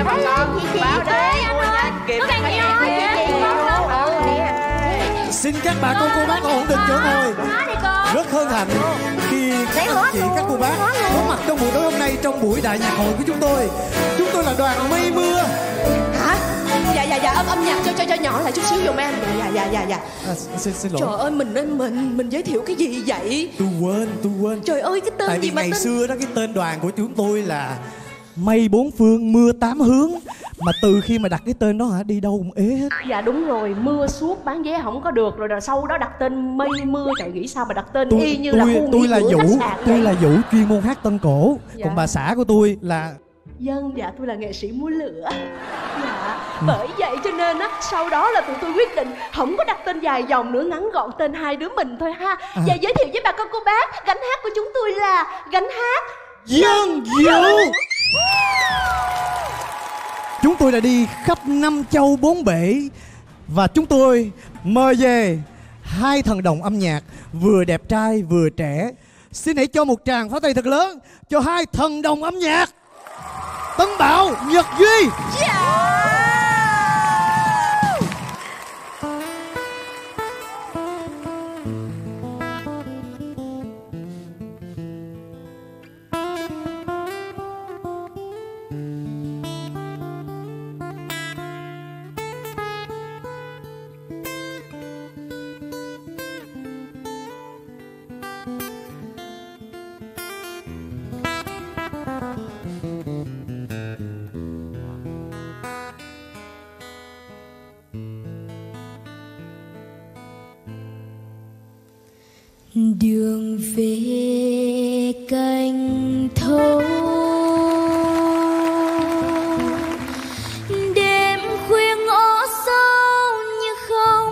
Báo đây kịp Xin các bà con cô bác ổn định chỗ ngồi. Rất hân hạnh khi các anh chị các cô bác có mặt trong buổi tối hôm nay trong buổi đại nhạc hội của chúng tôi. Chúng tôi là đoàn Mây Mưa. Hả? Dạ âm nhạc cho nhỏ lại chút xíu giùm em. Dạ. Xin lỗi. Trời ơi mình giới thiệu cái gì vậy? Tôi quên. Trời ơi cái tên tại vì gì mà ngày tên... xưa đó cái tên đoàn của chúng tôi là Mây Bốn Phương Mưa Tám Hướng. Mà từ khi mà đặt cái tên đó hả, đi đâu cũng ế hết. Dạ đúng rồi, mưa suốt bán vé không có được rồi, sau đó đặt tên Mây Mưa. Trời nghĩ sao mà đặt tên y như là khu tôi là Vũ, tôi là Vũ chuyên môn hát tân cổ. Dạ. Còn bà xã của tôi là Dân, dạ tôi là nghệ sĩ múa lửa. Dạ, bởi vậy cho nên á, sau đó là tụi tôi quyết định không có đặt tên dài dòng nữa, ngắn gọn tên hai đứa mình thôi ha. Và giới thiệu với bà con cô bác, gánh hát của chúng tôi là gánh hát Dân Vũ. Chúng tôi đã đi khắp 5 châu 4 bể và chúng tôi mời về hai thần đồng âm nhạc vừa đẹp trai vừa trẻ. Xin hãy cho một tràng pháo tay thật lớn cho hai thần đồng âm nhạc Tấn Bảo, Nhật Duy. Đường về cành thâu, đêm khuya ngõ sâu như không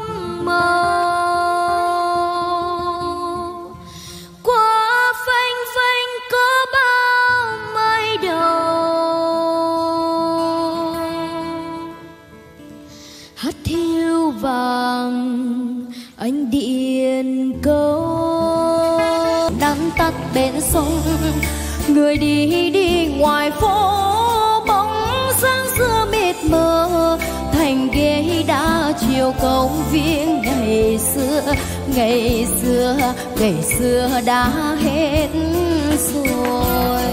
màu, qua phanh phanh có bao mây đầu, hát thiêu vàng ánh điện câu đắm tắt bên sông. Người đi ngoài phố, bóng sáng xưa mịt mờ, thành ghế đá chiều công viên ngày xưa đã hết rồi.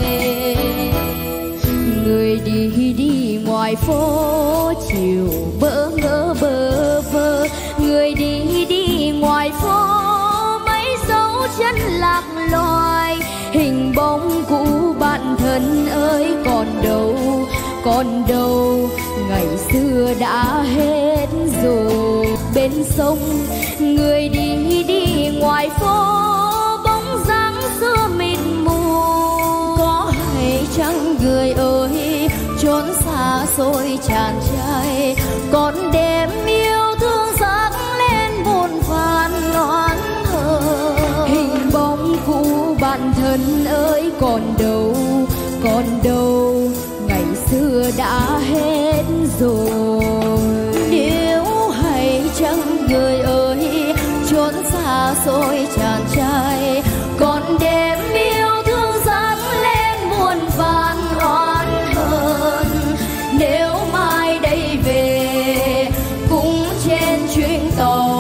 Người đi ngoài phố chiều bỡ ngỡ bơ vơ, người đi ngoài phố mấy dấu chân lạc loài, hình bóng cũ bạn thân ơi còn đâu ngày xưa đã hết rồi. Bên sông người đi ngoài phố, bóng dáng xưa mịt mù, có hay chăng người ơi chốn xa xôi tràn trai, còn đêm yêu thương sắc lên buồn phàn oán hờ. Hình bóng cũ bạn thân ơi còn đâu ngày xưa đã hết rồi. Nếu hay chăng người ơi chốn xa xôi tràn trai, còn đêm yêu thương sắc lên buồn phàn oán hờn. Nếu mai đây về cũng trên chuyến tàu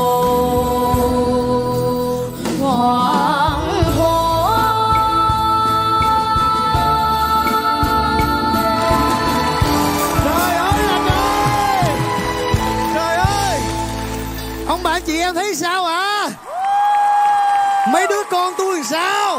hoàng hôn. Trời ơi là trời! Trời ơi! Ông bạn chị em thấy sao ạ? Mấy đứa con tôi thì sao?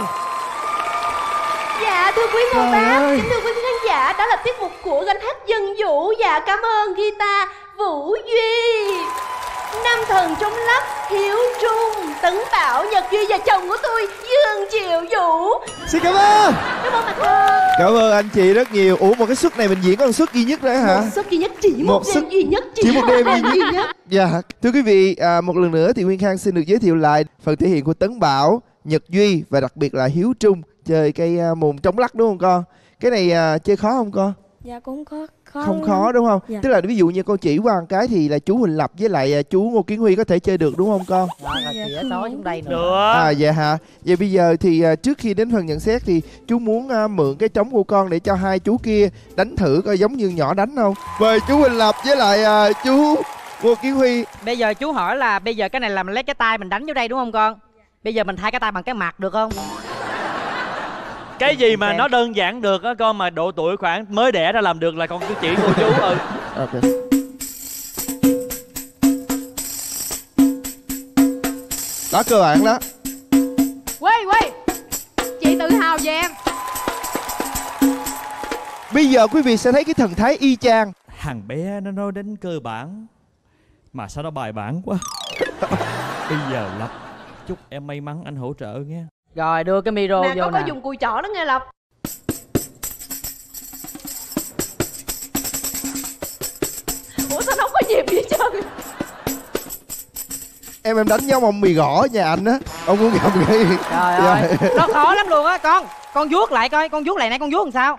Dạ thưa quý cô bác, kính thưa quý khán giả, đó là tiết mục của gánh hát Dân Vũ. Dạ cảm ơn guitar Vũ Duy, nam thần trong lắp Hiếu Trung, Tấn Bảo, Nhật Duy và chồng của tôi Dương Triệu Vũ. Xin cảm ơn. Cảm ơn bà thơ. Cảm ơn anh chị rất nhiều. Ủa một cái suất này mình diễn có một suất duy nhất đấy hả? Một suất duy nhất, chỉ một đêm duy nhất, chỉ một đêm duy nhất. Dạ. Thưa quý vị, một lần nữa thì Nguyên Khang xin được giới thiệu lại phần thể hiện của Tấn Bảo, Nhật Duy và đặc biệt là Hiếu Trung chơi cái mồm trống lắc đúng không con? Cái này chơi khó không con? Dạ cũng có Không khó đúng không? Dạ. Tức là ví dụ như con chỉ qua một cái thì là chú Huỳnh Lập với lại chú Ngô Kiến Huy có thể chơi được đúng không con? Chị ở tối xuống đây nữa. Được. À dạ hả? Vậy bây giờ thì trước khi đến phần nhận xét thì chú muốn mượn cái trống của con để cho hai chú kia đánh thử coi giống như nhỏ đánh không? Mời chú Huỳnh Lập với lại chú Ngô Kiến Huy. Bây giờ chú hỏi là bây giờ cái này là mình lấy cái tay mình đánh vô đây đúng không con? Bây giờ mình thay cái tay bằng cái mặt được không? Cái gì mà nó đơn giản được á con, mà độ tuổi khoảng mới đẻ ra làm được là con cứ chỉ cô chú. Ok. Đó cơ bản đó. Quay chị tự hào về em. Bây giờ quý vị sẽ thấy cái thần thái y chang. Thằng bé nó nói đến cơ bản mà sao nó bài bản quá. Bây giờ Lập, chúc em may mắn, anh hỗ trợ nghe. Rồi đưa cái micro Nè vô có nè. dùng cùi chỏ đó nghe Lập. Ủa sao nó không có dịp gì hết trơn? Em đánh giống ông mì gõ nhà anh á. Ông muốn gặp cái Trời ơi, nó khó lắm luôn á con. Con vuốt lại coi, con vuốt lại nãy con vuốt làm sao?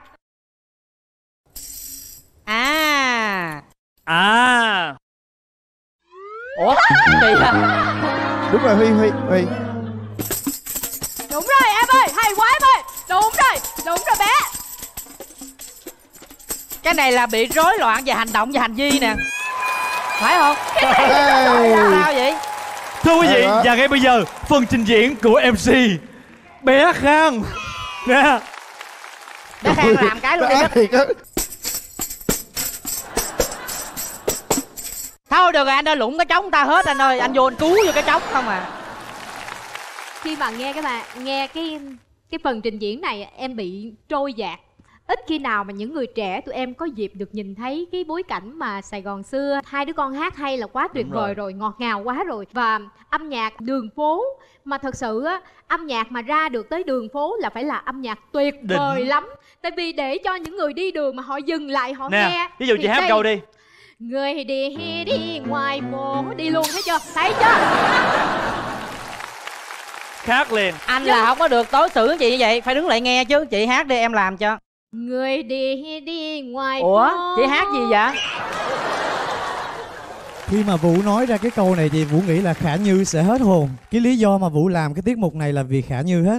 Ủa kỳ à? Đúng rồi Huy. Đúng rồi em ơi, hay quá em ơi. Đúng rồi bé. Cái này là bị rối loạn về hành động và hành vi nè, phải không? Hey. Sao vậy? Thưa quý vị, Đó. và ngay bây giờ phần trình diễn của MC bé Khang nè. Bé Khang làm cái luôn đi. Đó, thiệt á. Thôi được rồi, anh ơi, lụng cái trống ta hết anh ơi. Anh vô anh cứu vô cái trống không à. Khi mà nghe cái phần trình diễn này em bị trôi dạt. Ít khi nào mà những người trẻ tụi em có dịp được nhìn thấy cái bối cảnh mà Sài Gòn xưa. Hai đứa con hát hay là quá tuyệt vời rồi, ngọt ngào quá rồi. Và âm nhạc đường phố mà thật sự á, âm nhạc mà ra được tới đường phố là phải là âm nhạc tuyệt vời lắm. Tại vì để cho những người đi đường mà họ dừng lại họ nghe. Ví dụ chị hát câu đi. Người đi ngoài phố, đi luôn thấy chưa? Thấy chưa? khác liền. Anh là không có được đối xử với chị như vậy, phải đứng lại nghe chứ. Chị hát đi em làm cho. Người đi ngoài Ủa phố. chị hát gì vậy? Khi mà Vũ nói ra cái câu này thì Vũ nghĩ là Khả Như sẽ hết hồn. Cái lý do mà Vũ làm cái tiết mục này là vì Khả Như hết.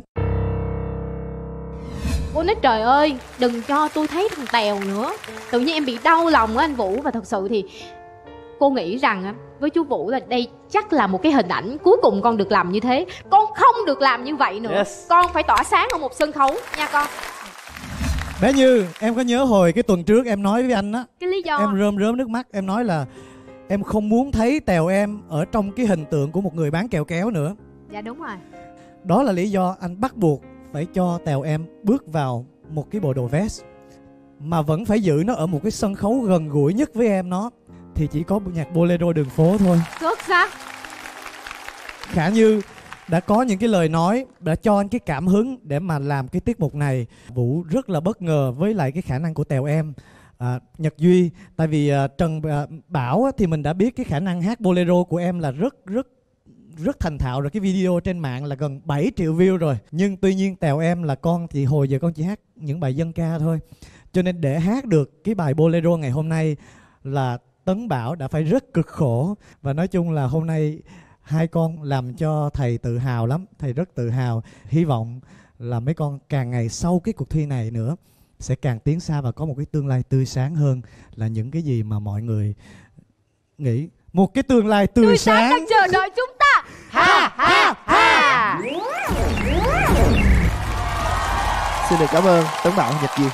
Cô nói trời ơi, đừng cho tôi thấy thằng Tèo nữa. Tự nhiên em bị đau lòng á anh Vũ. Và thật sự thì cô nghĩ rằng á, với chú Vũ là đây chắc là một cái hình ảnh cuối cùng con được làm như thế. Con không được làm như vậy nữa. Con phải tỏa sáng ở một sân khấu nha con. Bé Như, em có nhớ hồi cái tuần trước em nói với anh á, Cái lý do em rơm rớm nước mắt, em nói là em không muốn thấy Tèo em ở trong cái hình tượng của một người bán kẹo kéo nữa. Dạ đúng rồi. Đó là lý do anh bắt buộc phải cho Tèo em bước vào một cái bộ đồ vest mà vẫn phải giữ nó ở một cái sân khấu gần gũi nhất với em nó. Thì chỉ có nhạc bolero đường phố thôi. Xuất sắc. Khả Như đã có những cái lời nói, đã cho anh cái cảm hứng để mà làm cái tiết mục này. Vũ rất là bất ngờ với lại cái khả năng của Tèo em. Nhật Duy, tại vì Trần Bảo á, thì mình đã biết cái khả năng hát bolero của em là rất thành thạo rồi. Cái video trên mạng là gần 7 triệu view rồi. Nhưng tuy nhiên Tèo em là con thì hồi giờ con chỉ hát những bài dân ca thôi. Cho nên để hát được cái bài bolero ngày hôm nay là Tấn Bảo đã phải rất cực khổ. Và nói chung là hôm nay hai con làm cho thầy tự hào lắm. Thầy rất tự hào. Hy vọng là mấy con càng ngày sau cái cuộc thi này nữa sẽ càng tiến xa và có một cái tương lai tươi sáng hơn là những cái gì mà mọi người nghĩ. Một cái tương lai tươi sáng đang chờ đợi chúng ta. Ha ha ha. Xin được cảm ơn Tấn Bảo, Nhật Duy.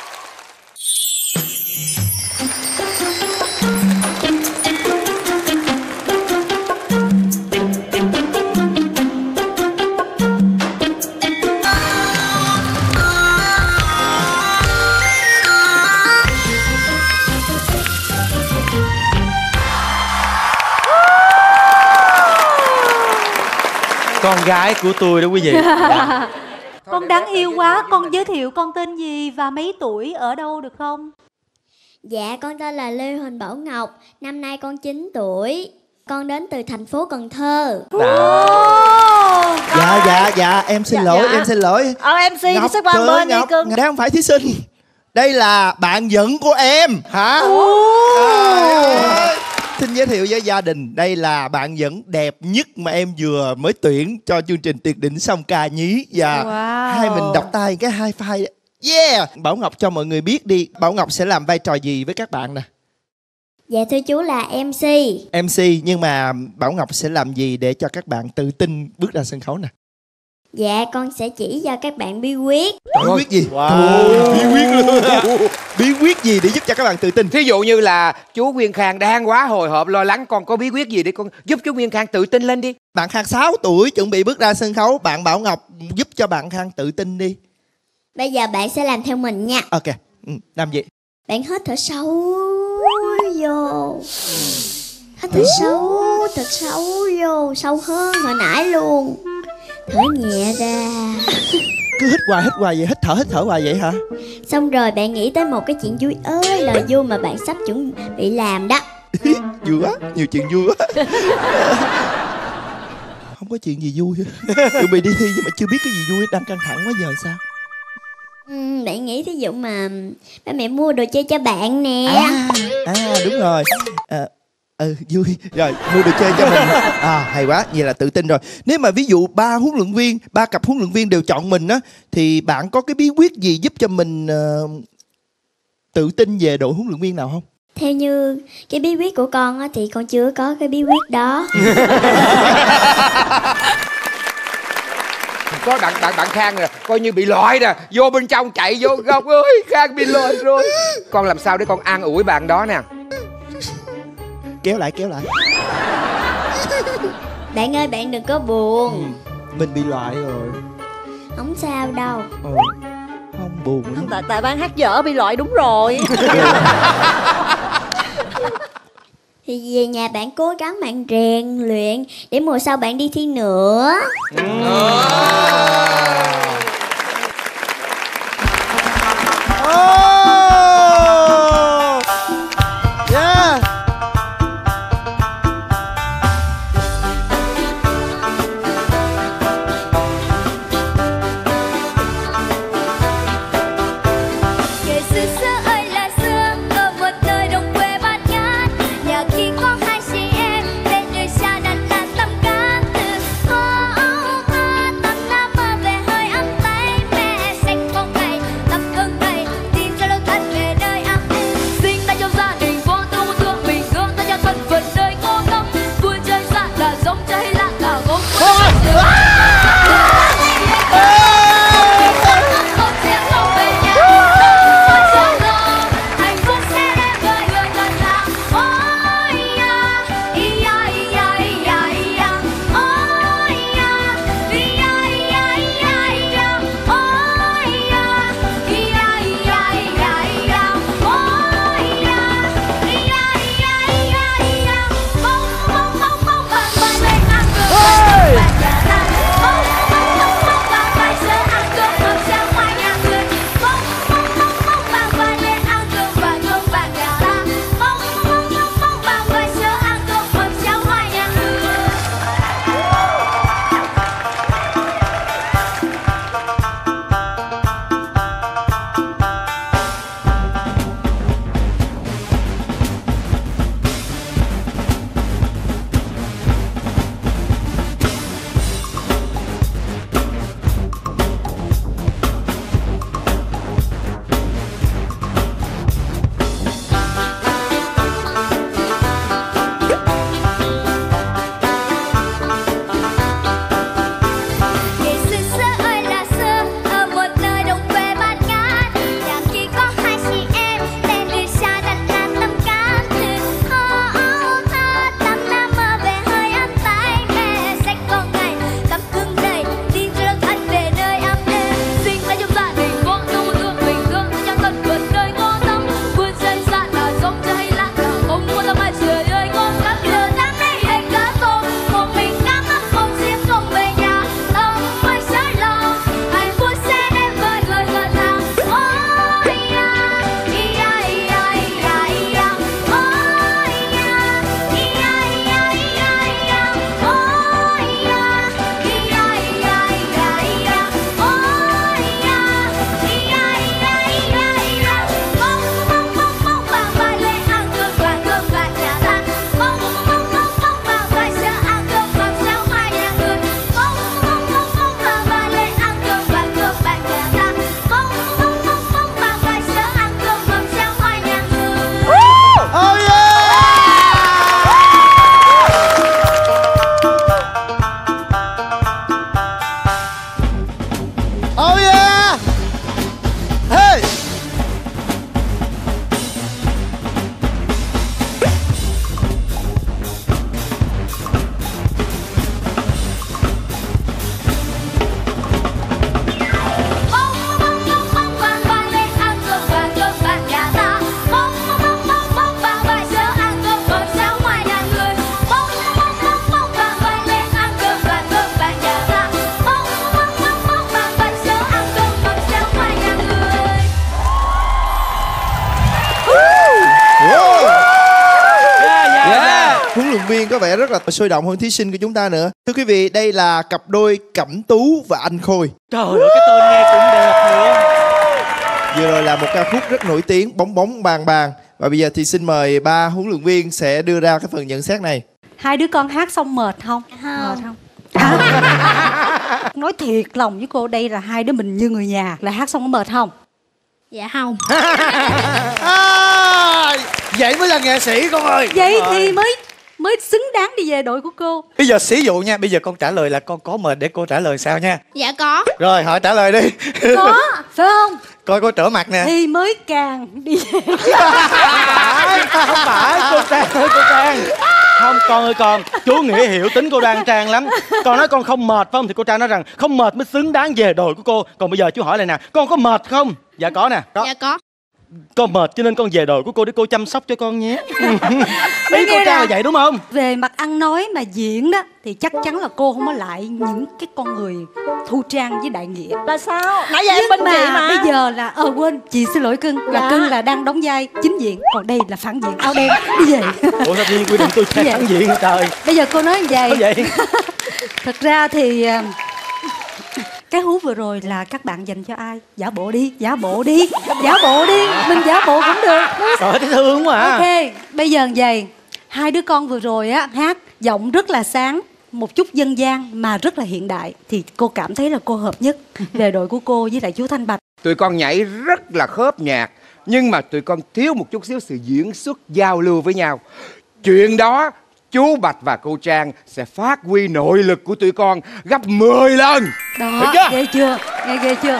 Con gái của tôi đó quý vị. Con đáng yêu quá, con giới thiệu con tên gì và mấy tuổi, ở đâu được không? Dạ, con tên là Lê Huỳnh Bảo Ngọc, năm nay con 9 tuổi. Con đến từ thành phố Cần Thơ. Dạ em xin lỗi, em xin lỗi. MC thì sức quan Cơ bên đi Ngọc, cưng. đang không phải thí sinh. Đây là bạn dẫn của em. Hả? Xin giới thiệu với gia đình, đây là bạn dẫn đẹp nhất mà em vừa mới tuyển cho chương trình Tuyệt đỉnh song ca nhí. Và hai mình đọc tay cái high five. Yeah. Bảo Ngọc cho mọi người biết đi, Bảo Ngọc sẽ làm vai trò gì với các bạn nè? Dạ thưa chú là MC. MC, nhưng mà Bảo Ngọc sẽ làm gì để cho các bạn tự tin bước ra sân khấu nè? Dạ con sẽ chỉ cho các bạn bí quyết. Bí quyết gì? Wow. Bí quyết luôn. Bí quyết gì để giúp cho các bạn tự tin? Thí dụ như là chú Nguyên Khang đang quá hồi hộp lo lắng, con có bí quyết gì để con giúp chú Nguyên Khang tự tin lên đi. Bạn Khang 6 tuổi chuẩn bị bước ra sân khấu, bạn Bảo Ngọc giúp cho bạn Khang tự tin đi. Bây giờ bạn sẽ làm theo mình nha. Ok, làm gì? Bạn hít thở sâu vô. Hít thở sâu, thật sâu vô, sâu hơn hồi nãy luôn. Thở nhẹ ra. Cứ hít hoài vậy, hít thở hoài vậy hả? Xong rồi bạn nghĩ tới một cái chuyện vui ơi là vui mà bạn sắp chuẩn bị làm đó. Vui quá, nhiều chuyện vui quá. Không có chuyện gì vui hết. Tụi mình đi thi nhưng mà chưa biết cái gì vui, đang căng thẳng quá, giờ sao? Bạn nghĩ thí dụ mà ba mẹ mua đồ chơi cho bạn nè. Đúng rồi. Vui rồi, mua đồ chơi cho mình. Hay quá, vậy là tự tin rồi. Nếu mà ví dụ ba cặp huấn luyện viên đều chọn mình á, thì bạn có cái bí quyết gì giúp cho mình tự tin về đội huấn luyện viên nào không? Theo như cái bí quyết của con á, thì con chưa có cái bí quyết đó. Có bạn Khang nè, coi như bị loại nè, vô bên trong chạy vô, Ngọc ơi Khang bị loại rồi. Con làm sao để con an ủi bạn đó nè? Kéo lại. Bạn ơi bạn đừng có buồn. Mình bị loại rồi. Không sao đâu. Không buồn lắm. Tại ban hát dở bị loại đúng rồi. Thì về nhà bạn cố gắng bạn rèn luyện để mùa sau bạn đi thi nữa. Huấn luyện viên có vẻ rất là sôi động hơn thí sinh của chúng ta nữa. Thưa quý vị, đây là cặp đôi Cẩm Tú và Anh Khôi. Trời ơi, cái tên nghe cũng đẹp nữa. Vừa rồi là một ca khúc rất nổi tiếng, Bóng bóng bàn bàn. Và bây giờ thì xin mời ba huấn luyện viên sẽ đưa ra cái phần nhận xét này. Hai đứa con hát xong mệt không? Mệt không? Nói thiệt lòng với cô, đây là hai đứa mình như người nhà, là hát xong có mệt không? Dạ không. Vậy mới là nghệ sĩ con ơi. Vậy thì mới xứng đáng đi về đội của cô. Bây giờ ví dụ nha, bây giờ con trả lời là con có mệt để cô trả lời sao nha. Dạ có. Rồi hỏi trả lời đi. Có, phải không? Coi cô trở mặt nè. Thì mới càng đi về. Không phải cô Trang ơi, cô Trang. Không con ơi con, chú Nghĩa hiểu tính cô Đoan Trang lắm. Con nói con không mệt phải không, thì cô Trang nói rằng không mệt mới xứng đáng về đội của cô. Còn bây giờ chú hỏi lại nè, con có mệt không? Dạ có nè. Dạ có. Con mệt cho nên con về đội của cô để cô chăm sóc cho con nhé. Ý cô Trang là vậy đúng không? Về mặt ăn nói mà diễn đó thì chắc chắn là cô không có lại những cái con người Thu Trang với Đại Nghĩa. Là sao? Nãy giờ em bên chị mà. Bây giờ là quên, chị xin lỗi cưng. Là cưng là đang đóng vai chính diện, còn đây là phản diện áo đen. Đi về. Ủa sao quy định tôi sẽ phản diện trời. Bây giờ cô nói như vậy. Vậy thật ra thì cái hú vừa rồi là các bạn dành cho ai? Giả bộ đi, giả bộ đi, giả bộ đi, mình giả bộ cũng được. Trời thấy thương quá à. Ok, bây giờ vậy, hai đứa con vừa rồi á hát giọng rất là sáng, một chút dân gian mà rất là hiện đại, thì cô cảm thấy là cô hợp nhất về đội của cô với lại chú Thanh Bạch. Tụi con nhảy rất là khớp nhạc, nhưng mà tụi con thiếu một chút xíu sự diễn xuất giao lưu với nhau. Chuyện đó chú Bạch và cô Trang sẽ phát huy nội lực của tụi con gấp 10 lần. Đó, ghê chưa? Ghê chưa?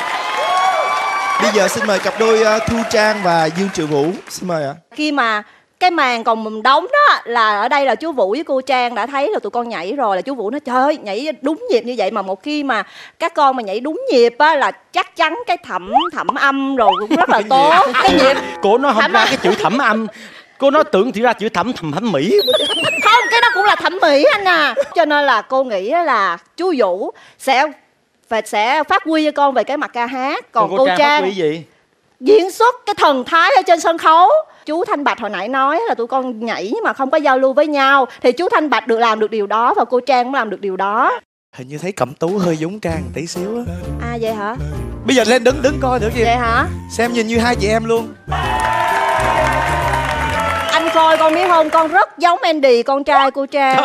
Bây giờ xin mời cặp đôi Thu Trang và Dương Triệu Vũ. Xin mời ạ. Khi mà cái màn còn mình đóng đó, là ở đây là chú Vũ với cô Trang đã thấy là tụi con nhảy rồi, là chú Vũ nói trời ơi nhảy đúng nhịp như vậy. Mà một khi mà các con mà nhảy đúng nhịp á là chắc chắn cái thẩm âm rồi cũng rất là tốt. Cái nhịp cô nói không ra cái chữ thẩm âm, cô nói tưởng thì ra chữ thẩm mỹ. Không, cái đó cũng là thẩm mỹ anh à. Cho nên là cô nghĩ là chú Vũ sẽ phát huy cho con về cái mặt ca hát. Còn cô Trang phát huy gì? Diễn xuất cái thần thái ở trên sân khấu. Chú Thanh Bạch hồi nãy nói là tụi con nhảy nhưng mà không có giao lưu với nhau, thì chú Thanh Bạch được làm được điều đó và cô Trang cũng làm được điều đó. Hình như thấy Cẩm Tú hơi giống Trang tí xíu á. À vậy hả? Bây giờ lên đứng coi thử kìa. Vậy hả? Xem nhìn như hai chị em luôn. Anh Khôi con biết không, con rất giống Andy, con trai cô Trang.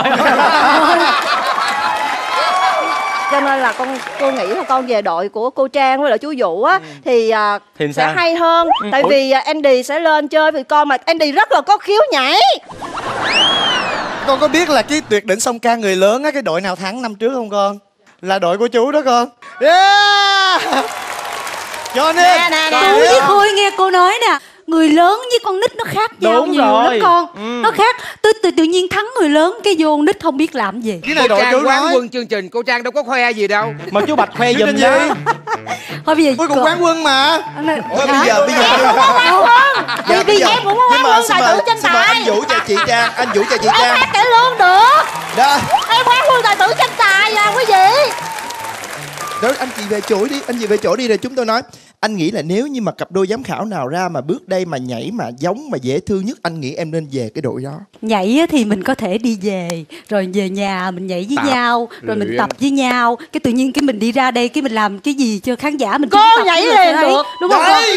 Cho nên là cô nghĩ là con về đội của cô Trang với lại chú Vũ á thì sẽ hay hơn. Tại vì Andy sẽ lên chơi với con, mà Andy rất là có khiếu nhảy. Con có biết là cái tuyệt đỉnh song ca người lớn á, cái đội nào thắng năm trước không con? Là đội của chú đó con. Yeah! Cho nên Tú với Khôi nghe cô nói nè, người lớn với con nít nó khác nhau nhiều lắm con. Nó khác, tự nhiên thắng người lớn cái vô nít không biết làm gì. Cái này đội Trang chú quán nói. quân chương trình, cô Trang đâu có khoe gì đâu. Mà chú Bạch khoe giùm đó. Thôi bây giờ cuối cùng quán quân mà. Thôi bây giờ Em cũng có quán quân. Vì em cũng có quán quân tài tử tranh tài. Anh Vũ cho chị Trang, anh Vũ cho chị Trang. Em hát cải lương được. Đó. Em quán quân tài tử tranh tài là quý vị. Đó, anh chị về chỗ đi, anh chị về chỗ đi rồi chúng tôi nói. Anh nghĩ là nếu như mà cặp đôi giám khảo nào ra mà bước đây mà nhảy mà giống mà dễ thương nhất, anh nghĩ em nên về cái đội đó. Nhảy thì mình có thể đi về, rồi về nhà mình nhảy với nhau, rồi mình tập với nhau. Cái tự nhiên cái mình đi ra đây cái mình làm cái gì cho khán giả mình. Cô nhảy liền được, đúng không con?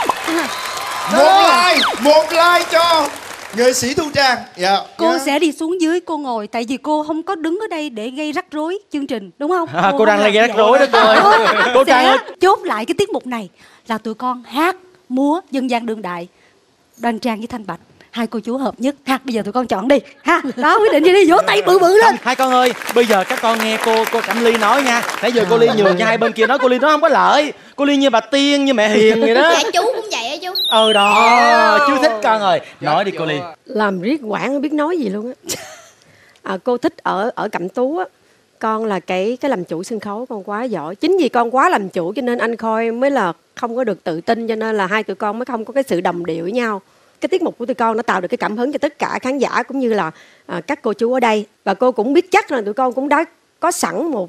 Một like cho nghệ sĩ Thu Trang. Cô sẽ đi xuống dưới cô ngồi, tại vì cô không có đứng ở đây để gây rắc rối chương trình, đúng không? Cô đang gây rắc rối đó cô ơi. Cô Trang ơi, chốt lại cái tiết mục này là tụi con hát múa dân gian đương đại, Đoan Trang với Thanh Bạch, hai cô chú hợp nhất ha. Bây giờ tụi con chọn đi ha. Đó, quyết định gì đi, vỗ tay bự bự lên. Hai con ơi, bây giờ các con nghe cô Cẩm Ly nói nha. Nãy giờ cô Ly nhường cho hai bên kia nói, cô Ly nói không có lợi. Cô Ly như bà Tiên, như mẹ Hiền vậy đó. Dạ chú cũng vậy á chú. Đó, chú thích con ơi. Nói đi cô Ly. Làm riết quảng không biết nói gì luôn á. Cô thích ở Cẩm Tú á. Con là cái làm chủ sân khấu con quá giỏi. Chính vì con quá làm chủ cho nên anh Khôi mới là không có được tự tin, cho nên là hai tụi con mới không có cái sự đồng điệu với nhau. Cái tiết mục của tụi con nó tạo được cái cảm hứng cho tất cả khán giả cũng như là các cô chú ở đây. Và cô cũng biết chắc là tụi con cũng đã có sẵn một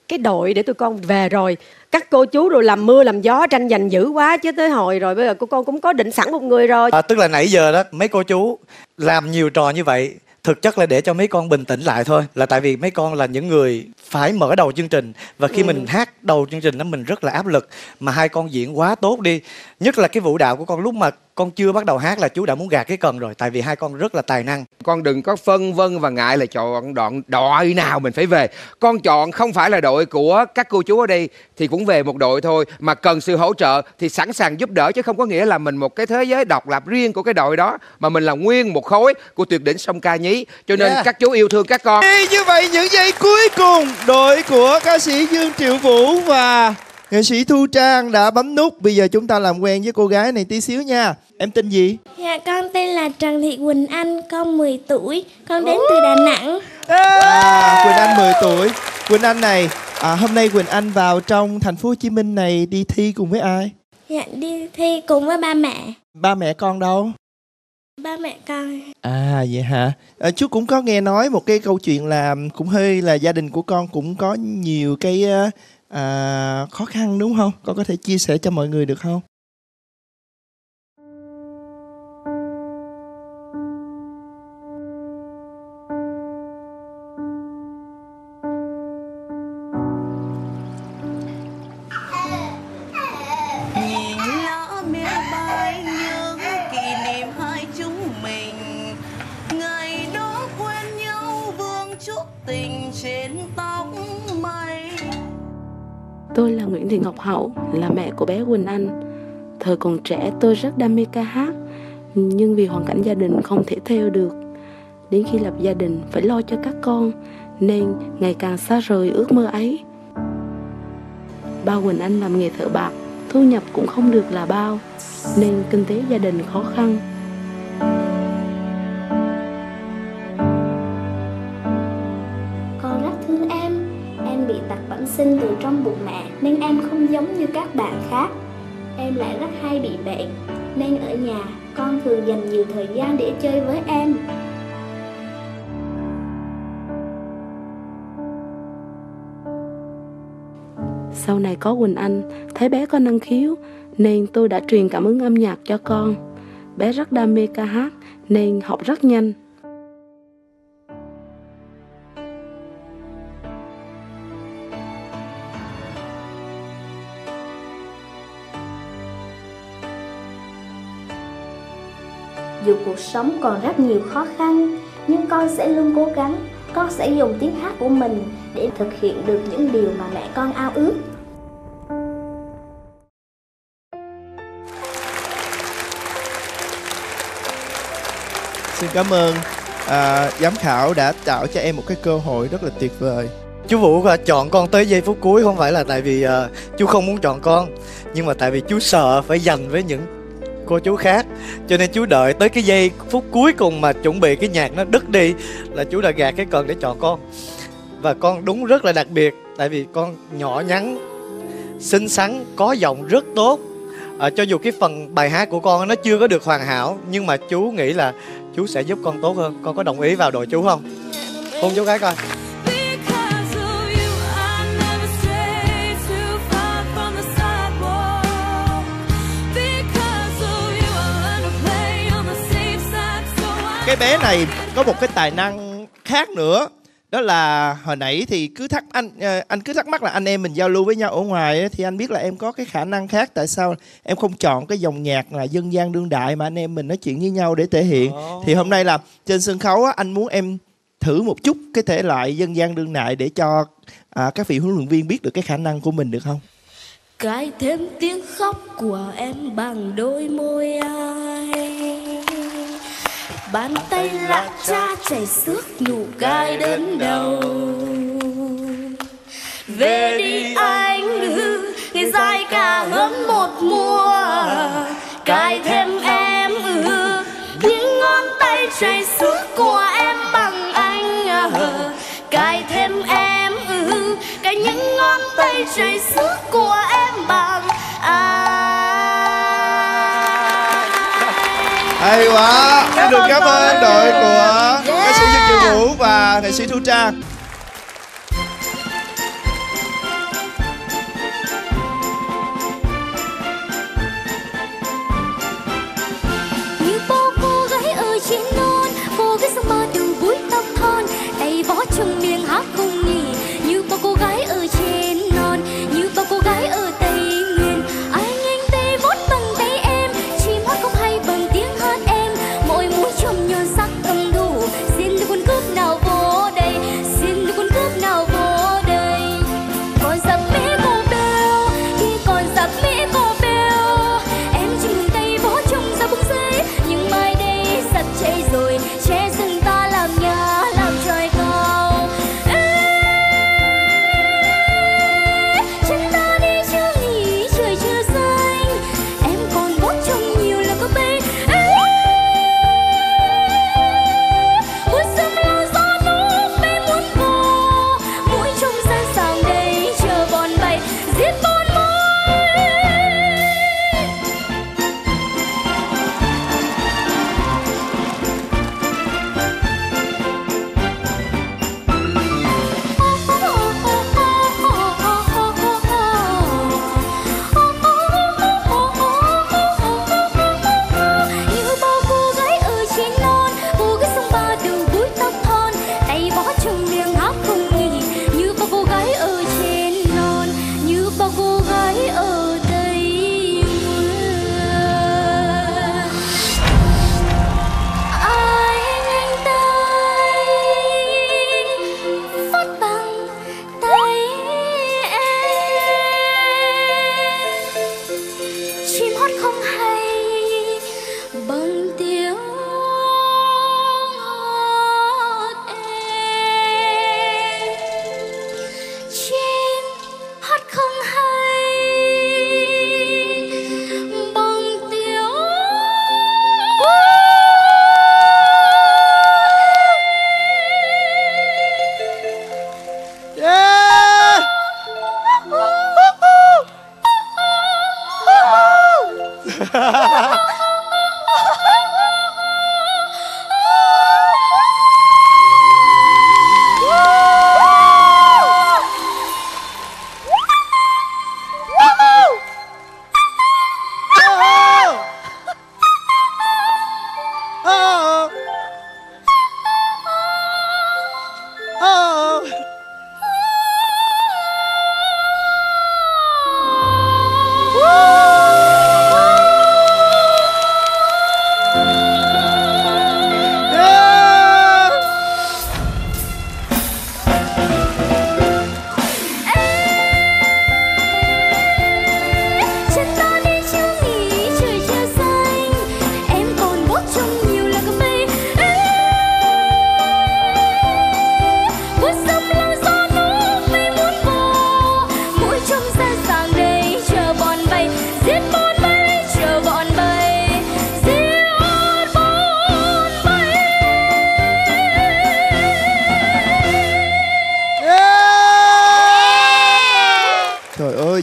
cái đội để tụi con về rồi. Các cô chú rồi làm mưa làm gió tranh giành dữ quá chứ tới hồi rồi bây giờ cô con cũng có định sẵn một người rồi. Tức là nãy giờ đó mấy cô chú làm nhiều trò như vậy thực chất là để cho mấy con bình tĩnh lại thôi. Là tại vì mấy con là những người phải mở đầu chương trình. Và khi mình hát đầu chương trình đó mình rất là áp lực. Mà hai con diễn quá tốt đi. Nhất là cái vũ đạo của con lúc mà con chưa bắt đầu hát là chú đã muốn gạt cái cần rồi. Tại vì hai con rất là tài năng. Con đừng có phân vân và ngại là chọn đội nào mình phải về. Con chọn không phải là đội của các cô chú ở đây thì cũng về một đội thôi. Mà cần sự hỗ trợ thì sẵn sàng giúp đỡ. Chứ không có nghĩa là mình một cái thế giới độc lập riêng của cái đội đó. Mà mình là nguyên một khối của tuyệt đỉnh sông ca nhí. Cho nên các chú yêu thương các con. Như vậy những giây cuối cùng đội của ca sĩ Dương Triệu Vũ và nghệ sĩ Thu Trang đã bấm nút. Bây giờ chúng ta làm quen với cô gái này tí xíu nha. Em tên gì? Dạ con tên là Trần Thị Quỳnh Anh, con 10 tuổi, con đến từ Đà Nẵng. Quỳnh Anh 10 tuổi. Quỳnh Anh này, hôm nay Quỳnh Anh vào trong thành phố Hồ Chí Minh này đi thi cùng với ai? Dạ đi thi cùng với ba mẹ. Ba mẹ con đâu? Ba mẹ con. Vậy hả? Chú cũng có nghe nói một cái câu chuyện là cũng hơi là gia đình của con cũng có nhiều cái khó khăn đúng không? Con có thể chia sẻ cho mọi người được không? Tôi là Nguyễn Thị Ngọc Hậu, là mẹ của bé Quỳnh Anh. Thời còn trẻ tôi rất đam mê ca hát, nhưng vì hoàn cảnh gia đình không thể theo được. Đến khi lập gia đình phải lo cho các con, nên ngày càng xa rời ước mơ ấy. Ba Quỳnh Anh làm nghề thợ bạc, thu nhập cũng không được là bao, nên kinh tế gia đình khó khăn. Con rất thương em bị tật bẩm sinh từ trong bụng mẹ nên em không giống như các bạn khác. Em lại rất hay bị bệnh nên ở nhà con thường dành nhiều thời gian để chơi với em. Sau này có Quỳnh Anh, thấy bé có năng khiếu nên tôi đã truyền cảm hứng âm nhạc cho con. Bé rất đam mê ca hát nên học rất nhanh. Dù cuộc sống còn rất nhiều khó khăn, nhưng con sẽ luôn cố gắng. Con sẽ dùng tiếng hát của mình để thực hiện được những điều mà mẹ con ao ước. Xin cảm ơn giám khảo đã tạo cho em một cái cơ hội rất là tuyệt vời. Chú Vũ chọn con tới giây phút cuối không phải là tại vì chú không muốn chọn con, nhưng mà tại vì chú sợ phải giành với những cô chú khác, cho nên chú đợi tới cái giây phút cuối cùng mà chuẩn bị cái nhạc nó đứt đi là chú đã gạt cái cần để chọn con. Và con đúng rất là đặc biệt, tại vì con nhỏ nhắn, xinh xắn, có giọng rất tốt. Cho dù cái phần bài hát của con nó chưa có được hoàn hảo, nhưng mà chú nghĩ là chú sẽ giúp con tốt hơn. Con có đồng ý vào đội chú không? Hôn chú gái coi. Cái bé này có một cái tài năng khác nữa. Đó là hồi nãy thì cứ anh cứ thắc mắc là anh em mình giao lưu với nhau ở ngoài ấy, thì anh biết là em có cái khả năng khác. Tại sao em không chọn cái dòng nhạc là dân gian đương đại mà anh em mình nói chuyện với nhau để thể hiện? Thì hôm nay là trên sân khấu á, anh muốn em thử một chút cái thể loại dân gian đương đại để cho các vị huấn luyện viên biết được cái khả năng của mình được không? Cài thêm tiếng khóc của em bằng đôi môi ai, bàn tay lạ cha chảy xước nhủ gai đến đầu. Về đi anh ngày dài cả hơn một mùa, cài thêm em những ngón tay chảy xước của em bằng anh, cài thêm em cái những ngón tay chảy xước của em bằng anh. Hay quá. Xin được cảm ơn đội của ca sĩ Dương Triệu Vũ và nghệ sĩ Thu Trang.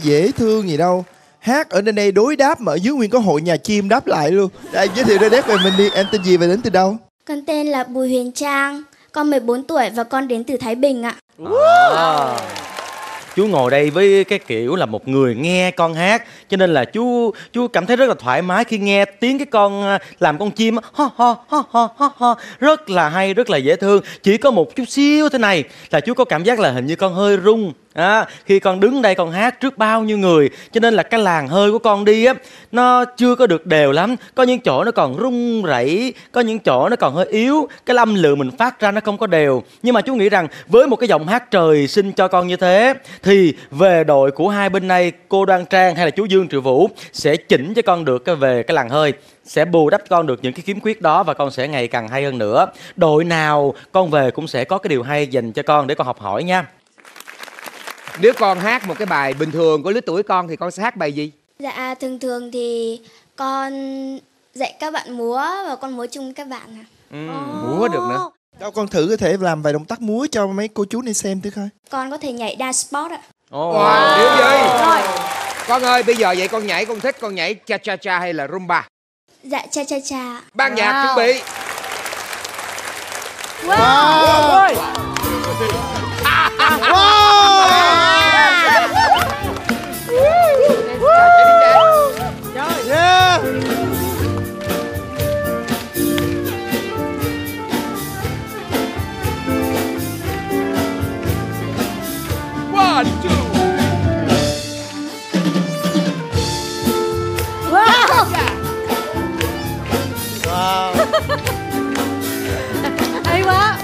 dễ thương gì đâu. Hát ở đây đối đáp mà ở dưới nguyên có hội nhà chim đáp lại luôn. Đây, giới thiệu đôi đáp về mình đi. Em tên gì và đến từ đâu? Con tên là Bùi Huyền Trang. Con 14 tuổi và con đến từ Thái Bình ạ. Chú ngồi đây với cái kiểu là một người nghe con hát, cho nên là chú cảm thấy rất là thoải mái khi nghe tiếng cái con làm con chim ho ho ho ho ho ho, rất là hay, rất là dễ thương. Chỉ có một chút xíu thế này là chú có cảm giác là hình như con hơi rung khi con đứng đây con hát trước bao nhiêu người, cho nên là cái làn hơi của con đi á nó chưa có được đều lắm. Có những chỗ nó còn rung rẩy, có những chỗ nó còn hơi yếu, cái âm lượng mình phát ra nó không có đều. Nhưng mà chú nghĩ rằng với một cái giọng hát trời sinh cho con như thế thì về đội của hai bên này, cô Đoan Trang hay là chú Dương Triệu Vũ sẽ chỉnh cho con được về cái làn hơi, sẽ bù đắp con được những cái khiếm khuyết đó và con sẽ ngày càng hay hơn nữa. Đội nào con về cũng sẽ có cái điều hay dành cho con để con học hỏi nha. Nếu con hát một cái bài bình thường của lứa tuổi con thì con sẽ hát bài gì? Dạ thường thì con dạy các bạn múa và con múa chung với các bạn ạ. Múa được nữa. Đâu con thử có thể làm vài động tác múa cho mấy cô chú này xem thử coi. Con có thể nhảy dance sport ạ. Điều gì? Con ơi, bây giờ vậy con nhảy, con thích con nhảy cha cha cha hay là rumba? Dạ cha cha cha. Ban nhạc chuẩn bị. Wow. Yeah. One, two. Wow. Hay quá.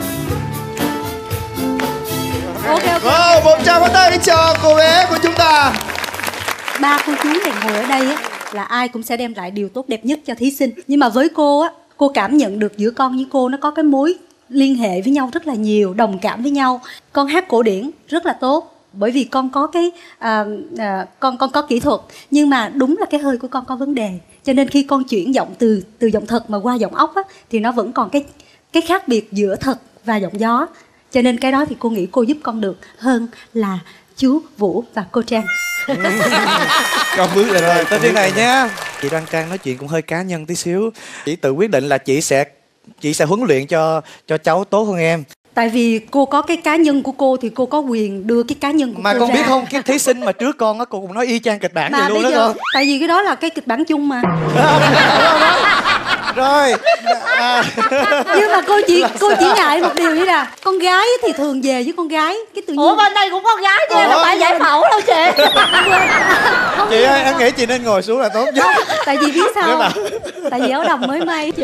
Ok. Wow, một tràng pháo tay cho cô bé của chúng ta. Ba cô chú này ngồi ở đây á là ai cũng sẽ đem lại điều tốt đẹp nhất cho thí sinh. Nhưng mà với cô á, cô cảm nhận được giữa con với cô nó có cái mối liên hệ với nhau rất là nhiều, đồng cảm với nhau. Con hát cổ điển rất là tốt bởi vì con có cái con có kỹ thuật, nhưng mà đúng là cái hơi của con có vấn đề, cho nên khi con chuyển giọng từ giọng thật mà qua giọng ốc á thì nó vẫn còn cái khác biệt giữa thật và giọng gió, cho nên cái đó thì cô nghĩ cô giúp con được hơn là chú Vũ và cô Trang. Con bước lên rồi tới thế này nhé. Chị Đoan Trang nói chuyện cũng hơi cá nhân tí xíu. Chị tự quyết định là chị sẽ huấn luyện cho cháu tốt hơn em. Tại vì cô có cái cá nhân của cô thì cô có quyền đưa cái cá nhân của mà cô con ra. biết không, cái thí sinh mà trước con á, cô cũng nói y chang kịch bản mà vậy luôn đó con. Tại vì cái đó là cái kịch bản chung mà. Rồi nhưng mà cô chỉ ngại một điều như là con gái thì thường về với con gái cái tự nhiên. Ủa bên đây cũng con gái chứ đâu phải giải phẫu đâu chị. Chị ơi, em nghĩ chị nên ngồi xuống là tốt nhất. Tại vì biết sao không? Tại vì áo đồng mới may.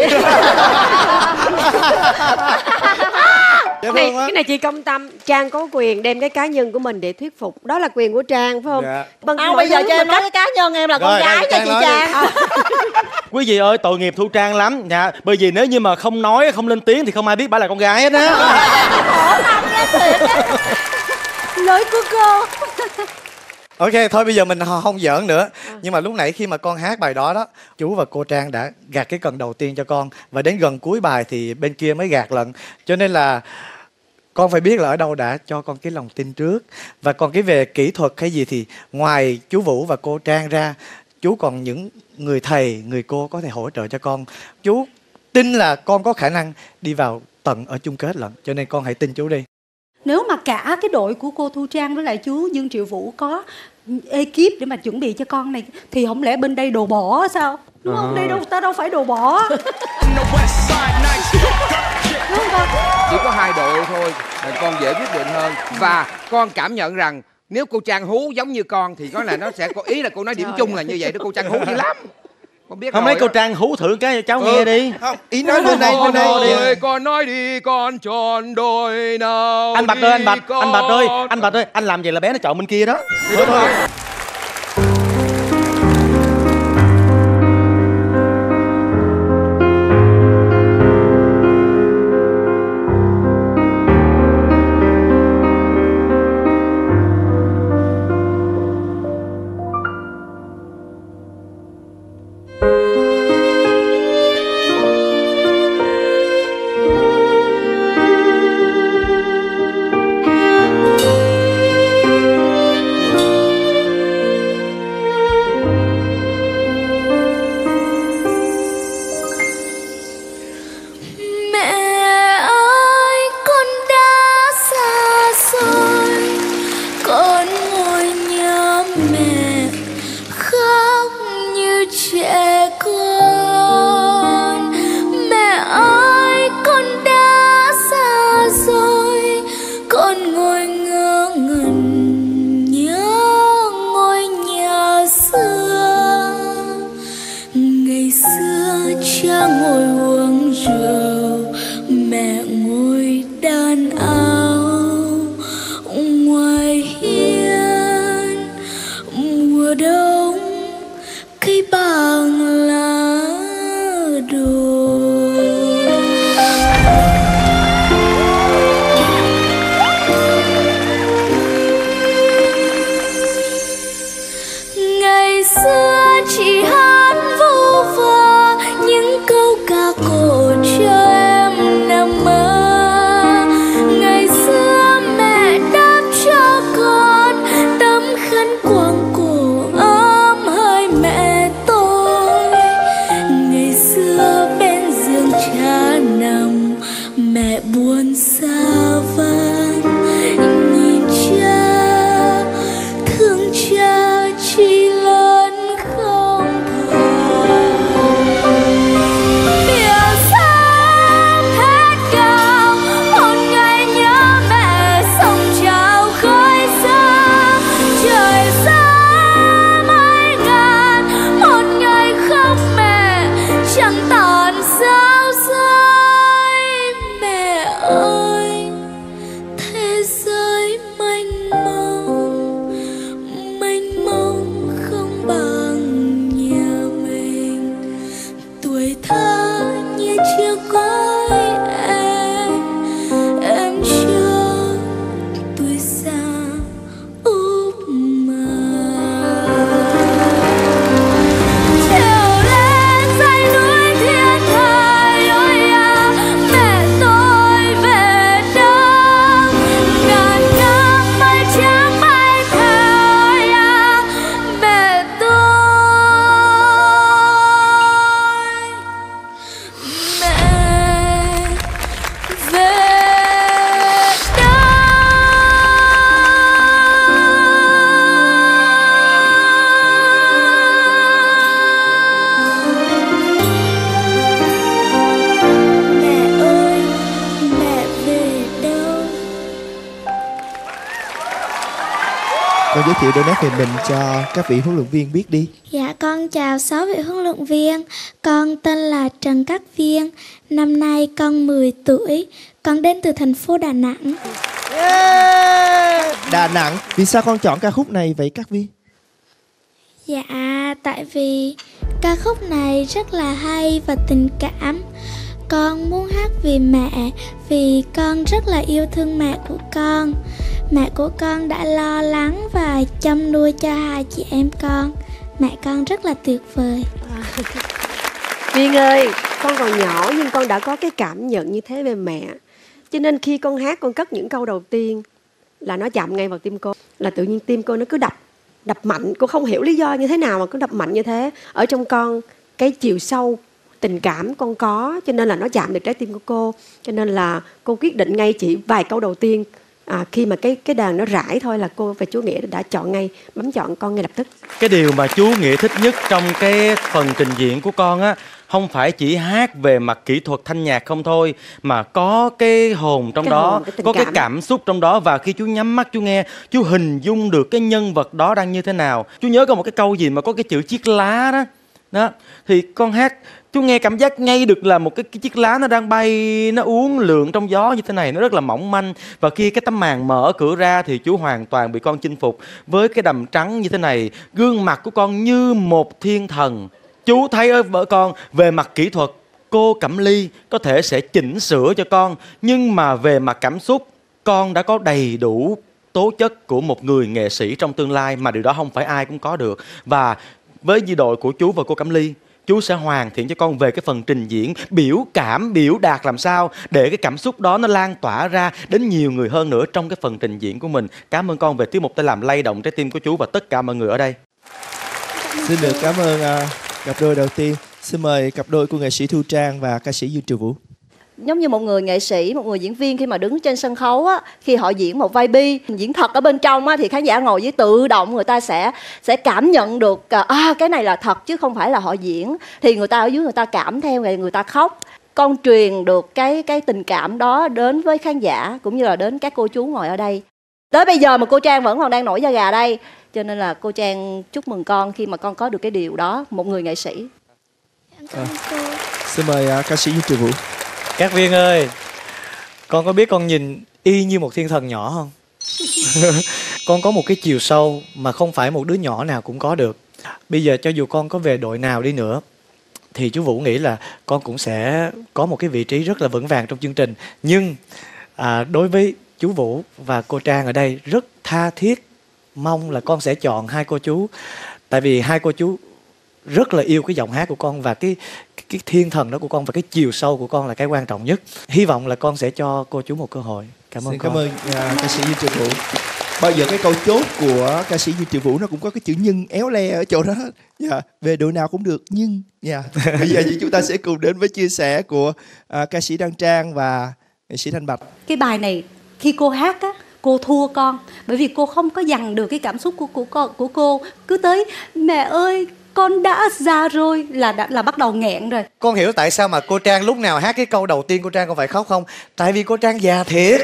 Cái này chị công tâm. Trang có quyền đem cái cá nhân của mình để thuyết phục. Đó là quyền của Trang phải không? Dạ. Không, bây giờ cho em nói cái cá nhân em là con Rồi, gái cho chị Trang. Quý vị ơi, tội nghiệp Thu Trang lắm. Dạ, bởi vì nếu như mà không nói, không lên tiếng thì không ai biết bà là con gái hết á. Lỗi của cô. Ok, thôi bây giờ mình không giỡn nữa. Nhưng mà lúc nãy khi mà con hát bài đó chú và cô Trang đã gạt cái cần đầu tiên cho con, và đến gần cuối bài thì bên kia mới gạt lận. Cho nên là con phải biết là ở đâu đã cho con cái lòng tin trước. Và còn cái về kỹ thuật hay gì thì ngoài chú Vũ và cô Trang ra, chú còn những người thầy, người cô có thể hỗ trợ cho con. Chú tin là con có khả năng đi vào tận ở chung kết lận. Cho nên con hãy tin chú đi. Nếu mà cả cái đội của cô Thu Trang với lại chú Dương Triệu Vũ có ekip để mà chuẩn bị cho con này thì không lẽ bên đây đồ bỏ sao? Đúng không? Đây đâu phải đồ bỏ. Đúng không con? Chỉ có hai đội thôi nên con dễ quyết định hơn. Và con cảm nhận rằng nếu cô Trang hú giống như con thì có là nó sẽ có ý là cô nói điểm chung là như vậy đó. Cô Trang hú dữ lắm. Con biết không rồi lấy cô Trang hú thử cái cho cháu nghe đi. Không, ý nói bên đây đi. Con nói đi, con chọn đôi nào. Anh Bạch ơi, anh Bạch ơi, anh làm vậy là bé nó chọn bên kia đó. Thôi. Mẹ ơi con đã xa xôi, con ngồi nhớ mẹ khóc như trẻ con. Mẹ ơi con đã xa rồi, con ngồi ngơ ngẩn nhớ ngôi nhà xưa. Ngày xưa cha ngồi uống rượu, mẹ ngồi đan áo ngoài hiên. Mùa đông cây bằng lá đổ. Ngày xưa chị hát vu vơ những câu ca cổ cho em nằm mơ. Ngày xưa mẹ đáp cho con tấm khăn quàng cổ ấm hơi mẹ tôi. Ngày xưa bên giường cha nằm, mẹ buồn xa vắng nhìn cha, thương cha chỉ lớn không thành. Bìa sớm hết cao, một ngày nhớ mẹ sông trào khói xa. Trời xa mây ngàn, một ngày khóc mẹ chẳng tàn sao rơi. Mẹ ơi thế giới mênh mông không bằng nhà mình. Tuổi thơ như chiếc gối em cho tuổi già úp mờ. Trèo lên dãy núi thiên thời ôi à, mẹ tôi về đâu? Ngàn năm mây trắng bay theo ôi à, mẹ tôi. Mẹ về mẹ ơi, mẹ về đâu? Con giới thiệu đôi nét về mình cho các vị huấn luyện viên biết đi. Dạ con chào 6 vị huấn luyện viên. Con tên là Trần Cát Viên. Năm nay con 10 tuổi. Con đến từ thành phố Đà Nẵng. Đà Nẵng. Vì sao con chọn ca khúc này vậy Cát Viên? Dạ tại vì ca khúc này rất là hay và tình cảm. Con muốn hát vì mẹ, vì con rất là yêu thương mẹ của con. Mẹ của con đã lo lắng và chăm nuôi cho hai chị em con. Mẹ con rất là tuyệt vời. Viên ơi, con còn nhỏ nhưng con đã có cái cảm nhận như thế về mẹ. Cho nên khi con hát, con cất những câu đầu tiên là nó chạm ngay vào tim cô. Là tự nhiên tim cô nó cứ đập mạnh. Cô không hiểu lý do như thế nào mà cứ đập mạnh như thế. Ở trong con cái chiều sâu tình cảm con có, cho nên là nó chạm được trái tim của cô. Cho nên là cô quyết định ngay chỉ vài câu đầu tiên, khi mà cái đàn nó rải thôi là cô và chú Nghĩa đã chọn ngay, bấm chọn con ngay lập tức. Cái điều mà chú Nghĩa thích nhất trong cái phần trình diễn của con á, không phải chỉ hát về mặt kỹ thuật thanh nhạc không thôi, mà có cái hồn trong đó, có cái cảm xúc trong đó. Và khi chú nhắm mắt chú nghe, chú hình dung được cái nhân vật đó đang như thế nào. Chú nhớ có một cái câu gì mà có cái chữ chiếc lá đó. Đó, thì con hát chú nghe cảm giác ngay được là một cái chiếc lá nó đang bay, nó uốn lượn trong gió như thế này, nó rất là mỏng manh. Và khi cái tấm màn mở cửa ra thì chú hoàn toàn bị con chinh phục. Với cái đầm trắng như thế này, gương mặt của con như một thiên thần. Chú thấy ở vợ con về mặt kỹ thuật, cô Cẩm Ly có thể sẽ chỉnh sửa cho con, nhưng mà về mặt cảm xúc, con đã có đầy đủ tố chất của một người nghệ sĩ trong tương lai, mà điều đó không phải ai cũng có được. Và với di đội của chú và cô Cẩm Ly, chú sẽ hoàn thiện cho con về cái phần trình diễn, biểu cảm, biểu đạt làm sao để cái cảm xúc đó nó lan tỏa ra đến nhiều người hơn nữa trong cái phần trình diễn của mình. Cảm ơn con về tiết mục đã làm lay động trái tim của chú và tất cả mọi người ở đây. Xin được cảm ơn cặp đôi đầu tiên. Xin mời cặp đôi của nghệ sĩ Thu Trang và ca sĩ Dương Triều Vũ. giống như một người nghệ sĩ, một người diễn viên khi mà đứng trên sân khấu á, khi họ diễn một vai bi, diễn thật ở bên trong á, thì khán giả ngồi dưới tự động người ta sẽ cảm nhận được cái này là thật chứ không phải là họ diễn. Thì người ta ở dưới người ta cảm theo, người ta khóc. Con truyền được cái tình cảm đó đến với khán giả cũng như là đến các cô chú ngồi ở đây. Tới bây giờ mà cô Trang vẫn còn đang nổi da gà đây. Cho nên là cô Trang chúc mừng con khi mà con có được cái điều đó, một người nghệ sĩ. Xin mời ca sĩ Duy Trì Vũ. Các Viên ơi, con có biết con nhìn y như một thiên thần nhỏ không? Con có một cái chiều sâu mà không phải một đứa nhỏ nào cũng có được. Bây giờ cho dù con có về đội nào đi nữa thì chú Vũ nghĩ là con cũng sẽ có một cái vị trí rất là vững vàng trong chương trình. Nhưng đối với chú Vũ và cô Trang ở đây rất tha thiết mong là con sẽ chọn hai cô chú. Tại vì hai cô chú rất là yêu cái giọng hát của con và cái thiên thần đó của con và cái chiều sâu của con là cái quan trọng nhất. Hy vọng là con sẽ cho cô chú một cơ hội. Cảm ơn. Xin cảm ơn ca sĩ Duy Trì Vũ. Bao giờ cái câu chốt của ca sĩ Duy Trì Vũ nó cũng có cái chữ nhưng éo le ở chỗ đó. Về đội nào cũng được nhưng bây giờ thì chúng ta sẽ cùng đến với chia sẻ của ca sĩ Đăng Trang và nghệ sĩ Thanh Bạch. Cái bài này khi cô hát á, cô thua con bởi vì cô không có dằn được cái cảm xúc của cô. Cứ tới mẹ ơi con đã già rồi là bắt đầu nghẹn rồi. Con hiểu tại sao mà cô Trang lúc nào hát cái câu đầu tiên cô Trang con phải khóc không? Tại vì cô Trang già thiệt.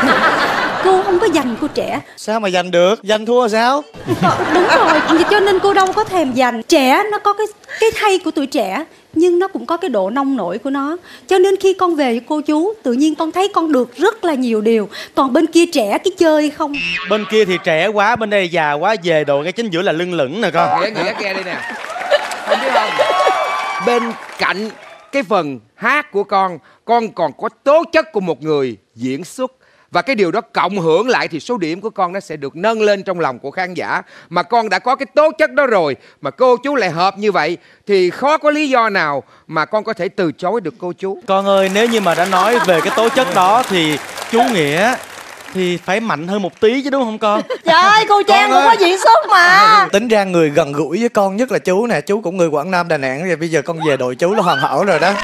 Cô không có giành cô trẻ. Sao mà giành được? Giành thua sao? Đúng rồi, cho nên cô đâu có thèm giành. Trẻ nó có cái hay của tuổi trẻ, nhưng nó cũng có cái độ nông nổi của nó. Cho nên khi con về với cô chú, tự nhiên con thấy con được rất là nhiều điều. Còn bên kia trẻ cái chơi không. Bên kia thì trẻ quá, bên đây già quá, về đồ cái chính giữa là lưng lửng nè con. Nghĩa nghe đi nè. Không biết không? Bên cạnh cái phần hát của con còn có tố chất của một người diễn xuất. Và cái điều đó cộng hưởng lại thì số điểm của con nó sẽ được nâng lên trong lòng của khán giả. Mà con đã có cái tố chất đó rồi mà cô chú lại hợp như vậy thì khó có lý do nào mà con có thể từ chối được cô chú. Con ơi, nếu như mà đã nói về cái tố chất đó thì chú Nghĩa thì phải mạnh hơn một tí chứ đúng không con? Trời ơi, cô Trang cũng có diễn xuất mà. Tính ra người gần gũi với con nhất là chú nè. Chú cũng người Quảng Nam, Đà Nẵng. Rồi bây giờ con về đội chú là hoàn hảo rồi đó.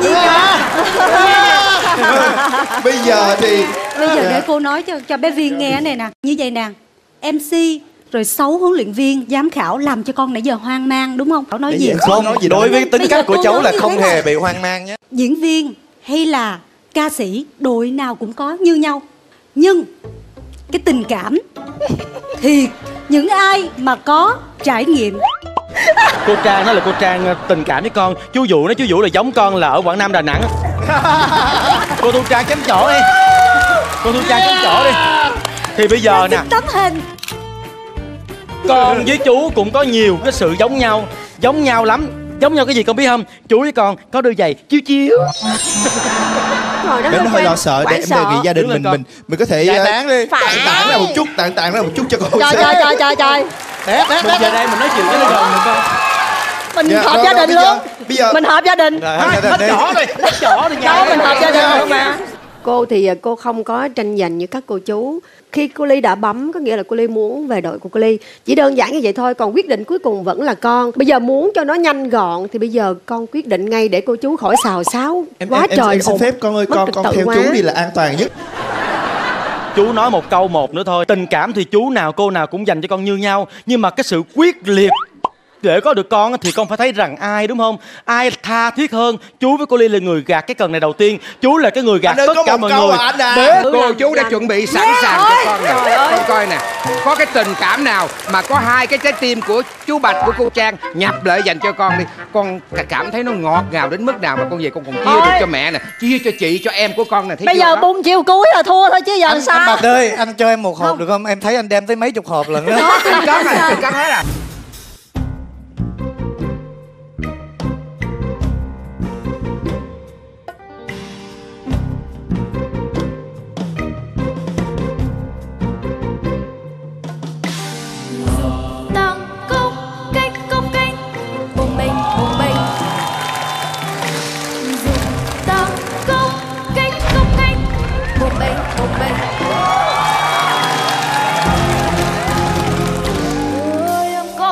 Bây giờ để cô nói cho bé Viên nghe này nè. Như vậy nè, MC rồi 6 huấn luyện viên giám khảo làm cho con nãy giờ hoang mang đúng không? Cậu nói gì? Không, đối với tính cách của cháu là không hề bị hoang mang nhé. Diễn viên hay là ca sĩ đội nào cũng có như nhau. Nhưng cái tình cảm thì những ai mà có trải nghiệm. Cô Trang nó là cô Trang tình cảm với con. Chú Vũ là giống con là ở Quảng Nam, Đà Nẵng. Cô Thu Trang chấm chỗ đi. Cô Thu Trang chấm chỗ đi. Thì bây giờ nè, tấm hình con với chú cũng có nhiều cái sự giống nhau lắm. Giống nhau cái gì con biết không? Chú với con có đôi giày chiếu chiếu. Nó hơi lo sợ để em đề nghị gia đình mình có thể tán đi. tặng ra một chút, tặng ra một chút cho con. Trời. Mình giờ đây mình nói chuyện cho nó gần được con. Mình họp gia đình luôn. Bây giờ mình họp gia đình. Hết chỗ rồi. Đâu mình họp gia đình luôn mà. Cô thì cô không có tranh giành như các cô chú. Khi cô Ly đã bấm có nghĩa là cô Ly muốn về đội của cô Ly. Chỉ đơn giản như vậy thôi, còn quyết định cuối cùng vẫn là con. Bây giờ muốn cho nó nhanh gọn thì bây giờ con quyết định ngay để cô chú khỏi xào xáo quá trời. Em xin phép con ơi, con theo chú đi là an toàn nhất. Chú nói một câu một nữa thôi. Tình cảm thì chú nào cô nào cũng dành cho con như nhau. Nhưng mà cái sự quyết liệt để có được con thì con phải thấy rằng ai đúng không? Ai tha thiết hơn. Chú với cô Ly là người gạt cái cần này đầu tiên. Chú là cái người gạt tất cả mọi người. Cô chú đã chuẩn bị sẵn sàng cho con nè. Con coi nè, có cái tình cảm nào mà có hai cái trái tim của chú Bạch của cô Trang nhập lại dành cho con đi. Con cảm thấy nó ngọt ngào đến mức nào mà con về con còn chia được cho mẹ nè, chia cho chị, cho em của con nè. Bây giờ bung chiều cuối là thua thôi chứ giờ sao? Anh Bạch ơi, anh cho em một hộp được không? Em thấy anh đem tới mấy chục hộp lần đó. Anh cất rồi, anh cất hết à. Có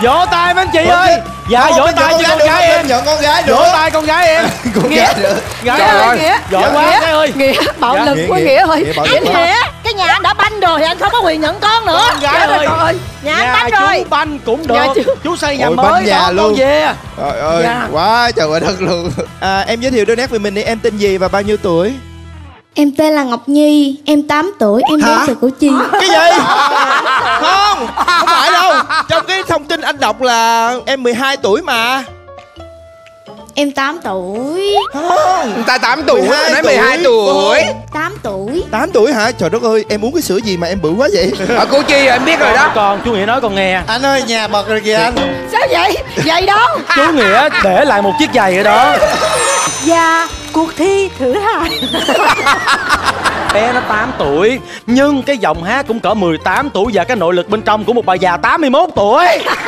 Vỗ tay mấy anh chị ơi. Dạ vỗ tay cho con gái em. Nhận con gái nữa. Vỗ tay con gái em. Con gái nữa. Gái Trời ơi. ơi, Giỏi quá gái ơi. Nghĩa bạo lực quá Nghĩa ơi. Anh Nghĩa, cái nhà anh đã banh rồi thì anh không có quyền nhận con nữa. Con gái ơi. Con ơi. Nhà anh banh rồi. Chú banh cũng được. Nhà Chú xây nhà Ôi, mới banh nhà đó luôn. con về. Trời ơi, Dạ. quá trời ơi đất luôn. Em giới thiệu đôi nét về mình đi, em tên gì và bao nhiêu tuổi? Em tên là Ngọc Nhi, em 8 tuổi, em đến từ Củ Chi. Cái gì? Không phải đâu. Trong cái thông tin anh đọc là em 12 tuổi mà. Em 8 tuổi. Không. Người ta 8 tuổi, 12 nói 12 tuổi. 8 tuổi. 8 tuổi hả? Trời đất ơi, em uống cái sữa gì mà em bự quá vậy? Ở Củ Chi em biết rồi đó. Còn chú Nghĩa nói con nghe. Anh ơi, nhà bật rồi kìa anh. Sao vậy? Vậy đâu? Chú Nghĩa để lại một chiếc giày ở đó. Và cuộc thi thứ hai. Bé nó 8 tuổi nhưng cái giọng hát cũng cỡ 18 tuổi và cái nội lực bên trong của một bà già 81 tuổi.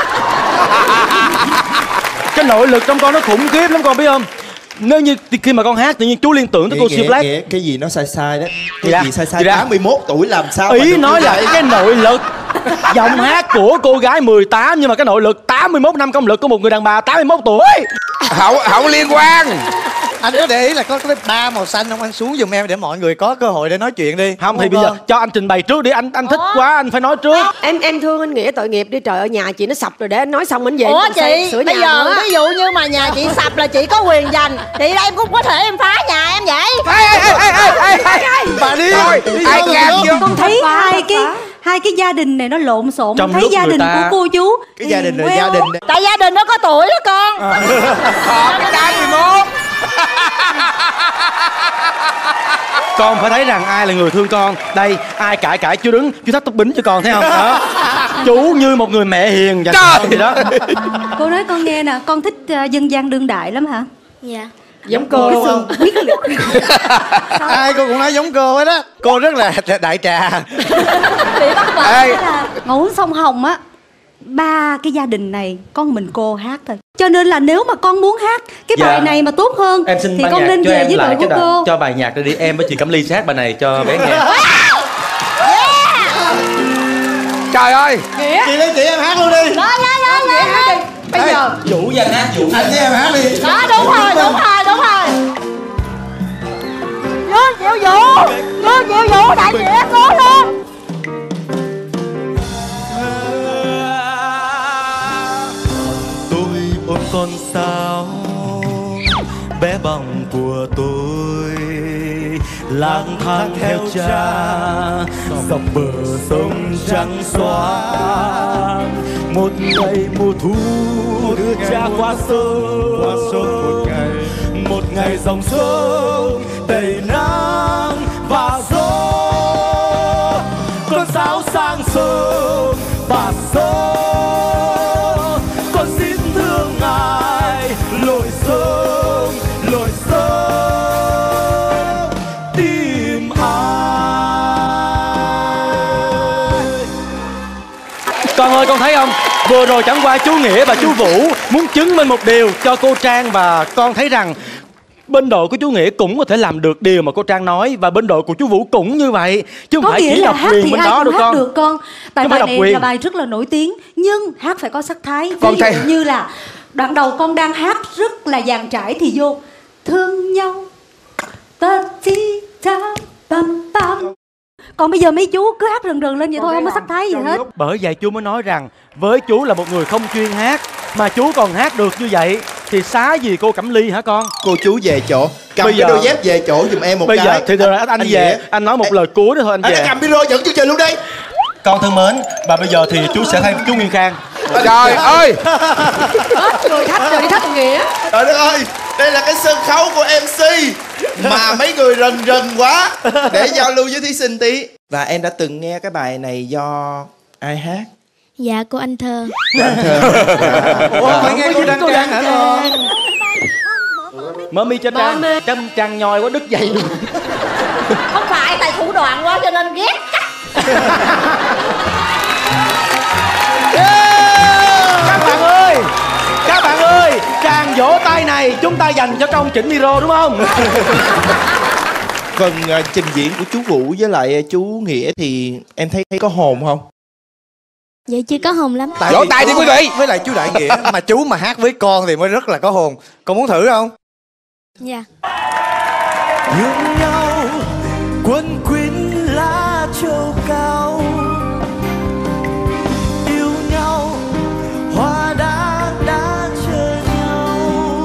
Cái nội lực trong con nó khủng khiếp lắm con biết không? Nếu như khi mà con hát tự nhiên chú liên tưởng tới cô Siêu Black. Cái gì nó sai sai đó. Gì Cái đó? gì sai sai Gì đó? 81 tuổi làm sao mà Ý được nói như là vậy? cái nội lực giọng hát của cô gái 18 nhưng mà cái nội lực 81 năm công lực của một người đàn bà 81 tuổi. Không liên quan. Anh có để ý là có cái 3 màu xanh không? Anh xuống giùm em để mọi người có cơ hội để nói chuyện đi. Không thì bây giờ cho anh trình bày trước đi, anh thích quá anh phải nói trước. Em thương anh Nghĩa tội nghiệp đi, trời ơi nhà chị nó sập rồi, để anh nói xong anh về. Ủa anh còn chị, sửa bây nhà giờ nữa. ví dụ như mà nhà chị sập là chị có quyền giành thì em cũng có thể em phá nhà em vậy. Bà đi. Thôi, ai can vô. Con thấy hai cái gia đình này nó lộn xộn. Trong Thấy lúc gia người đình ta- của cô chú Cái gia đình thì là gia đình. Tại gia đình nó có tuổi đó con. Cái 81. Con phải thấy rằng ai là người thương con. Đây, ai cãi chú đứng, chú thắt tóc bính cho con thấy không? Đó. Chú như một người mẹ hiền và gì đó. Cô nói con nghe nè, con thích dân gian đương đại lắm hả? Dạ. Giống cô Cái không? sự quyết liệt. Ai cô cũng nói giống cô hết á. Cô rất là đại trà. Ê. Ngồi uống sông Hồng á, 3 cái gia đình này con mình cô hát thôi. Cho nên là nếu mà con muốn hát cái bài này mà tốt hơn Em xin thì ban con nhạc nên cho về em với đội lại của cái cô. cho bài nhạc đi, em với chị Cẩm Ly hát bài này cho bé nghe. Trời ơi. Chị lấy chị em hát luôn đi. Đó. Bây giờ Vũ dành hát Vũ. Anh với em hát đi. đó đúng rồi. Vô chịu Vũ đại diện cố lên. Tôi ôm con sao bé bỏng của tôi, lang thang theo cha dọc bờ sông trắng xóa. Một ngày mùa thu đưa cha qua sông, một ngày dòng sông đầy nắng và gió. Con sáo sang sông và gió, con xin thương ngài lội sông tìm ai. Con ơi con thấy không, vừa rồi chẳng qua chú Nghĩa và chú Vũ muốn chứng minh một điều cho cô Trang, và con thấy rằng bên đội của chú Nghĩa cũng có thể làm được điều mà cô Trang nói, và bên đội của chú Vũ cũng như vậy, chứ không Có phải nghĩa chỉ là độc hát quyền thì bên ai đó cũng được hát con. được con. Tại Chứ không phải bài độc này quyền. là bài rất là nổi tiếng, nhưng hát phải có sắc thái. Ví Con dụ thấy- như là đoạn đầu con đang hát rất là dàn trải thì vô thương nhau ta chi ta pam pam. Còn bây giờ mấy chú cứ hát rần rần lên vậy thôi, không có sắc thái gì hết. Bởi vậy chú mới nói rằng với chú là một người không chuyên hát mà chú còn hát được như vậy thì xá gì cô Cẩm Ly hả con? Cô chú về chỗ, cầm Bây cái giờ- đôi dép về chỗ giùm em một Bây cái. giờ thì rồi anh về, Nghĩa. anh nói một lời cuối nữa thôi anh Anh về. cầm micro dẫn chương trình luôn đi. Con thân mến, và bây giờ thì chú sẽ thay chú Nguyên Khang. Trời ơi. Người thách rồi đi thách Nghĩa. Trời đất ơi, đây là cái sân khấu của MC mà mấy người rần quá. Để giao lưu với thí sinh tí. Và em đã từng nghe cái bài này do ai hát? Dạ cô Anh Thơ. Ủa phải nghe cô Đăng Trang hả con? Mở mi cho Trang, Trang nhoi quá đứt dây luôn. Không phải tại thủ đoạn quá cho nên ghét. Các bạn ơi, tràng vỗ tay này chúng ta dành cho công chỉnh micro đúng không? Phần trình diễn của chú Vũ với lại chú Nghĩa thì em thấy có hồn không? Vậy chưa có hồn lắm. Vỗ tay đi quý vị. Với lại chú Đại Nghĩa mà chú mà hát với con thì mới rất là có hồn. Con muốn thử không? Dạ. Yêu nhau quân quyến lá châu cao, yêu nhau hoa đã chờ nhau.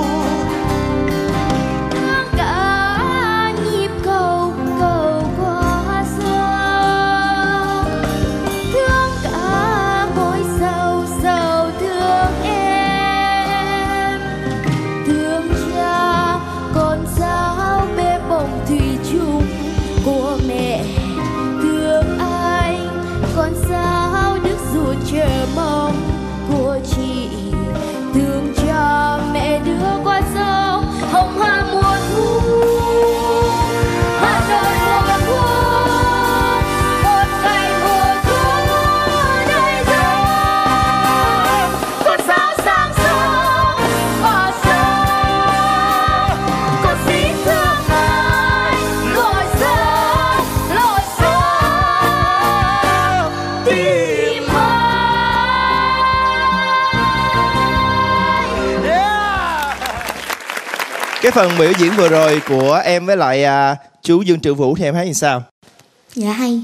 Thương cả nhịp cầu cầu qua sông, thương cả mỗi sầu sầu thương em, thương cha con sao bê bồng thủy chung của mẹ, thương anh con sao đức ruột chờ mong của chị, thương cha mẹ đưa qua sông hồng hoa mùa thu, Hà Nội mùa thu, một ngày mùa thu nơi đây, con sao sang sông qua sông, con xin thương anh lội sông tìm Cái phần biểu diễn vừa rồi của em với lại chú Dương Triệu Vũ thì em thấy như sao? Dạ hay.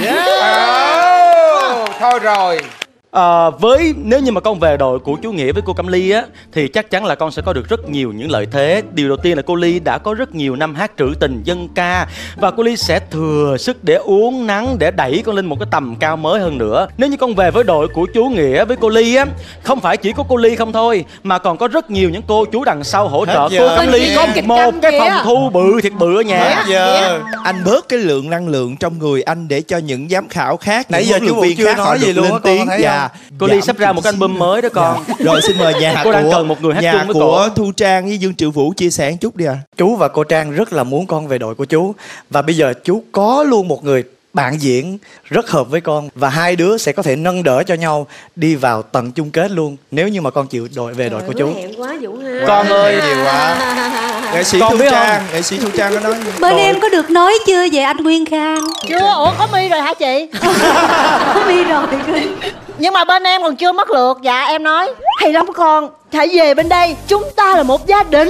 Thôi rồi. Với nếu như mà con về đội của chú Nghĩa với cô Cẩm Ly á thì chắc chắn là con sẽ có được rất nhiều những lợi thế. Điều đầu tiên là cô Ly đã có rất nhiều năm hát trữ tình dân ca và cô Ly sẽ thừa sức để uốn nắn, để đẩy con lên một cái tầm cao mới hơn nữa. Nếu như con về với đội của chú Nghĩa với cô Ly á, không phải chỉ có cô Ly không thôi mà còn có rất nhiều những cô chú đằng sau hỗ trợ. Cô Cẩm Ly có một cái phòng thu bự thiệt bự ở nhà. Giờ anh bớt cái lượng năng lượng trong người anh để cho những giám khảo khác, nãy giờ chú Vũ chưa nói gì luôn á, con thấy không? Cô Ly sắp ra một cái album mới đó con. Rồi xin mời nhà cô đang cần một người hát chung với của Thu Trang với Dương Triệu Vũ chia sẻ một chút đi ạ. Chú và cô Trang rất là muốn con về đội của chú. Và bây giờ chú có luôn một người bạn diễn rất hợp với con. Và hai đứa sẽ có thể nâng đỡ cho nhau đi vào tận chung kết luôn. Nếu như mà con chịu về đội của chú. Quá Vũ ha. Con ơi, nhiều quá. Nghệ sĩ Thu Trang, nghệ sĩ Thu Trang có nói bên em có được nói chưa về anh Nguyên Khang? Chưa, ủa có mi rồi hả chị? Có mi rồi. Nhưng mà bên em còn chưa mất lượt. Dạ em nói hay lắm con, hãy về bên đây, chúng ta là một gia đình.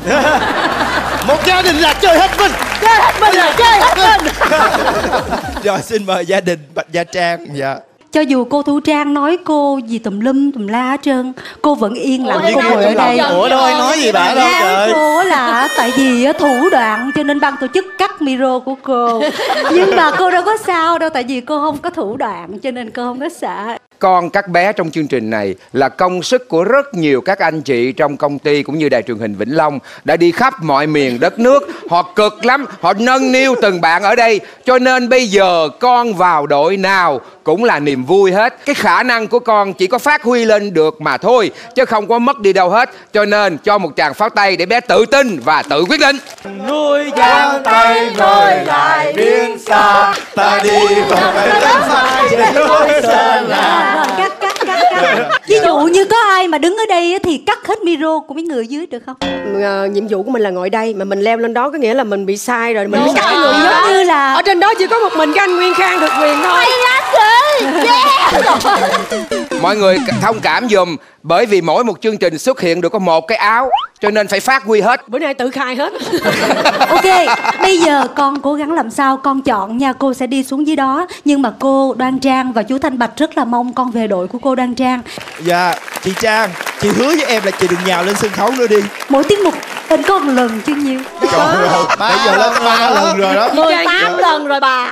Một gia đình là chơi hết mình. Chơi hết mình là chơi hết mình. Rồi xin mời gia đình Bạch Gia Trang. Dạ. Cho dù cô Thu Trang nói cô gì tùm lum tùm la hết trơn, cô vẫn yên lặng cô ngồi ở đây. Ủa đâu ai nói gì bà đâu trời. Cô là tại vì thủ đoạn cho nên ban tổ chức cắt micro của cô. Nhưng mà cô đâu có sao đâu, tại vì cô không có thủ đoạn cho nên cô không có sợ. Con các bé trong chương trình này là công sức của rất nhiều các anh chị trong công ty cũng như đài truyền hình Vĩnh Long đã đi khắp mọi miền đất nước. Họ cực lắm, họ nâng niu từng bạn ở đây. Cho nên bây giờ con vào đội nào cũng là niềm vui hết. Cái khả năng của con chỉ có phát huy lên được mà thôi, chứ không có mất đi đâu hết. Cho nên cho một tràng pháo tay để bé tự tin và tự quyết định. Núi giang tay rồi lại biến xa, ta đi vào cái đất xa trên núi Sơn Hà. Cắt. Ví dụ như có ai mà đứng ở đây thì cắt hết micro của mấy người dưới được không? Nhiệm vụ của mình là ngồi đây mà mình leo lên đó có nghĩa là mình bị sai rồi, mình bị cắt rồi. người Giống như là ở trên đó chỉ có một mình cái anh Nguyên Khang được quyền thôi. Hay lắm chị. Yeah. Mọi người thông cảm dùm, bởi vì mỗi một chương trình xuất hiện được có một cái áo, cho nên phải phát huy hết. Bữa nay tự khai hết. Ok, bây giờ con cố gắng làm sao con chọn nha, cô sẽ đi xuống dưới đó. Nhưng mà cô Đoan Trang và chú Thanh Bạch rất là mong con về đội của cô Đoan Trang. Dạ, chị Trang, chị hứa với em là chị đừng nhào lên sân khấu nữa đi. Mỗi tiết mục lên có một lần chứ nhiều. Trời ơi, bây giờ lên 3 lần rồi đó. 18 lần rồi bà.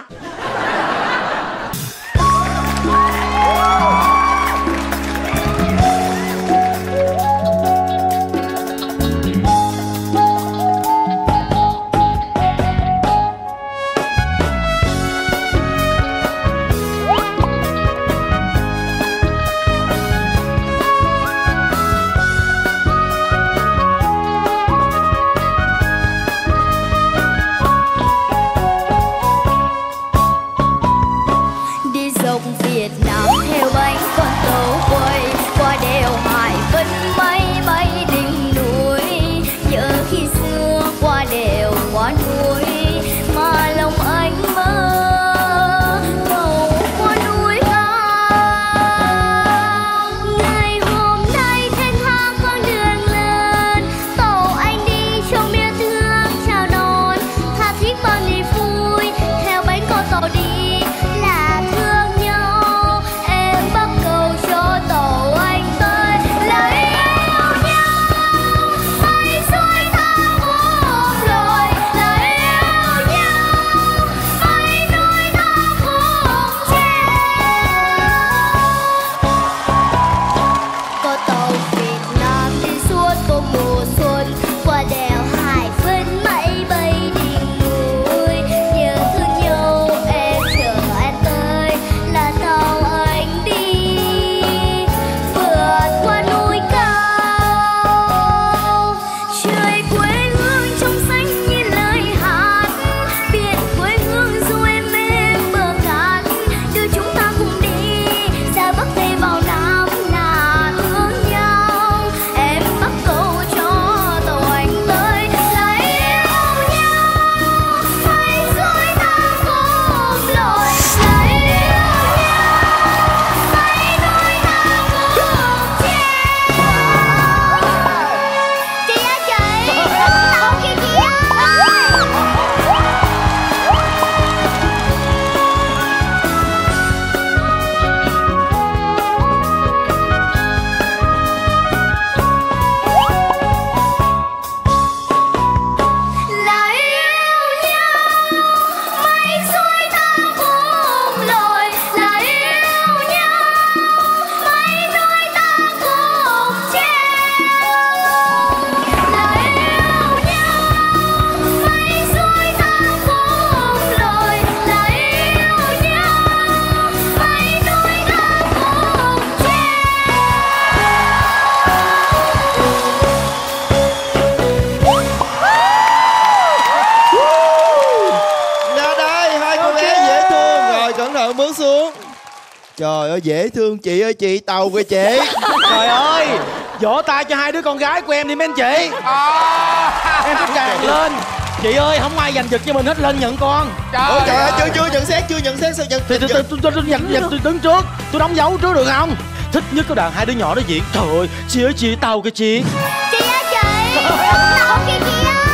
Trời ơi dễ thương chị ơi, chị Tàu kìa chị. Trời ơi, vỗ tay cho hai đứa con gái của em đi mấy anh chị. Em cứ tràn lên. Chị ơi, không ai giành giật cho mình hết, lên nhận con. Ôi trời ơi, chưa nhận xét sao nhận. Thì tôi đứng trước, tôi đóng dấu trước được không? Thích nhất có đoạn hai đứa nhỏ đó diễn. Trời ơi, chị ơi chị Tàu kìa chị. Chị ơi chị, Tàu kìa chị ơi.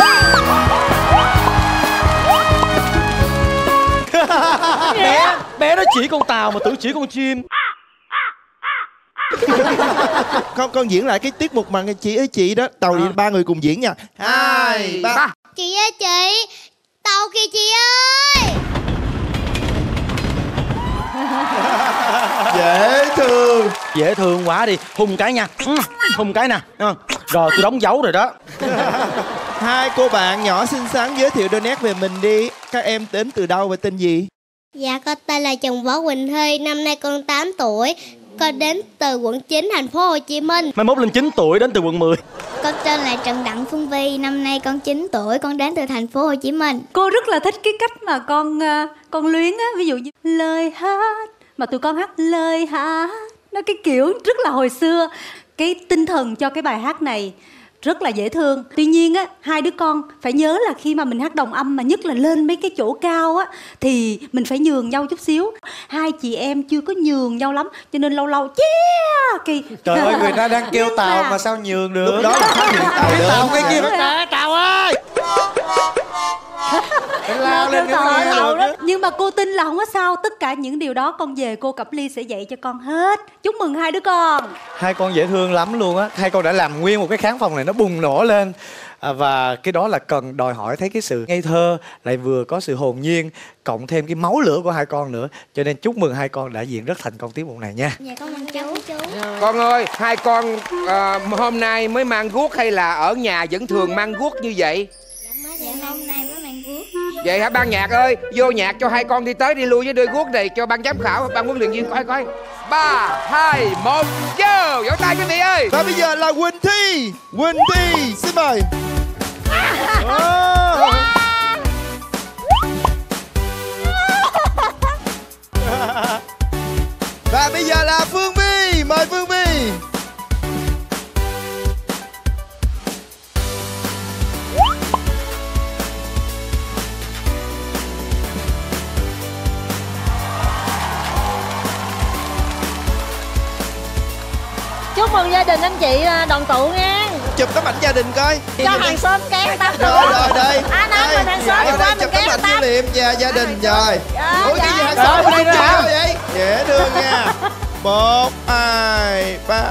Bé nó chỉ con tàu mà tưởng chỉ con chim. Con diễn lại cái tiết mục mà chị ơi chị đó. Tàu đi ba người cùng diễn nha. 2, 3. Chị ơi chị, Tàu kìa chị ơi. Dễ thương quá đi. Hùng cái nha. Hùng cái nè. Rồi tôi đóng dấu rồi đó. Hai cô bạn nhỏ xinh xắn giới thiệu đôi nét về mình đi. Các em đến từ đâu và tên gì? Dạ con tên là Trần Võ Quỳnh Thi, năm nay con 8 tuổi. Con đến từ quận 9 thành phố Hồ Chí Minh. Mai mốt lên 9 tuổi đến từ quận 10. Con tên là Trần Đặng Phương Vi, năm nay con 9 tuổi, con đến từ thành phố Hồ Chí Minh. Cô rất là thích cái cách mà con luyến á, ví dụ như lời hát mà tụi con hát lời hát, nó cái kiểu rất là hồi xưa. Cái tinh thần cho cái bài hát này rất là dễ thương. Tuy nhiên á, hai đứa con phải nhớ là khi mà mình hát đồng âm mà nhất là lên mấy cái chỗ cao á thì mình phải nhường nhau chút xíu. Hai chị em chưa có nhường nhau lắm cho nên lâu lâu kỳ. Trời ơi, người ta đang kêu Tàu mà sao nhường được. Lúc đó là phát hiện Tàu đến. Tàu cái kia phải Tàu ơi. Lao lên Tàu đó. Nhưng mà cô tin là không có sao. Tất cả những điều đó con về cô Cẩm Ly sẽ dạy cho con hết. Chúc mừng hai đứa con. Hai con dễ thương lắm luôn á. Hai con đã làm nguyên một cái khán phòng này nó bùng nổ lên. Và cái đó là cần đòi hỏi thấy cái sự ngây thơ, lại vừa có sự hồn nhiên, cộng thêm cái máu lửa của hai con nữa. Cho nên chúc mừng hai con đã diễn rất thành công tiết mục này nha. Dạ con mừng chú. Con ơi, hai con hôm nay mới mang guốc hay là ở nhà vẫn thường mang guốc như vậy? Dạ hôm nay mới mang guốc. Vậy hả? Ban nhạc ơi, vô nhạc cho hai con đi tới đi lui với đôi guốc này cho ban giám khảo, ban huấn luyện viên coi. 3, 2, 1, vô! Vỗ tay quý vị ơi! Và bây giờ là Quỳnh Thi. Quỳnh Thi, xin mời. Và bây giờ là Phương Vi. Mời Phương Vi. Chúc mừng gia đình anh chị đoàn tụ nha. Chụp tấm ảnh gia đình coi. Cho hàng xóm ké tắm. Rồi đây. Nam mình hàng xóm qua mình chụp tấm ké ảnh tắm. kỷ niệm và gia đình rồi. Ủa cái gì hàng Rồi, xóm bên đây đây nữa vậy? Dễ thương nha. 1, 2, 3.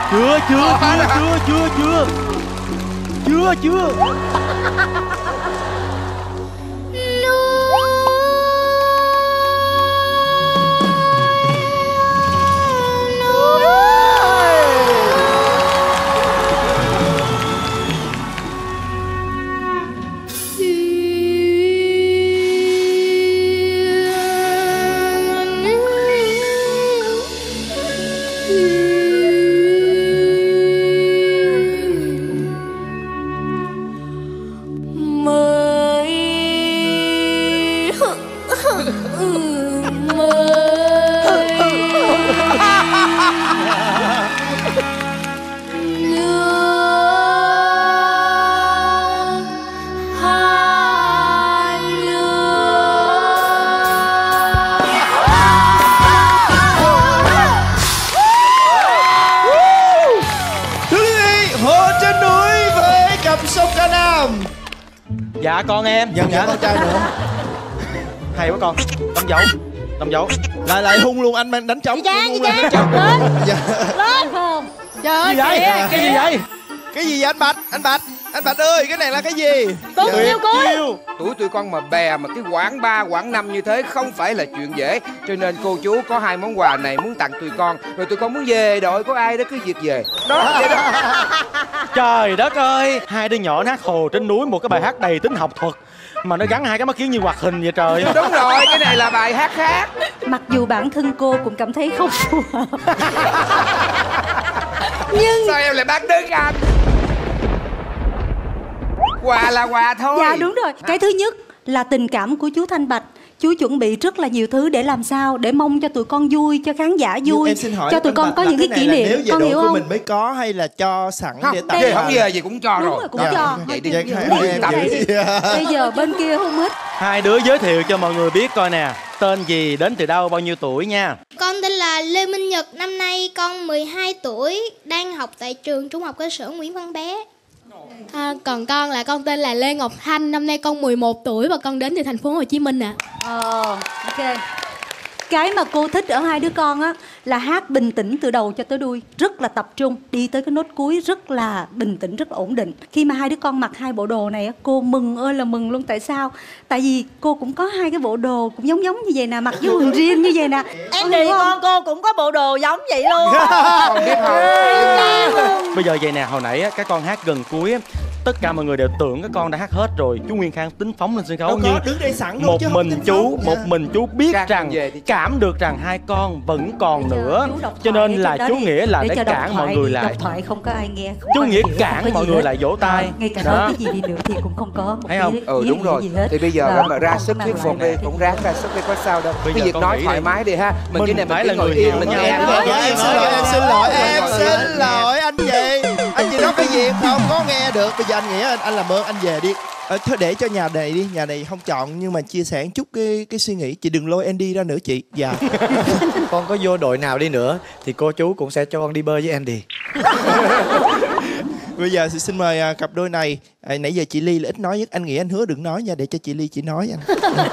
Chưa. Dạ con em. Dạ con trai nữa. Hay quá con. Đóng dấu. Lại hung luôn, anh đánh trống. Chị Trang lên không? Trời ơi kìa. Cái gì vậy? Cái gì vậy anh Bạch ơi, cái này là cái gì? Tuần chiêu cuối. Tuổi tụi con mà bè mà cái quãng 3 quãng 5 như thế không phải là chuyện dễ. Cho nên cô chú có 2 món quà này muốn tặng tụi con. Rồi tụi con muốn về đội có ai đó cứ việc về. Đó vậy đó. Trời đất ơi, hai đứa nhỏ nó hát Hồ Trên Núi, một cái bài hát đầy tính học thuật mà nó gắn hai cái mắt kiến như hoạt hình vậy trời. Đúng rồi, cái này là bài hát khác. Mặc dù bản thân cô cũng cảm thấy không phù hợp. Nhưng sao em lại bác đứng anh? Quà là quà thôi. Dạ đúng rồi. Cái thứ nhất là tình cảm của chú Thanh Bạch. Chú chuẩn bị rất là nhiều thứ để làm sao để mong cho tụi con vui, cho khán giả vui, em xin hỏi cho tụi con có những cái kỷ niệm. Nếu về con đội hiểu của không? mình mới có hay là cho sẵn để tặng? Không về gì cũng cho đúng rồi. Cũng cho. Vậy đi. Bây giờ bên kia không hết. Hai đứa giới thiệu cho mọi người biết coi nè. Tên gì, đến từ đâu, bao nhiêu tuổi nha? Con tên là Lê Minh Nhật, năm nay con 12 tuổi, đang học tại trường Trung học cơ sở Nguyễn Văn Bé. Còn con tên là Lê Ngọc Thanh, năm nay con 11 tuổi và con đến từ thành phố Hồ Chí Minh ạ. Ok. Cái mà cô thích ở hai đứa con á là hát bình tĩnh từ đầu cho tới đuôi, rất là tập trung, đi tới cái nốt cuối rất là bình tĩnh, rất là ổn định. Khi mà hai đứa con mặc hai bộ đồ này á, cô mừng ơi là mừng luôn. Tại sao? Tại vì cô cũng có hai cái bộ đồ cũng giống như vậy nè, mặc với quần jean như vậy nè. Em đi con cô cũng có bộ đồ giống vậy luôn. Bây giờ vậy nè, hồi nãy á, các con hát gần cuối á, tất cả mọi người đều tưởng các con đã hát hết rồi. Chú Nguyên Khang tính phóng lên sân khấu nhưng đứng đây sẵn luôn, một mình chú biết rằng cảm được rằng hai con vẫn còn nữa, cho nên là chú nghĩa là để cản mọi người lại. Độc thoại không có ai nghe. Chú nghĩa cản mọi người lại vỗ tay. Ngay cả nói cái gì đi nữa thì cũng không có. Thấy không? Đúng rồi. Thì bây giờ mà ra sức thuyết phục đi, cũng ráng ra sức đi, có sao đâu. Cái việc nói thoải mái đi ha. Mình chỉ này mình cứ ngồi yên mình nghe. Em xin lỗi anh gì? Anh gì nói cái gì không có nghe được. Bây giờ anh nghĩ anh làm ơn anh về đi. Thôi để cho nhà này đi, nhà này không chọn nhưng mà chia sẻ một chút cái suy nghĩ. Chị đừng lôi Andy ra nữa chị. Dạ. Con có vô đội nào đi nữa thì cô chú cũng sẽ cho con đi bơi với Andy. Bây giờ xin mời cặp đôi này. Nãy giờ chị Ly là ít nói nhất, anh nghĩ anh hứa đừng nói nha, để cho chị Ly chỉ nói anh.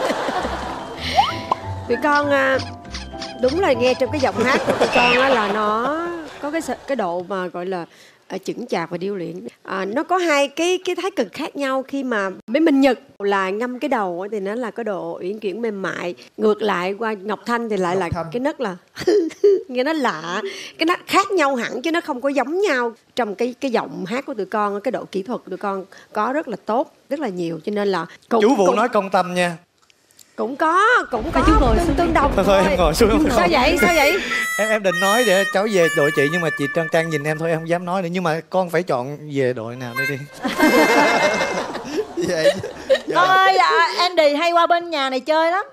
Tụi con đúng là nghe trong cái giọng hát của tụi con là nó có cái độ mà gọi là chững chạc và điêu luyện. Nó có hai cái thái cực khác nhau. Khi mà mấy Minh Nhật là ngâm cái đầu thì nó là cái độ uyển chuyển mềm mại, ngược lại qua Ngọc Thanh thì lại là cái nấc là nghe nó lạ, cái nó khác nhau hẳn chứ nó không có giống nhau. Trong cái giọng hát của tụi con, cái độ kỹ thuật của tụi con có rất là tốt, rất là nhiều, cho nên là chú Vũ nói công tâm nha. Cũng có chú ngồi tương đồng thôi. Em ngồi xuống. Sao vậy? Em định nói để cháu về đội chị nhưng mà chị Trang nhìn em thôi, em không dám nói nữa. Nhưng mà con phải chọn về đội nào đây đi. Vậy con ơi, Andy hay qua bên nhà này chơi lắm.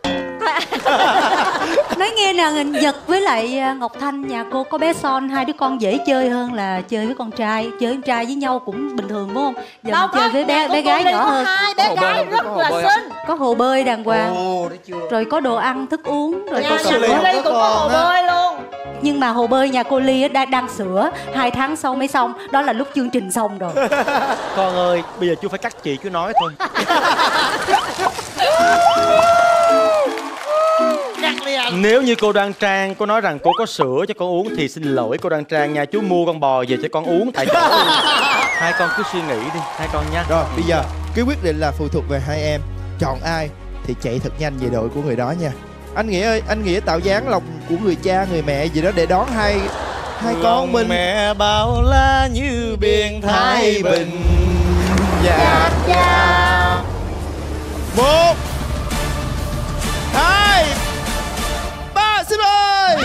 Nói nghe nè, Giật với lại Ngọc Thanh nhà cô có bé Son, hai đứa con dễ chơi hơn là chơi với con trai. Chơi con trai với nhau cũng bình thường đúng không? Giờ chơi với bé gái nhỏ hơn. Hai bé gái rất là xinh. Có hồ bơi đàng hoàng. Rồi có đồ ăn thức uống, rồi có sữa. Cô Ly cũng có hồ bơi luôn. Nhưng mà hồ bơi nhà cô Ly đang sửa, 2 tháng sau mới xong. Đó là lúc chương trình xong rồi. Con ơi, bây giờ chú phải cắt chị, chú nói thôi. Cắt đi anh. Nếu như cô Đoan Trang có nói rằng cô có sữa cho con uống thì xin lỗi cô Đoan Trang nha. Chú mua con bò về cho con uống tại chỗ. Hai con cứ suy nghĩ đi, hai con nha. Rồi bây giờ cái quyết định là phụ thuộc về hai em. Chọn ai thì chạy thật nhanh về đội của người đó nha. Anh Nghĩa ơi, anh Nghĩa tạo dáng lòng của người cha người mẹ gì đó để đón hai con mình. Mẹ bao la như biển Thái Bình. Dạ dạ. 1 2 3 xin ơi.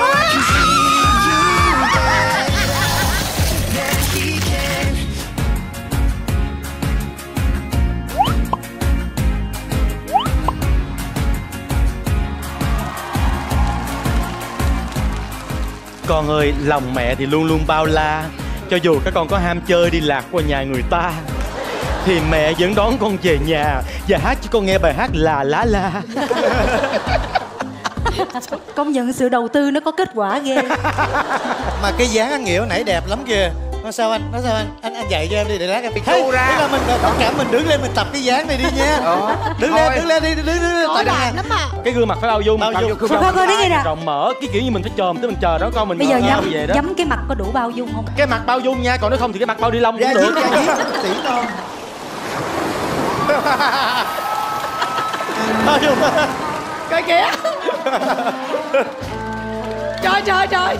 Con ơi, lòng mẹ thì luôn luôn bao la. Cho dù các con có ham chơi đi lạc qua nhà người ta thì mẹ vẫn đón con về nhà và hát cho con nghe bài hát là lá la. Công nhận sự đầu tư nó có kết quả ghê. Mà cái dáng anh Nghĩa hồi nãy đẹp lắm kìa. Nói sao anh? Anh dạy cho em đi để lát em Thu ra. Tức là mình tất cả mình đứng lên mình tập cái dáng này đi nha. Đứng lên đi, đứng Khó làm lắm à. Cái gương mặt phải bao dung. Thôi coi đi nè. Rộng mở, cái kiểu như mình phải chồm tới mình chờ đó con mình. Bây giờ về đó. nhắm cái mặt có đủ bao dung không? Cái mặt bao dung nha, còn nếu không thì cái mặt bao đi lông cũng được. Tỷ con. Coi kìa. Trời trời trời.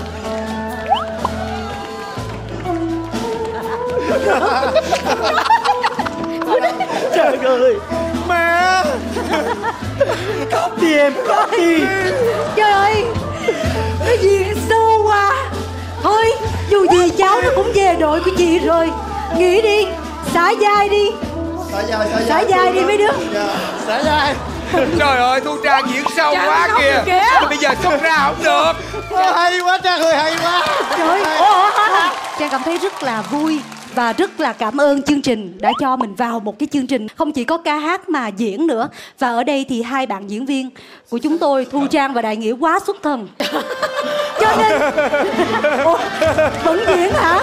Trời ơi, má. Khóc đi em, khóc đi. Trời ơi, cái gì sâu quá. Thôi, dù gì cháu nó cũng về đội của chị rồi. Nghĩ đi, xả vai đi. Xả vai đi mấy đứa. Xả vai. Trời ơi, Thu Trang diễn sâu quá kìa. Bây giờ xuất ra không được. Hay quá Trang ơi, hay quá. Trời ơi, Trang cảm thấy rất là vui và rất là cảm ơn chương trình đã cho mình vào một cái chương trình không chỉ có ca hát mà diễn nữa. Và ở đây thì hai bạn diễn viên của chúng tôi, Thu Trang và Đại Nghĩa quá xuất thần. Cho nên ủa, vẫn diễn hả?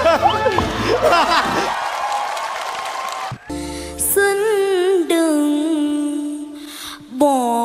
Xin đừng bỏ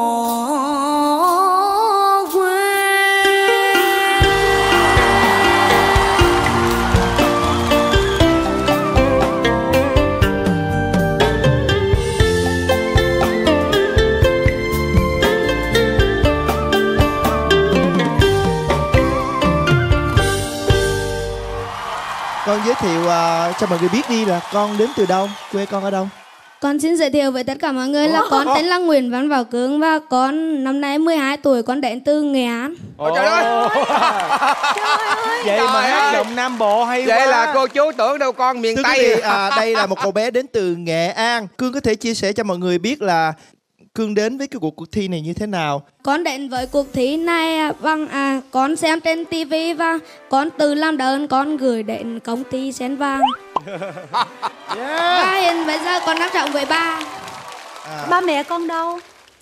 Con giới thiệu cho mọi người biết đi là con đến từ đâu, quê con ở đâu? Con xin giới thiệu với tất cả mọi người là con tên là Nguyễn Văn Bảo Cương và con năm nay 12 tuổi, con đến từ Nghệ An. Trời ơi. Vậy mà hát giọng Nam Bộ hay quá. Vậy là cô chú tưởng đâu con miền Thưa Tây. quý vị, đây là một cậu bé đến từ Nghệ An. Cương có thể chia sẻ cho mọi người biết là Cương đến với cái cuộc thi này như thế nào? Con đến với cuộc thi này bằng con xem trên TV và con tự làm đơn con gửi đến công ty Sen Vàng. Và hiện bây giờ con đang sống với ba. Ba mẹ con đâu?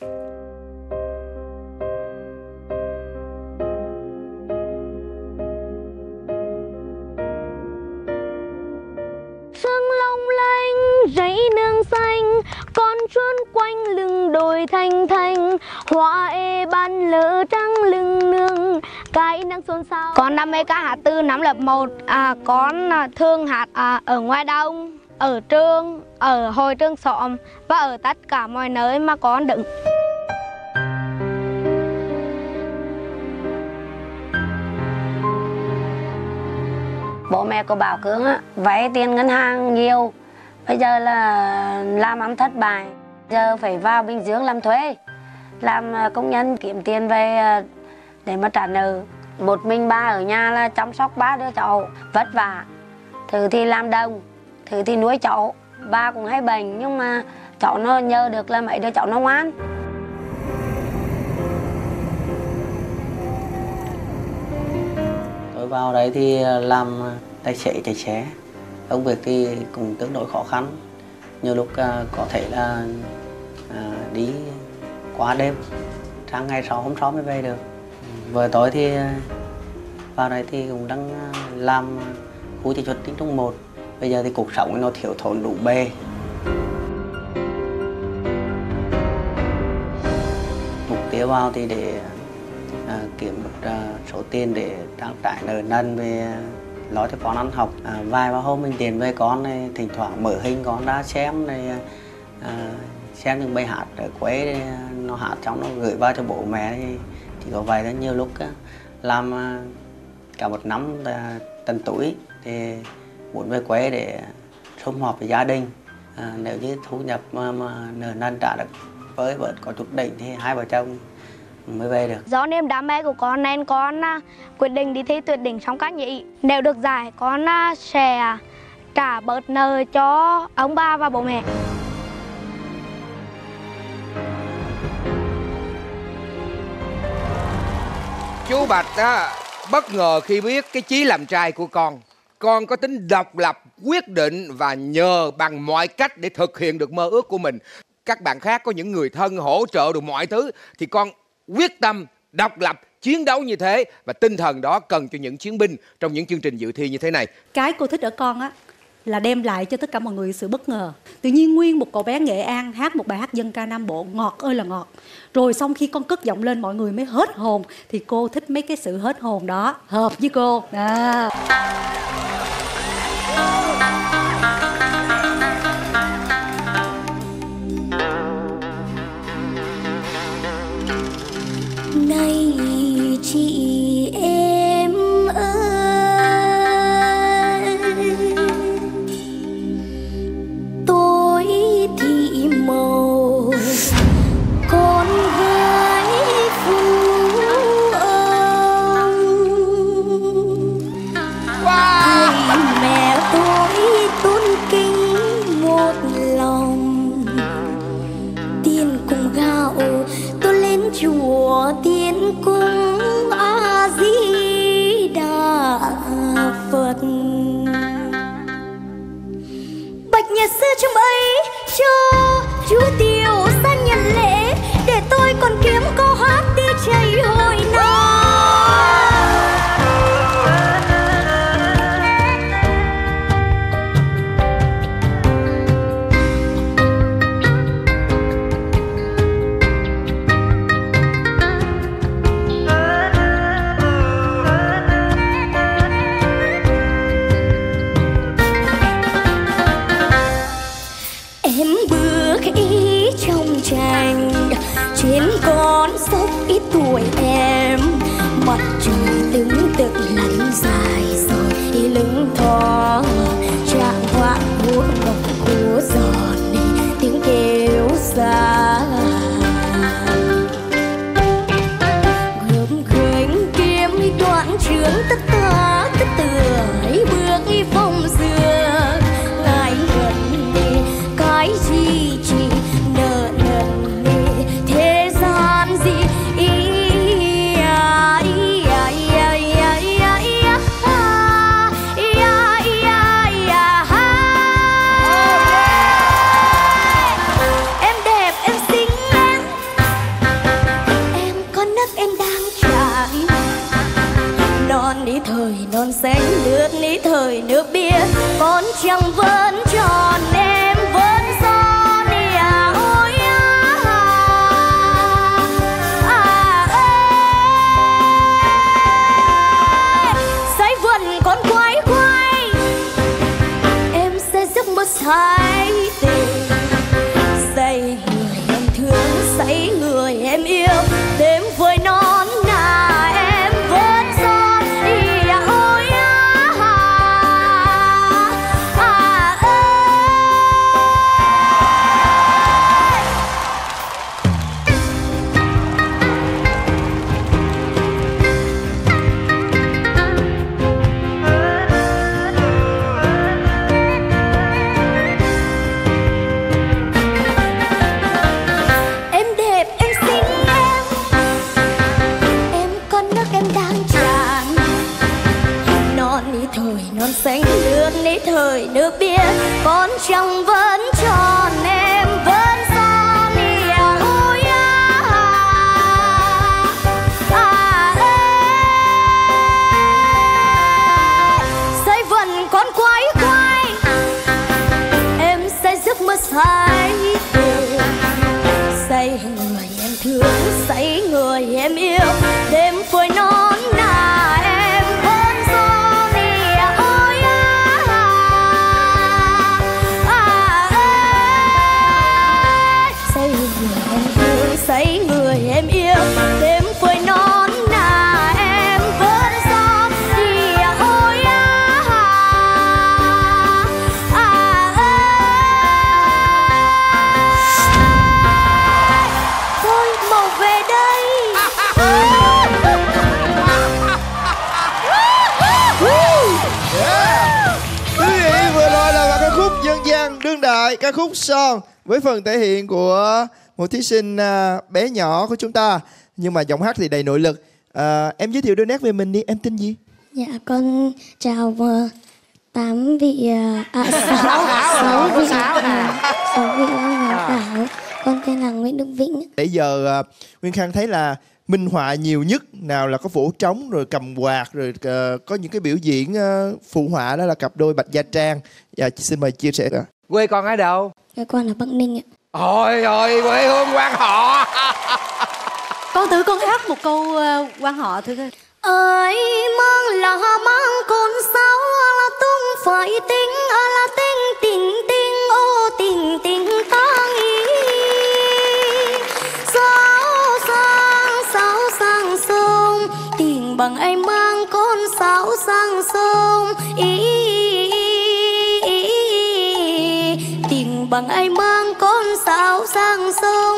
Sương long lanh dãy nương xanh, con chuôn quanh lưng đồi thanh thanh, hoa ê ban lỡ trắng lưng nương, cái nắng xôn xao. Con đam mê ca hát từ năm lớp 1. Con thường hát ở ngoài đông, ở trường, ở hội trường xóm và ở tất cả mọi nơi mà con đứng. Bố mẹ của Bảo Cương vay tiền ngân hàng nhiều. Bây giờ là làm ăn thất bại. Giờ phải vào Bình Dương làm thuê, làm công nhân kiếm tiền về để mà trả nợ. Một mình ba ở nhà là chăm sóc ba đứa cháu vất vả. Thử thì làm đồng, thử thì nuôi cháu. Ba cũng hay bệnh nhưng mà cháu nó nhờ được là mấy đứa cháu nó ngoan. Tôi vào đấy thì làm tài xế chạy xe. Công việc thì cũng tương đối khó khăn. Nhiều lúc có thể là đi qua đêm, sang ngày sau hôm sau mới về được. Vợ tôi thì vào đây thì cũng đang làm khu chế xuất Tinh Trung 1. Bây giờ thì cuộc sống nó thiếu thốn đủ bề. Mục tiêu vào thì để kiếm một số tiền để trang trải nợ nần về lo cho con ăn học. Vài ba hôm mình tiền về con này, thỉnh thoảng mở hình con ra xem này, xem những bài hát ở quê nó hát trong nó gửi vào cho bố mẹ thì chỉ có vậy đó. Nhiều lúc làm cả một năm tận tuổi thì muốn về quê để sum họp với gia đình. Nếu như thu nhập mà nợ nần trả được với vợ có chút đỉnh thì hai vợ chồng mới về được. Do niềm đam mê của con nên con quyết định đi thi tuyệt đỉnh song ca nhị. Nếu được giải con sẽ trả bớt nợ cho ông bà và bố mẹ. Chú Bạch á, bất ngờ khi biết cái chí làm trai của con có tính độc lập, quyết định và nhờ bằng mọi cách để thực hiện được mơ ước của mình. Các bạn khác có những người thân hỗ trợ được mọi thứ thì con quyết tâm độc lập chiến đấu như thế, và tinh thần đó cần cho những chiến binh trong những chương trình dự thi như thế này. Cái cô thích ở con á là đem lại cho tất cả mọi người sự bất ngờ. Tự nhiên nguyên một cậu bé Nghệ An hát một bài hát dân ca Nam Bộ ngọt ơi là ngọt. Rồi xong khi con cất giọng lên mọi người mới hết hồn. Thì cô thích mấy cái sự hết hồn đó, hợp với cô. Này chị em ơi, tôi thị màu con gái phú ông. Thầy mẹ tôi tôn kính một lòng, tiền cùng gạo tôi lên chùa tiên cung A Di Đà Phật. Bạch nhà xưa trong ấy cho chú Tiểu sang nhận lễ, để tôi còn kiếm câu hát đi chạy hồi nào. Trên con dốc ít tuổi em, mặt trời từng từng lăn dài rồi lưng thó trạng hoạn buốt ngọc khô giòn tiếng kêu xa. Gươm khênh kiếm đoạn trướng tất tả tất tưởi bước phong dừa ngài gần đi cái gì chỉ nợ nần thế gian gì. Em đẹp em xinh em có nấc em đang tràn, non ní thời non xanh nước ní thời nước biếc con chẳng vẫn tròn em vẫn son ôi sấy vần con quay quay em sẽ giấc mơ say tình, say người em thương say người em yêu đêm với non nà em vẫn son ôi em đẹp em xinh em có nước em đang tràn, non ní thời non xanh nước ní thời nước biếc con chẳng vẫn tròn em vẫn son ôi sấy vần con quay quay em sẽ giấc mơ say tình, say người em thương say người em yêu đêm ca khúc Son với phần thể hiện của một thí sinh bé nhỏ của chúng ta, nhưng mà giọng hát thì đầy nội lực. Em giới thiệu đôi nét về mình đi, em tên gì? Dạ con chào 8 vị 6 vị ban giám khảo. Con tên là Nguyễn Đức Vĩnh. Nãy giờ Nguyên Khang thấy là minh họa nhiều nhất, nào là có vỗ trống rồi cầm quạt rồi có những cái biểu diễn phụ họa, đó là cặp đôi Bạch Gia Trang. Dạ, xin mời chia sẻ. Quê con ở đâu? Quê con ở Bắc Ninh ạ. Ôi ôi, quê hương quan họ. Con thử con hát một câu quan họ thử coi. Ơi mang là mang con sao là tung phải tính là tính tình tình ô tình tình ta nghĩ sao sang sông tình bằng anh mang con sao sang sông tình bằng anh mang con sao sang sông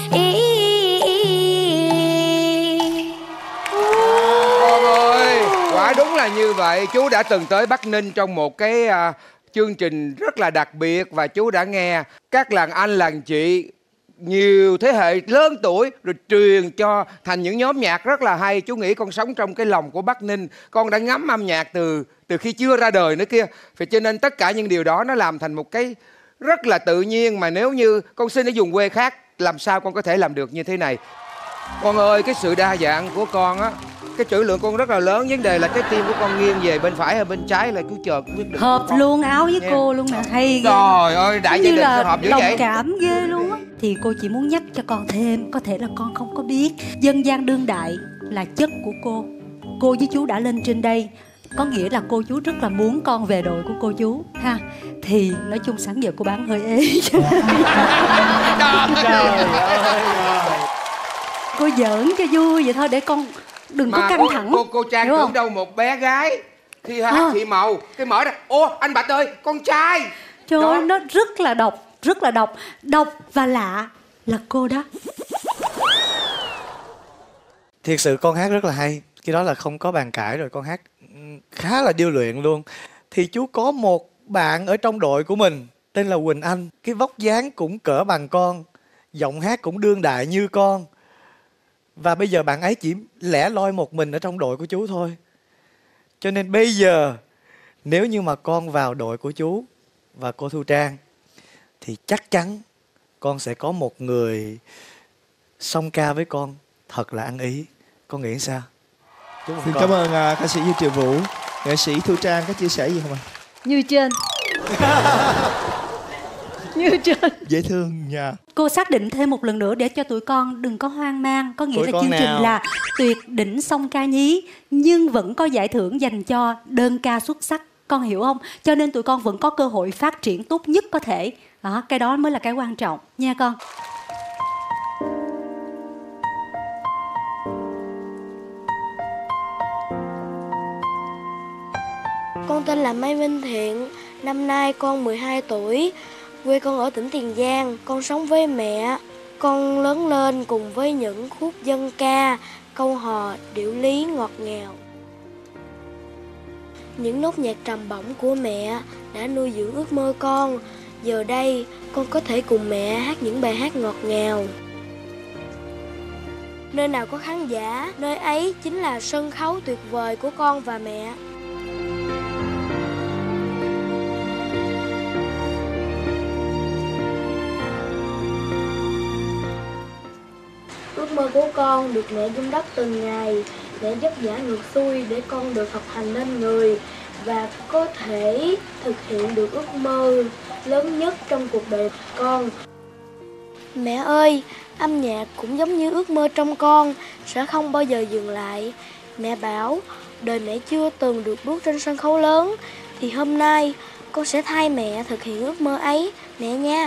Quả đúng là như vậy. Chú đã từng tới Bắc Ninh trong một cái chương trình rất là đặc biệt, và chú đã nghe các làng anh làng chị nhiều thế hệ lớn tuổi rồi truyền cho thành những nhóm nhạc rất là hay. Chú nghĩ con sống trong cái lòng của Bắc Ninh, con đã ngắm âm nhạc từ khi chưa ra đời nữa kia. Vì cho nên tất cả những điều đó nó làm thành một cái rất là tự nhiên, mà nếu như con sinh ở vùng quê khác làm sao con có thể làm được như thế này. Con ơi, cái sự đa dạng của con á, cái trữ lượng con rất là lớn. Vấn đề là cái tim của con nghiêng về bên phải hay bên trái là cứ chờ quyết định. Hợp luôn áo với cô luôn nè, hay ghê. Trời ơi, đại gia đình sao hợp dữ vậy? Đồng cảm ghê luôn á. Thì cô chỉ muốn nhắc cho con thêm, có thể là con không có biết, dân gian đương đại là chất của cô. Cô với chú đã lên trên đây, có nghĩa là cô chú rất là muốn con về đội của cô chú ha. Thì nói chung sáng giờ cô bán hơi ế. Cô giỡn cho vui vậy thôi, để con đừng có căng thẳng. Cô Trang tưởng đâu một bé gái khi hát thị màu cái mở ra, ô anh Bạch ơi, con trai. Trời ơi, nó rất là độc, rất là độc. Độc và lạ là cô đó. Thiệt sự con hát rất là hay, cái đó là không có bàn cãi rồi. Con hát khá là điêu luyện luôn. Thì chú có một bạn ở trong đội của mình tên là Quỳnh Anh. Cái vóc dáng cũng cỡ bằng con, giọng hát cũng đương đại như con. Và bây giờ bạn ấy chỉ lẻ loi một mình ở trong đội của chú thôi. Cho nên bây giờ nếu như mà con vào đội của chú và cô Thu Trang thì chắc chắn con sẽ có một người song ca với con thật là ăn ý. Con nghĩ sao? Xin cảm ơn ca sĩ Dư Triệu Vũ. Nghệ sĩ Thu Trang có chia sẻ gì không ạ? Như trên. Như trên. Dễ thương nha. Cô xác định thêm một lần nữa để cho tụi con đừng có hoang mang. Có nghĩa là chương trình là tuyệt đỉnh song ca nhí, nhưng vẫn có giải thưởng dành cho đơn ca xuất sắc. Con hiểu không? Cho nên tụi con vẫn có cơ hội phát triển tốt nhất có thể. Đó, cái đó mới là cái quan trọng nha con. Con tên là Mai Minh Thiện. Năm nay con 12 tuổi. Quê con ở tỉnh Tiền Giang. Con sống với mẹ. Con lớn lên cùng với những khúc dân ca, câu hò, điệu lý ngọt ngào. Những nốt nhạc trầm bổng của mẹ đã nuôi dưỡng ước mơ con. Giờ đây con có thể cùng mẹ hát những bài hát ngọt ngào. Nơi nào có khán giả, nơi ấy chính là sân khấu tuyệt vời của con và mẹ. Ước mơ của con được mẹ vun đắp từng ngày. Mẹ vất vả ngược xuôi để con được học hành nên người và có thể thực hiện được ước mơ lớn nhất trong cuộc đời con. Mẹ ơi, âm nhạc cũng giống như ước mơ trong con, sẽ không bao giờ dừng lại. Mẹ bảo đời mẹ chưa từng được bước trên sân khấu lớn, thì hôm nay con sẽ thay mẹ thực hiện ước mơ ấy, mẹ nha.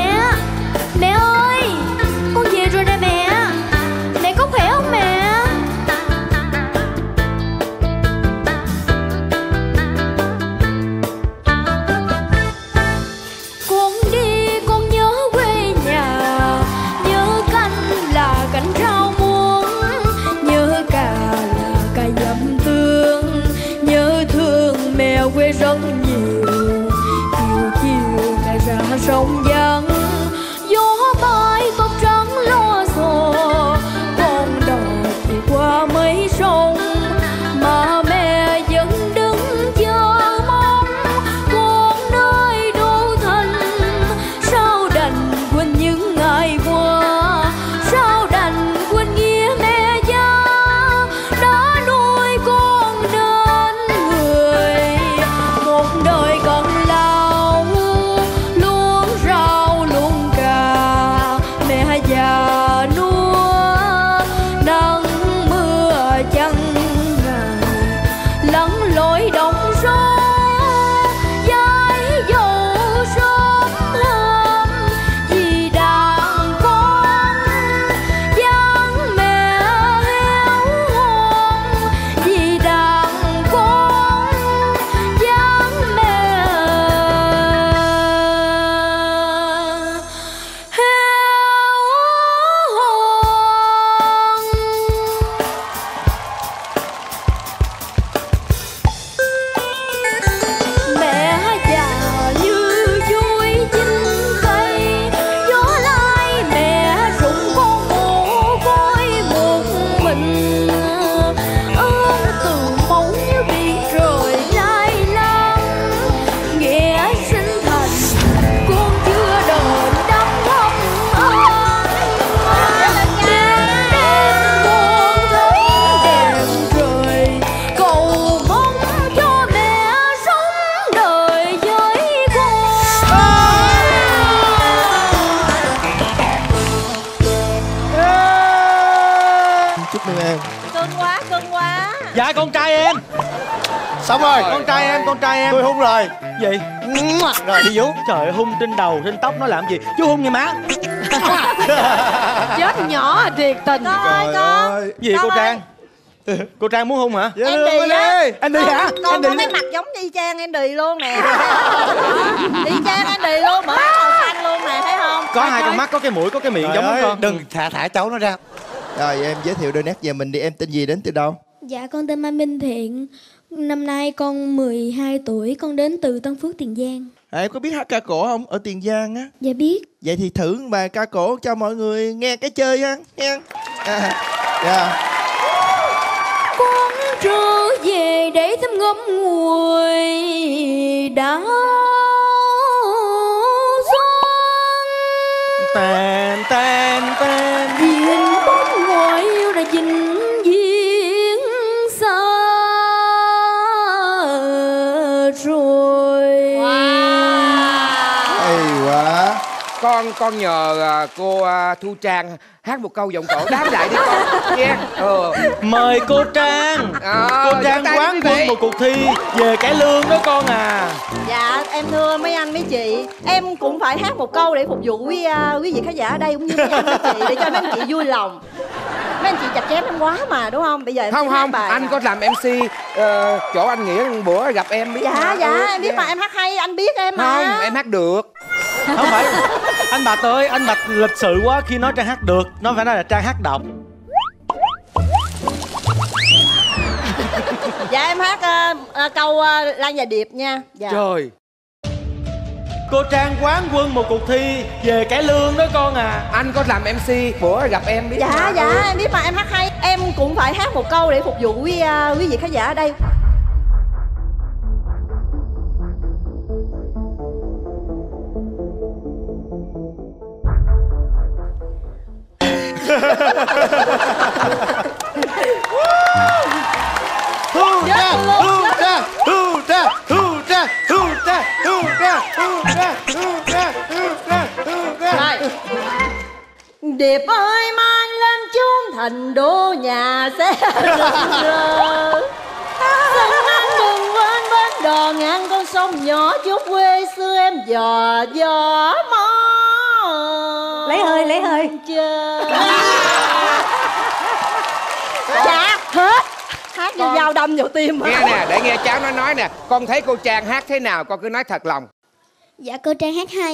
Mẹ ơi, con về rồi nè mẹ. Mẹ có khỏe không mẹ? phải con trai em. Xong rồi. Con trai em. Tôi hung rồi. Gì? Rồi đi vú. Trời ơi, hung trên đầu, trên tóc nó làm gì? Chú hung nha má. Chết nhỏ thiệt tình. Con Gì cô Trang? Cô Trang muốn hung hả? Em đi á. Anh đi hả? Con Anh đi có cái mặt giống y chang Andy luôn nè. Y chang Andy luôn, mở màu xanh luôn nè, thấy không? Có hai con mắt, có cái mũi, có cái miệng giống lắm con. Đừng thả cháu nó ra. Rồi em giới thiệu đôi nét về mình đi. Em tên gì, đến từ đâu? Dạ con tên Mai Minh Thiện. Năm nay con 12 tuổi, con đến từ Tân Phước, Tiền Giang. Em có biết hát ca cổ không? Ở Tiền Giang á. Dạ biết. Vậy thì thử bài ca cổ cho mọi người nghe cái chơi ha. Nghe. Con trở về để thăm ngắm nguội đảo Tàn Viên bóng ngồi yêu đã vĩnh viễn xa rồi. Hay quá. Con nhờ cô Thu Trang hát một câu giọng cổ đáp lại đi con nha. Mời cô Trang. Cô Trang quán quân một cuộc thi về cải lương đó con à. Dạ em thưa mấy anh mấy chị, em cũng phải hát một câu để phục vụ quý vị khán giả ở đây cũng như mấy anh mấy chị, để cho mấy anh chị vui lòng. Mấy anh chị chặt chém em quá mà đúng không? Bây giờ em không bài anh có làm MC chỗ anh Nghĩa bữa gặp em biết. Dạ em biết mà, em hát hay, anh biết em mà. Không, em hát được. Không phải. Anh Bạch ơi, anh Bạch lịch sự quá khi nói Trang hát được. Nó phải nói là Trang hát độc. Dạ em hát câu Lan và Điệp nha. Dạ. Trời. Cô Trang quán quân một cuộc thi về cải lương đó con à. Anh có làm MC bữa gặp em biết. Dạ em biết mà, em hát hay. Em cũng phải hát một câu để phục vụ quý vị khán giả ở đây. Điệp ơi mang lên chốn thành đô nhà sẽ rực rỡ. Xin anh đừng quên bên đò ngang con sông nhỏ chút quê xưa em dò mơ. Lấy hơi chờ. Dạ hết. Hát như dao đâm vào tim mà. Nghe nè, để nghe cháu nó nói nè. Con thấy cô Trang hát thế nào con cứ nói thật lòng. Dạ cô Trang hát hay.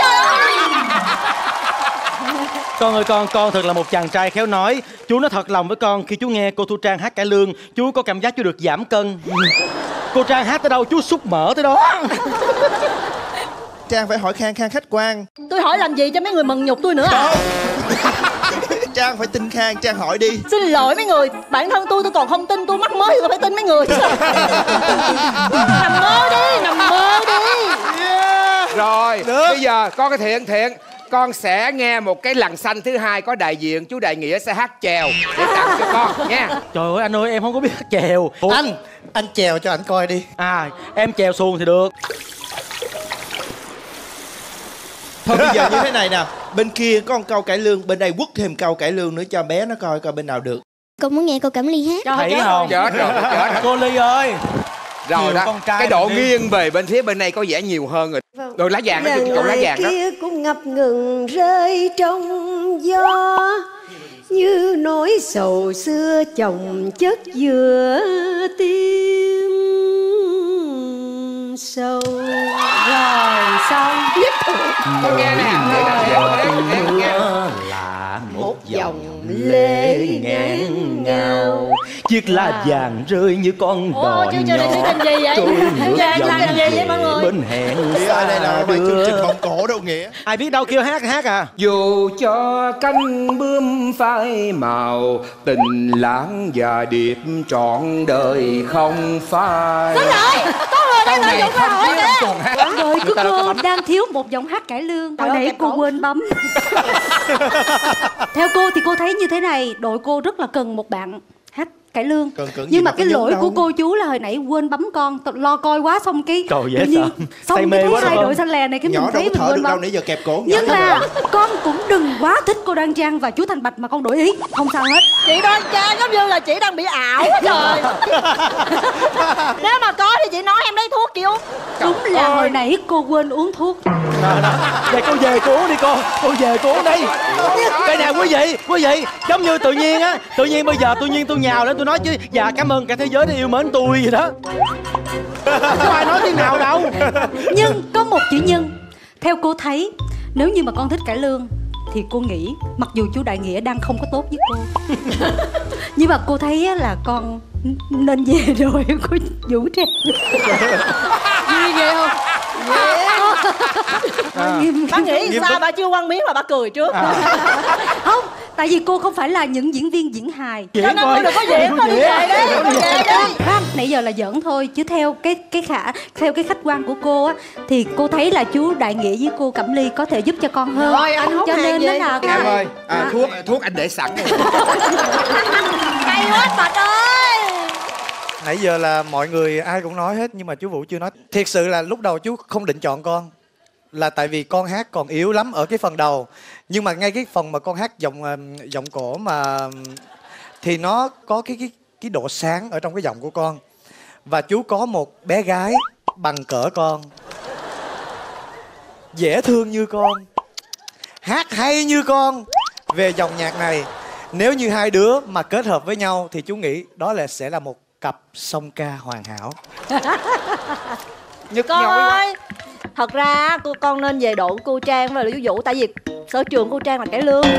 Con ơi con thật là một chàng trai khéo nói. Chú nói thật lòng với con, khi chú nghe cô Thu Trang hát cải lương, chú có cảm giác chú được giảm cân. Cô Trang hát tới đâu chú xúc mỡ tới đó. Trang phải hỏi khang khách quan. Tôi hỏi làm gì cho mấy người mần nhục tôi nữa à? Trang phải tin Khang, Trang hỏi đi. Xin lỗi mấy người, bản thân tôi còn không tin, tôi mắc mới tôi phải tin mấy người. Nằm mơ đi. Rồi, bây giờ con cái Thiện con sẽ nghe một cái lằn xanh thứ hai có đại diện chú Đại Nghĩa sẽ hát chèo để tặng cho con nha. Trời ơi anh ơi, em không có biết hát chèo. Anh chèo cho anh coi đi. À, em chèo xuồng thì được. Thôi bây giờ như thế này nè, bên kia có một câu cải lương, bên đây quất thêm câu cải lương nữa cho bé nó coi bên nào được. Con muốn nghe cô Cẩm Ly hát. Thấy không? Chết rồi. Cô Ly ơi. Rồi đó, cái độ nghiêng về bên phía bên này có vẻ nhiều hơn rồi. Rồi lá vàng đó, cậu lá vàng đó. Kia cũng ngập ngừng rơi trong gió, như nỗi sầu xưa chồng chất giữa tim sâu. Rồi xong tiếp tục. Con nghe nè. Là một dòng lệ ngàn ngào, chiếc lá vàng rơi như con đò nhỏ chương trình gì vậy? Làm gì vậy mọi người? bên hẹn xa. Đây là bài chương trình vòng cổ đâu Nghĩa. Ai biết đâu kêu hát à. Dù cho cánh bướm phai màu, tình lãng và điệp trọn đời không phai. Đúng rồi, có người đang lợi dụng cơ hội kìa. Rồi cô đang thiếu một giọng hát cải lương. Hồi nãy cô quên bấm. Theo cô thì cô thấy như thế này, đội cô rất là cần một bạn hát cải lương. Cưng Nhưng gì mà mà cái có lỗi nhấn của đâu. cô chú là hồi nãy quên bấm con, lo coi quá xong cái Trời dễ tự nhiên sợ. Say xong mê cái thấy quá hai đúng đội không? xanh lè này cái Nhỏ mình đâu thấy có mình thở quên được đâu, bấm. nãy giờ kẹp cổ. Nhưng nhỏ mà thôi. con cũng đừng quá thích cô Đoan Trang và chú Thành Bạch mà con đổi ý, không sao hết. Chị Đoan Trang giống như là chị đang bị ảo á trời. Nếu mà có thì chị nói em lấy thuốc chị uống. Đúng là hồi nãy cô quên uống thuốc. Vậy cô về cô uống đi cô về cô uống đi. Cái nào quý vị giống như tự nhiên bây giờ tôi nhào lên tôi nói chứ dạ cảm ơn cả thế giới đã yêu mến tôi gì đó. Có ai nói tiếng nào đâu. Nhưng có một chữ nhưng. Theo cô thấy, nếu như mà con thích cải lương thì cô nghĩ mặc dù chú Đại Nghĩa đang không có tốt với cô, nhưng mà cô thấy á, là con nên về rồi của Vũ Trang. Vui ghê không? Bà nghĩ sao bà chưa quăng miếng mà bà cười trước. Không, tại vì cô không phải là những diễn viên diễn hài. Cho nên cô đừng có diễn, cô đi về đi. Không, nãy giờ là giỡn thôi chứ theo theo cái khách quan của cô á thì cô thấy là chú Đại Nghĩa với cô Cẩm Ly có thể giúp cho con hơn. Rồi, anh hút cho hàng nên gì? đó là Em ơi, thuốc anh để sẵn rồi. Hay quá Bạch ơi. Nãy giờ là mọi người ai cũng nói hết nhưng mà chú Vũ chưa nói. Thiệt sự là lúc đầu chú không định chọn con, là tại vì con hát còn yếu lắm ở cái phần đầu. Nhưng mà ngay cái phần mà con hát giọng cổ mà thì nó có cái độ sáng ở trong cái giọng của con. Và chú có một bé gái bằng cỡ con, dễ thương như con, hát hay như con. Về dòng nhạc này, nếu như hai đứa mà kết hợp với nhau thì chú nghĩ đó sẽ là một cặp song ca hoàn hảo. Con ơi, thật ra con nên về đội của cô Trang và Lưu Vũ, tại vì sở trường cô Trang là cải lương.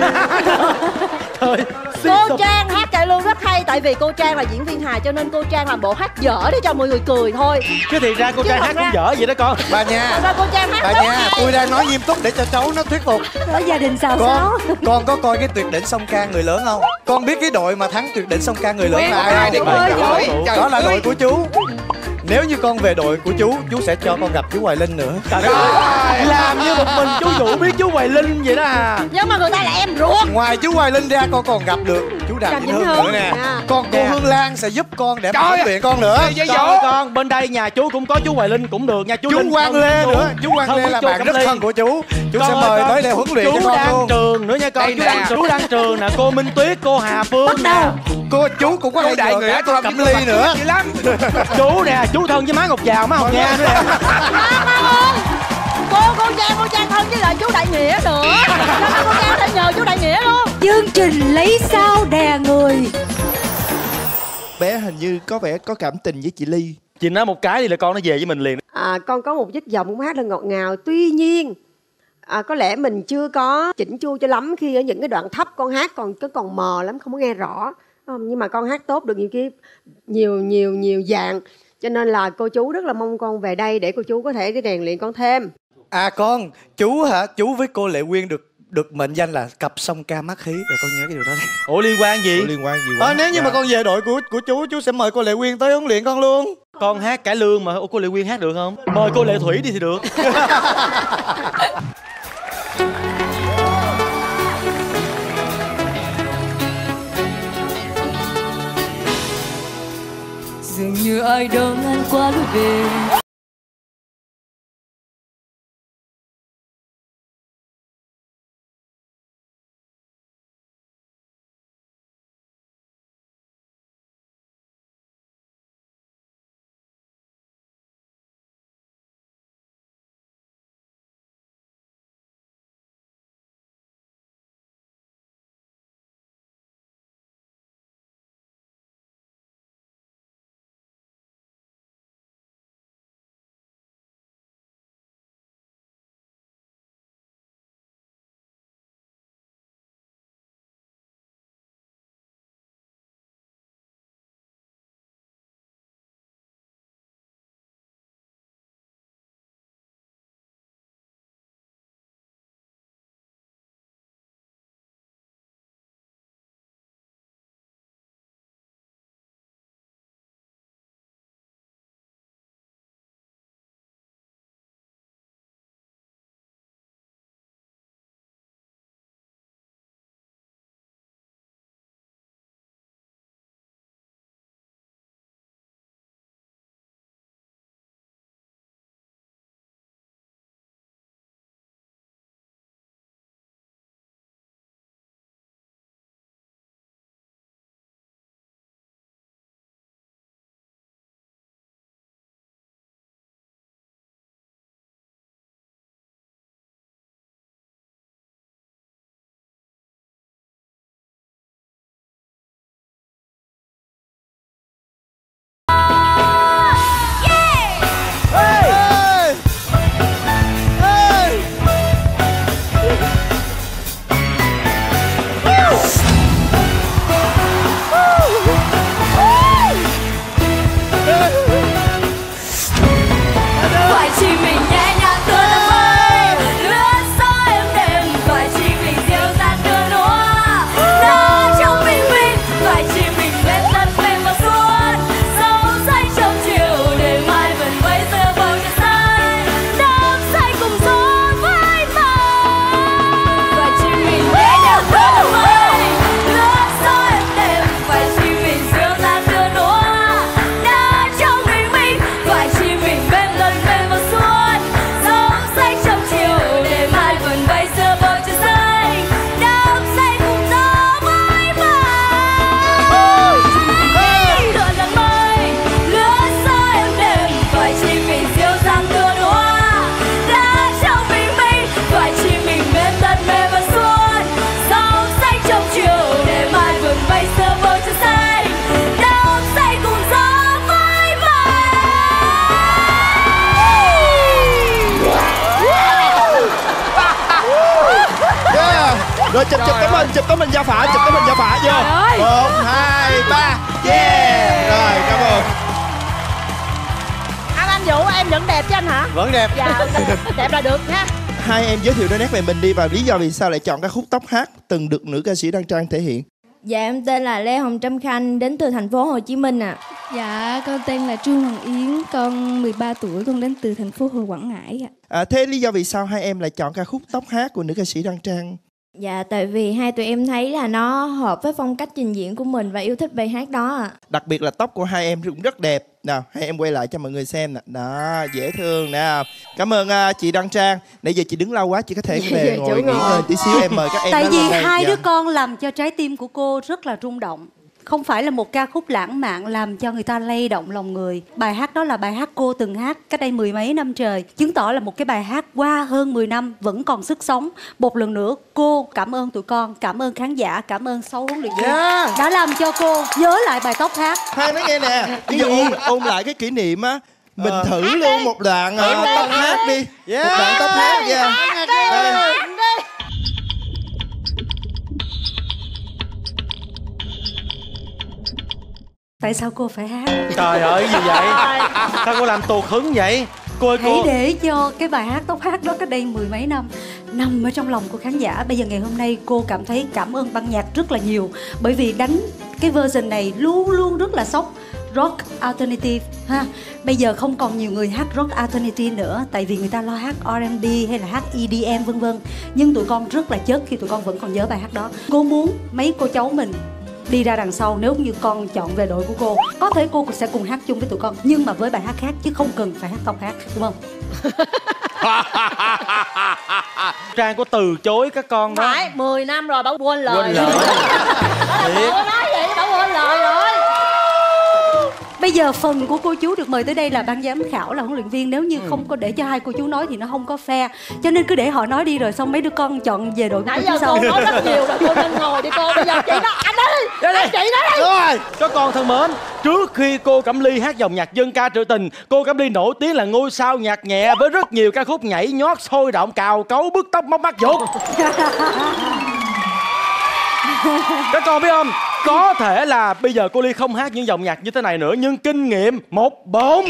Cô Trang hát cải lương rất hay, tại vì cô Trang là diễn viên hài cho nên cô Trang làm bộ hát dở để cho mọi người cười thôi. Chứ thì ra cô Trang hát cũng dở vậy đó con. Bà nhà, Thật ra cô Trang hát bà rất nhà, hay. tôi đang nói nghiêm túc để cho cháu nó thuyết phục. Ở gia đình xào xáo. Con có coi cái tuyệt đỉnh song ca người lớn không? Con biết cái đội mà thắng tuyệt đỉnh song ca người lớn là ai không? Đó là đội của chú. Nếu như con về đội của chú sẽ cho con gặp chú Hoài Linh nữa. Trời ơi, làm như một mình chú Vũ biết chú Hoài Linh vậy đó à. Nhưng mà người ta là em ruột. Ngoài chú Hoài Linh ra con còn gặp được chú Đàm Vĩnh Hưng nữa nè. Còn cô Hương Lan sẽ giúp con để huấn luyện con nữa. Con bên đây nhà chú cũng có chú Hoài Linh cũng được nha. Chú Quang Lê nữa. Chú Quang Lê là bạn rất thân của chú. Chú sẽ mời tới để huấn luyện cho con luôn. Chú Đan Trường nữa nha con. Chú Đan Trường nè, cô Minh Tuyết, cô Hà Phương nè. Chú cũng có Đại Nghĩa, cô Cẩm Ly nữa. Chú nè, chú thân với má Ngọc Giàu, má Ngọc Nga nữa nè. Cô Trang thân với lại chú Đại Nghĩa nữa. Cho nên cô Trang phải nhờ chú Đại Nghĩa luôn. Chương trình lấy sao đè người. Bé hình như có vẻ có cảm tình với chị Ly. Chị nói một cái đi là con nó về với mình liền. Con có một chất giọng cũng hát là ngọt ngào. Tuy nhiên có lẽ mình chưa có chỉnh chu cho lắm, khi ở những cái đoạn thấp con hát còn mờ lắm, không có nghe rõ. Nhưng mà con hát tốt được nhiều dạng. Cho nên là cô chú rất là mong con về đây để cô chú có thể rèn luyện con thêm. Chú hả? Chú với cô Lệ Quyên được mệnh danh là cặp song ca mắt khí. Rồi con nhớ cái điều đó đi. Ủa liên quan gì? Nếu như mà con về đội của chú sẽ mời cô Lệ Quyên tới huấn luyện con luôn. Con hát cải lương mà. Ủa cô Lệ Quyên hát được không? Mời cô Lệ Thủy đi thì được. Dường như ai đó ngang qua lối về Rồi chụp tấm hình Gia Phả, chụp tấm hình Gia Phả vô. 1, 2, 3. Yeah. Rồi, cảm ơn. Anh Vũ, em vẫn đẹp chứ anh hả? Vẫn đẹp. Dạ, đẹp là được nha. Hai em giới thiệu đôi nét về mình đi và lý do vì sao lại chọn ca khúc Tóc Hát từng được nữ ca sĩ Đăng Trang thể hiện. Dạ em tên là Lê Hồng Trâm Khanh, đến từ thành phố Hồ Chí Minh ạ. Dạ con tên là Trương Hoàng Yến, con 13 tuổi, con đến từ thành phố Hồ Quảng Ngãi ạ. Thế lý do vì sao hai em lại chọn ca khúc Tóc Hát của nữ ca sĩ Đăng Trang? Dạ tại vì hai tụi em thấy là nó hợp với phong cách trình diễn của mình và yêu thích bài hát đó ạ. Đặc biệt là tóc của hai em cũng rất đẹp. Nào, hai em quay lại cho mọi người xem nè. Đó, dễ thương nè. Cảm ơn chị Đăng Trang. Nãy giờ chị đứng lâu quá, chị có thể về ngồi nghỉ ngơi tí xíu, em mời các em. Tại vì lên đây. hai đứa con làm cho trái tim của cô rất là rung động. Không phải là một ca khúc lãng mạn làm cho người ta lay động lòng người. Bài hát đó là bài hát cô từng hát cách đây 10 mấy năm trời, chứng tỏ là một cái bài hát qua hơn 10 năm vẫn còn sức sống. Một lần nữa cô cảm ơn tụi con, cảm ơn khán giả, cảm ơn Sáu huấn luyện viên đã làm cho cô nhớ lại bài Tóc Hát. Hai nói nghe nè, bây giờ ôn lại cái kỷ niệm á. Mình thử luôn một đoạn Tóc Hát đi. Một đoạn Tóc Hát nha. Tại sao cô phải hát? Trời ơi, gì vậy? Sao cô làm tuột hứng vậy? Cô ơi, Hãy để cho cái bài hát Tóc Hát đó cách đây 10 mấy năm nằm ở trong lòng của khán giả. Bây giờ ngày hôm nay cô cảm thấy cảm ơn ban nhạc rất là nhiều, bởi vì đánh cái version này luôn luôn rất là sốc rock alternative ha. Bây giờ không còn nhiều người hát rock alternative nữa, tại vì người ta lo hát R&B hay là hát EDM vân vân. Nhưng tụi con rất là chất khi tụi con vẫn còn nhớ bài hát đó. Cô muốn mấy cô cháu mình đi ra đằng sau, nếu như con chọn về đội của cô, có thể cô sẽ cùng hát chung với tụi con, nhưng mà với bài hát khác chứ không cần phải hát Tóc Hát, đúng không? Trang có từ chối các con đó. Phải, 10 năm rồi bảo quên lời. Quên lời. Thiệt. Cô nói vậy bảo quên lời rồi. Bây giờ phần của cô chú được mời tới đây là ban giám khảo, là huấn luyện viên. Nếu như không có để cho hai cô chú nói thì nó không có fair, cho nên cứ để họ nói đi rồi xong mấy đứa con chọn về đội của nãy cô giờ chú sau. cô nói rất nhiều rồi, cô nên ngồi đi cô. Bây giờ chị nói anh đi, chị nói đi. Rồi, các con thân mến, trước khi cô Cẩm Ly hát dòng nhạc dân ca trữ tình, cô Cẩm Ly nổi tiếng là ngôi sao nhạc nhẹ với rất nhiều ca khúc nhảy nhót sôi động, cào cấu, bứt tóc, móc mắt dục. Các con biết không, có thể là bây giờ cô Ly không hát những dòng nhạc như thế này nữa, nhưng kinh nghiệm một bổn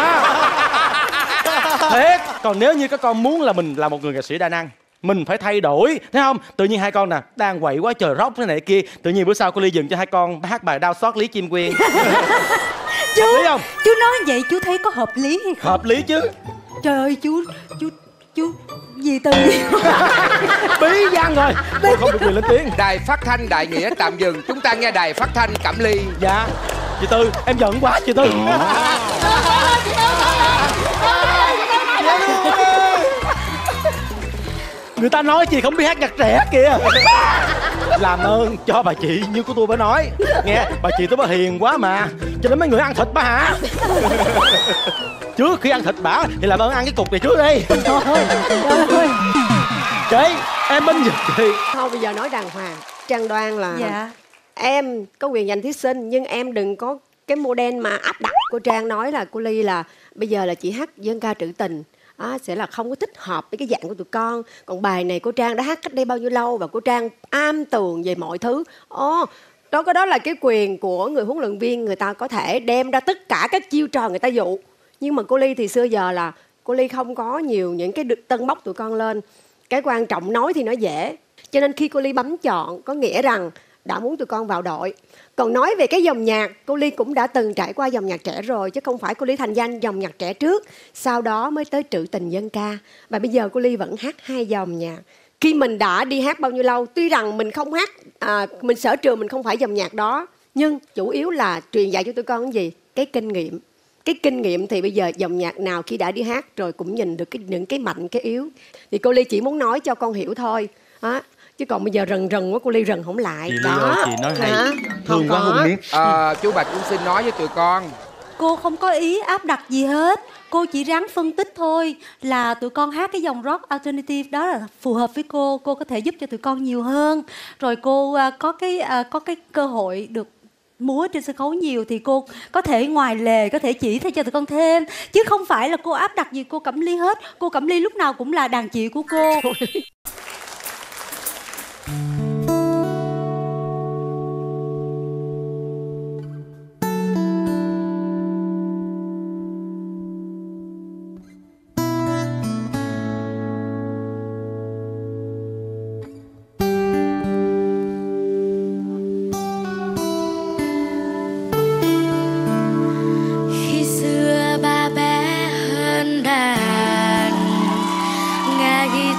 thiệt. Còn nếu như các con muốn là mình là một người nghệ sĩ đa năng, mình phải thay đổi, thấy không? Tự nhiên hai con nè đang quậy quá trời rock thế này kia, tự nhiên bữa sau cô Ly dừng cho hai con hát bài Đau Xót Lý Chim Quyên. Chú, hợp lý không? Chú nói vậy chú thấy có hợp lý hay không? Hợp lý chứ. Trời ơi chú gì từ bí văn rồi, tôi không được quyền lên tiếng. Đài Phát thanh Đại Nghĩa tạm dừng, chúng ta nghe Đài Phát thanh Cẩm Ly. Dạ chị Tư, em giận quá chị Tư. Người ta nói chị không biết hát nhạc trẻ kìa. Làm ơn cho bà chị như của tôi bà nói. Nghe bà chị tôi bà hiền quá mà, cho nên mấy người ăn thịt bà hả? Trước khi ăn thịt bả thì làm ơn ăn cái cục này trước đi. Chị em binh giật chị. Thôi bây giờ nói đàng hoàng. Trang Đoan là em có quyền giành thí sinh, nhưng em đừng có cái model mà áp đặt. Cô Trang nói là cô Ly là bây giờ là chị hát dân ca trữ tình sẽ là không có thích hợp với cái dạng của tụi con. Còn bài này cô Trang đã hát cách đây bao nhiêu lâu và cô Trang am tường về mọi thứ. Đó là cái quyền của người huấn luyện viên, người ta có thể đem ra tất cả các chiêu trò người ta dụ. Nhưng mà cô Ly thì xưa giờ là cô Ly không có nhiều những cái tân bốc tụi con lên. Cái quan trọng nói thì nó dễ, cho nên khi cô Ly bấm chọn có nghĩa rằng đã muốn tụi con vào đội. Còn nói về cái dòng nhạc, cô Ly cũng đã từng trải qua dòng nhạc trẻ rồi, chứ không phải cô Ly thành danh dòng nhạc trẻ trước, sau đó mới tới trữ tình dân ca. Và bây giờ cô Ly vẫn hát hai dòng nhạc. Khi mình đã đi hát bao nhiêu lâu, tuy rằng mình không hát, mình sở trường mình không phải dòng nhạc đó, nhưng chủ yếu là truyền dạy cho tụi con cái gì? Cái kinh nghiệm. Cái kinh nghiệm thì bây giờ dòng nhạc nào khi đã đi hát rồi cũng nhìn được những cái mạnh, cái yếu. Thì cô Ly chỉ muốn nói cho con hiểu thôi. Chứ còn bây giờ rần quá cô Ly rần không lại. Chị đó. Chị nói hay, thương quá không biết. Chú Bạch cũng xin nói với tụi con. Cô không có ý áp đặt gì hết. Cô chỉ ráng phân tích thôi, là tụi con hát cái dòng rock alternative đó là phù hợp với cô. Cô có thể giúp cho tụi con nhiều hơn. Rồi cô có cái cơ hội được múa trên sân khấu nhiều thì cô có thể ngoài lề có thể chỉ thay cho tụi con thêm, chứ không phải là cô áp đặt gì cô Cẩm Ly hết. Cô Cẩm Ly lúc nào cũng là đàn chị của cô.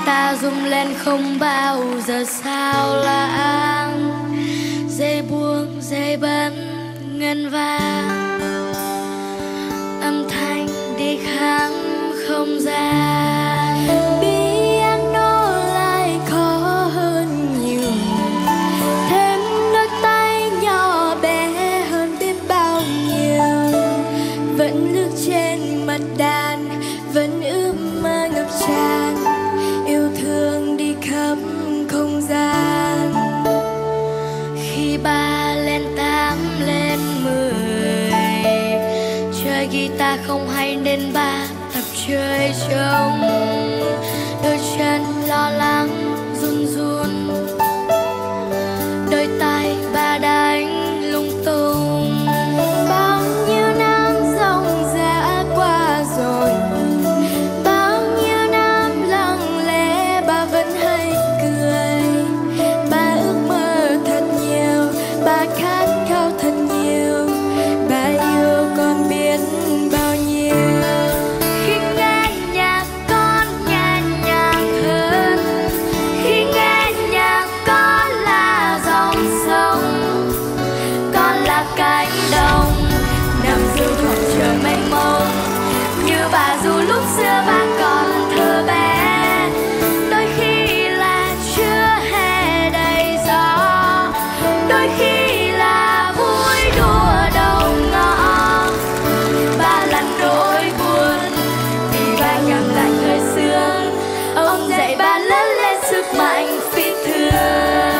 ta rung lên không bao giờ sao lãng. Dây buông dây bấn ngân vang, âm thanh đi khắp không gian. Piano lại khó hơn nhiều, thêm đôi tay nhỏ bé hơn biết bao nhiêu. Vẫn lướt trên mặt đàn, vẫn ước mơ ngập tràn, yêu thương đi khắp không gian. Khi 3 lên 8 lên 10, chơi guitar không hay nên ba tập chơi trống. Đôi chân lo lắng run run, đôi tay ba đánh lung tung. Bao nhiêu năm ròng rã qua rồi, bao nhiêu năm lặng lẽ ba vẫn hay cười. Ba ước mơ thật nhiều, ba khát khao thật nhiều, ba yêu con biết bao nhiêu. Khi nghe nhạc con nhẹ nhàng hơn, khi nghe nhạc con là dòng sông, con là cánh đồng nằm giữa khoảng trời mênh mông. Như bà dù lúc xưa ba còn thơ bé, đôi khi là chưa hè đầy gió, đôi khi là vui đùa đầu ngõ. Ba là nỗi buồn vì ba cảm lạnh thời xưa, ông dạy ba lớn lên sức mạnh phi thường.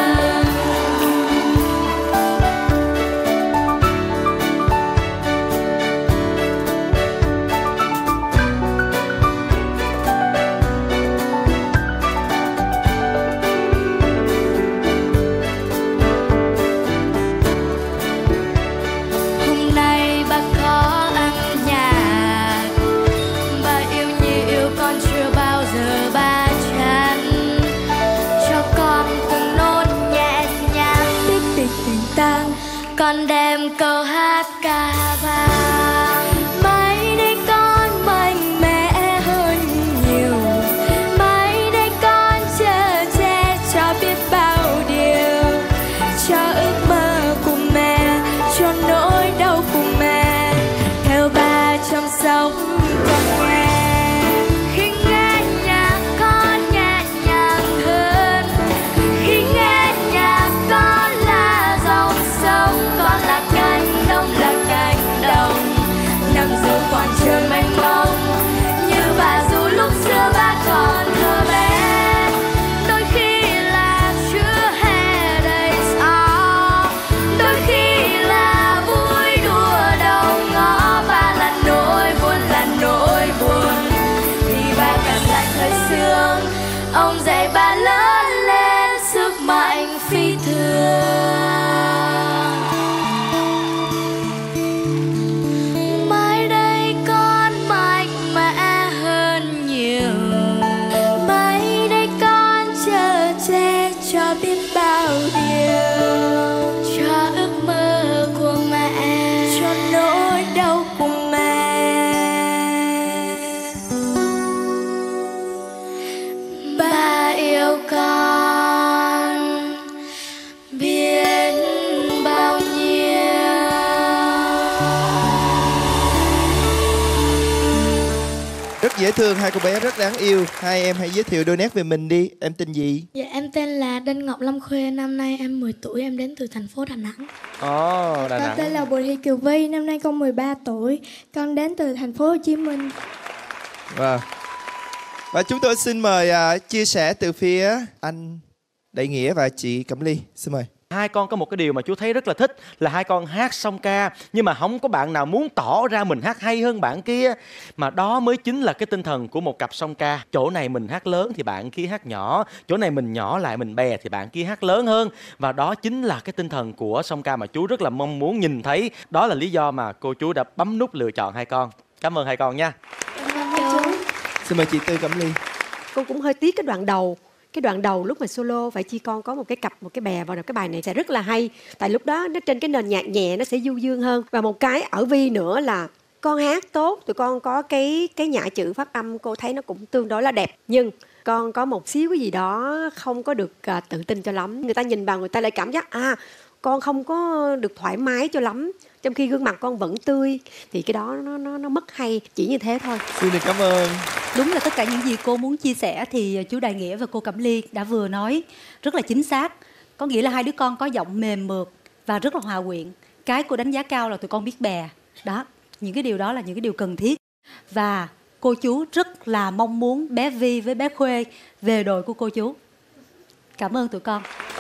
Hôm nay ba có âm nhạc, ba yêu như yêu con chưa bao giờ ba chán. Cho con từng nốt nhẹ nhàng tích tích tình tang, con đem câu hát ca vang. Mai đây con mạnh mẽ hơn nhiều, mai đây con chở che cho biết bao điều. Cho ước mơ của mẹ, cho nỗi đau của mẹ, theo ba chăm sóc con nghe. Khi nghe nhạc con nhẹ nhàng hơn, khi nghe nhạc con là dòng sông, con là cánh đồng nằm giữa khoảng trời mênh mông. Như bà dù lúc xưa ba còn thơ bé, đôi khi là chưa hè đầy gió, đôi khi là vui đùa đầu ngõ. Ba là nỗi buồn vì ba cảm lạnh thời xưa, ông dạy ba lớn lên sức mạnh phi thường. Mai đây con mạnh mẽ hơn nhiều, mai đây con chở che cho biết bao điều. Cho ước mơ của mẹ, cho nỗi đau của mẹ, ba yêu con biết bao nhiêu. Rất dễ thương, hai cô bé rất đáng yêu. Hai em hãy giới thiệu đôi nét về mình đi. Em tên gì? Dạ em tên là Đinh Ngọc Lâm Khuê, năm nay em 10 tuổi, em đến từ thành phố Đà Nẵng. Đà Con Nẵng. tên là Bùi Thị Kiều Vi, năm nay con 13 tuổi, con đến từ thành phố Hồ Chí Minh. Vâng. Và chúng tôi xin mời chia sẻ từ phía anh Đại Nghĩa và chị Cẩm Ly. Xin mời. Hai con có một cái điều mà chú thấy rất là thích là hai con hát song ca, nhưng mà không có bạn nào muốn tỏ ra mình hát hay hơn bạn kia. Mà đó mới chính là cái tinh thần của một cặp song ca. Chỗ này mình hát lớn thì bạn kia hát nhỏ, chỗ này mình nhỏ lại mình bè thì bạn kia hát lớn hơn. Và đó chính là cái tinh thần của song ca mà chú rất là mong muốn nhìn thấy. Đó là lý do mà cô chú đã bấm nút lựa chọn hai con. Cảm ơn hai con nha. Xin mời chị Tư Cẩm Ly. Cô cũng hơi tiếc cái đoạn đầu. Cái đoạn đầu lúc mà solo phải chi con có một cái cặp, một cái bè vào đầu, cái bài này sẽ rất là hay. Tại lúc đó nó trên cái nền nhạc nhẹ nó sẽ du dương hơn. Và một cái ở Vi nữa là con hát tốt, tụi con có cái nhả chữ phát âm cô thấy nó cũng tương đối là đẹp. Nhưng Con có một xíu cái gì đó không có được tự tin cho lắm. Người ta nhìn vào người ta lại cảm giác con không có được thoải mái cho lắm, trong khi gương mặt con vẫn tươi, thì cái đó nó mất hay, chỉ như thế thôi. Xin được cảm ơn. Đúng là tất cả những gì cô muốn chia sẻ thì chú Đại Nghĩa và cô Cẩm Ly đã vừa nói rất là chính xác. Có nghĩa là hai đứa con có giọng mềm mượt và rất là hòa quyện. Cái cô đánh giá cao là tụi con biết bè. Đó, những cái điều đó là những cái điều cần thiết. Và cô chú rất là mong muốn bé Vi với bé Khuê về đội của cô chú. Cảm ơn tụi con.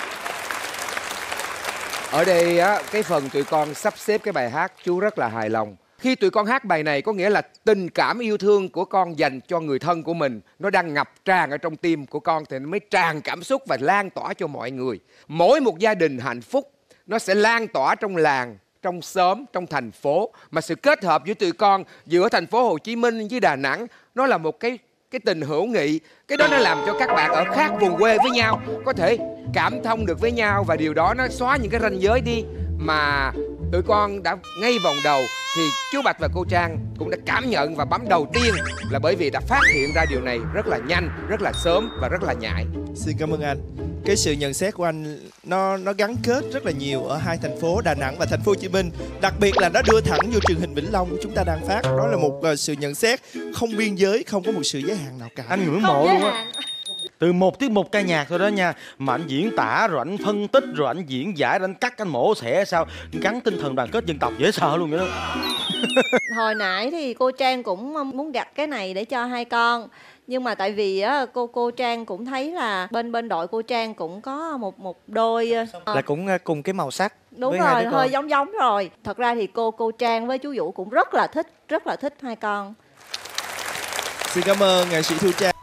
Ở đây á, cái phần tụi con sắp xếp cái bài hát chú rất là hài lòng. Khi tụi con hát bài này có nghĩa là tình cảm yêu thương của con dành cho người thân của mình nó đang ngập tràn ở trong tim của con, thì nó mới tràn cảm xúc và lan tỏa cho mọi người. Mỗi một gia đình hạnh phúc nó sẽ lan tỏa trong làng, trong xóm, trong thành phố. Mà sự kết hợp giữa tụi con, giữa thành phố Hồ Chí Minh với Đà Nẵng, nó là một cái tình hữu nghị. Cái đó nó làm cho các bạn ở khác vùng quê với nhau có thể cảm thông được với nhau, và điều đó nó xóa những cái ranh giới đi. Mà tụi con đã ngay vòng đầu thì chú Bạch và cô Trang cũng đã cảm nhận và bấm đầu tiên, là bởi vì đã phát hiện ra điều này rất là nhanh, rất là sớm và rất là nhạy. Xin cảm ơn anh. Cái sự nhận xét của anh nó gắn kết rất là nhiều ở hai thành phố Đà Nẵng và thành phố Hồ Chí Minh. Đặc biệt là nó đưa thẳng vô truyền hình Vĩnh Long của chúng ta đang phát. Đó là một sự nhận xét không biên giới, không có một sự giới hạn nào cả. Anh ngưỡng mộ luôn á. Từ một tiết mục ca nhạc thôi đó nha, mà anh diễn tả rồi anh phân tích rồi anh diễn giải rồi anh cắt anh mổ xẻ sao gắn tinh thần đoàn kết dân tộc dễ sợ luôn vậy đó. Hồi nãy thì cô Trang cũng muốn đặt cái này để cho hai con, nhưng mà tại vì á, cô Trang cũng thấy là bên đội cô Trang cũng có một đôi là cũng cùng cái màu sắc. Đúng rồi, hơi giống rồi. Thật ra thì cô Trang với chú Vũ cũng rất là thích hai con. Xin cảm ơn nghệ sĩ Thu Trang.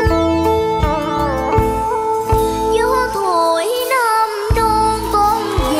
Gió thổi Nam Đông con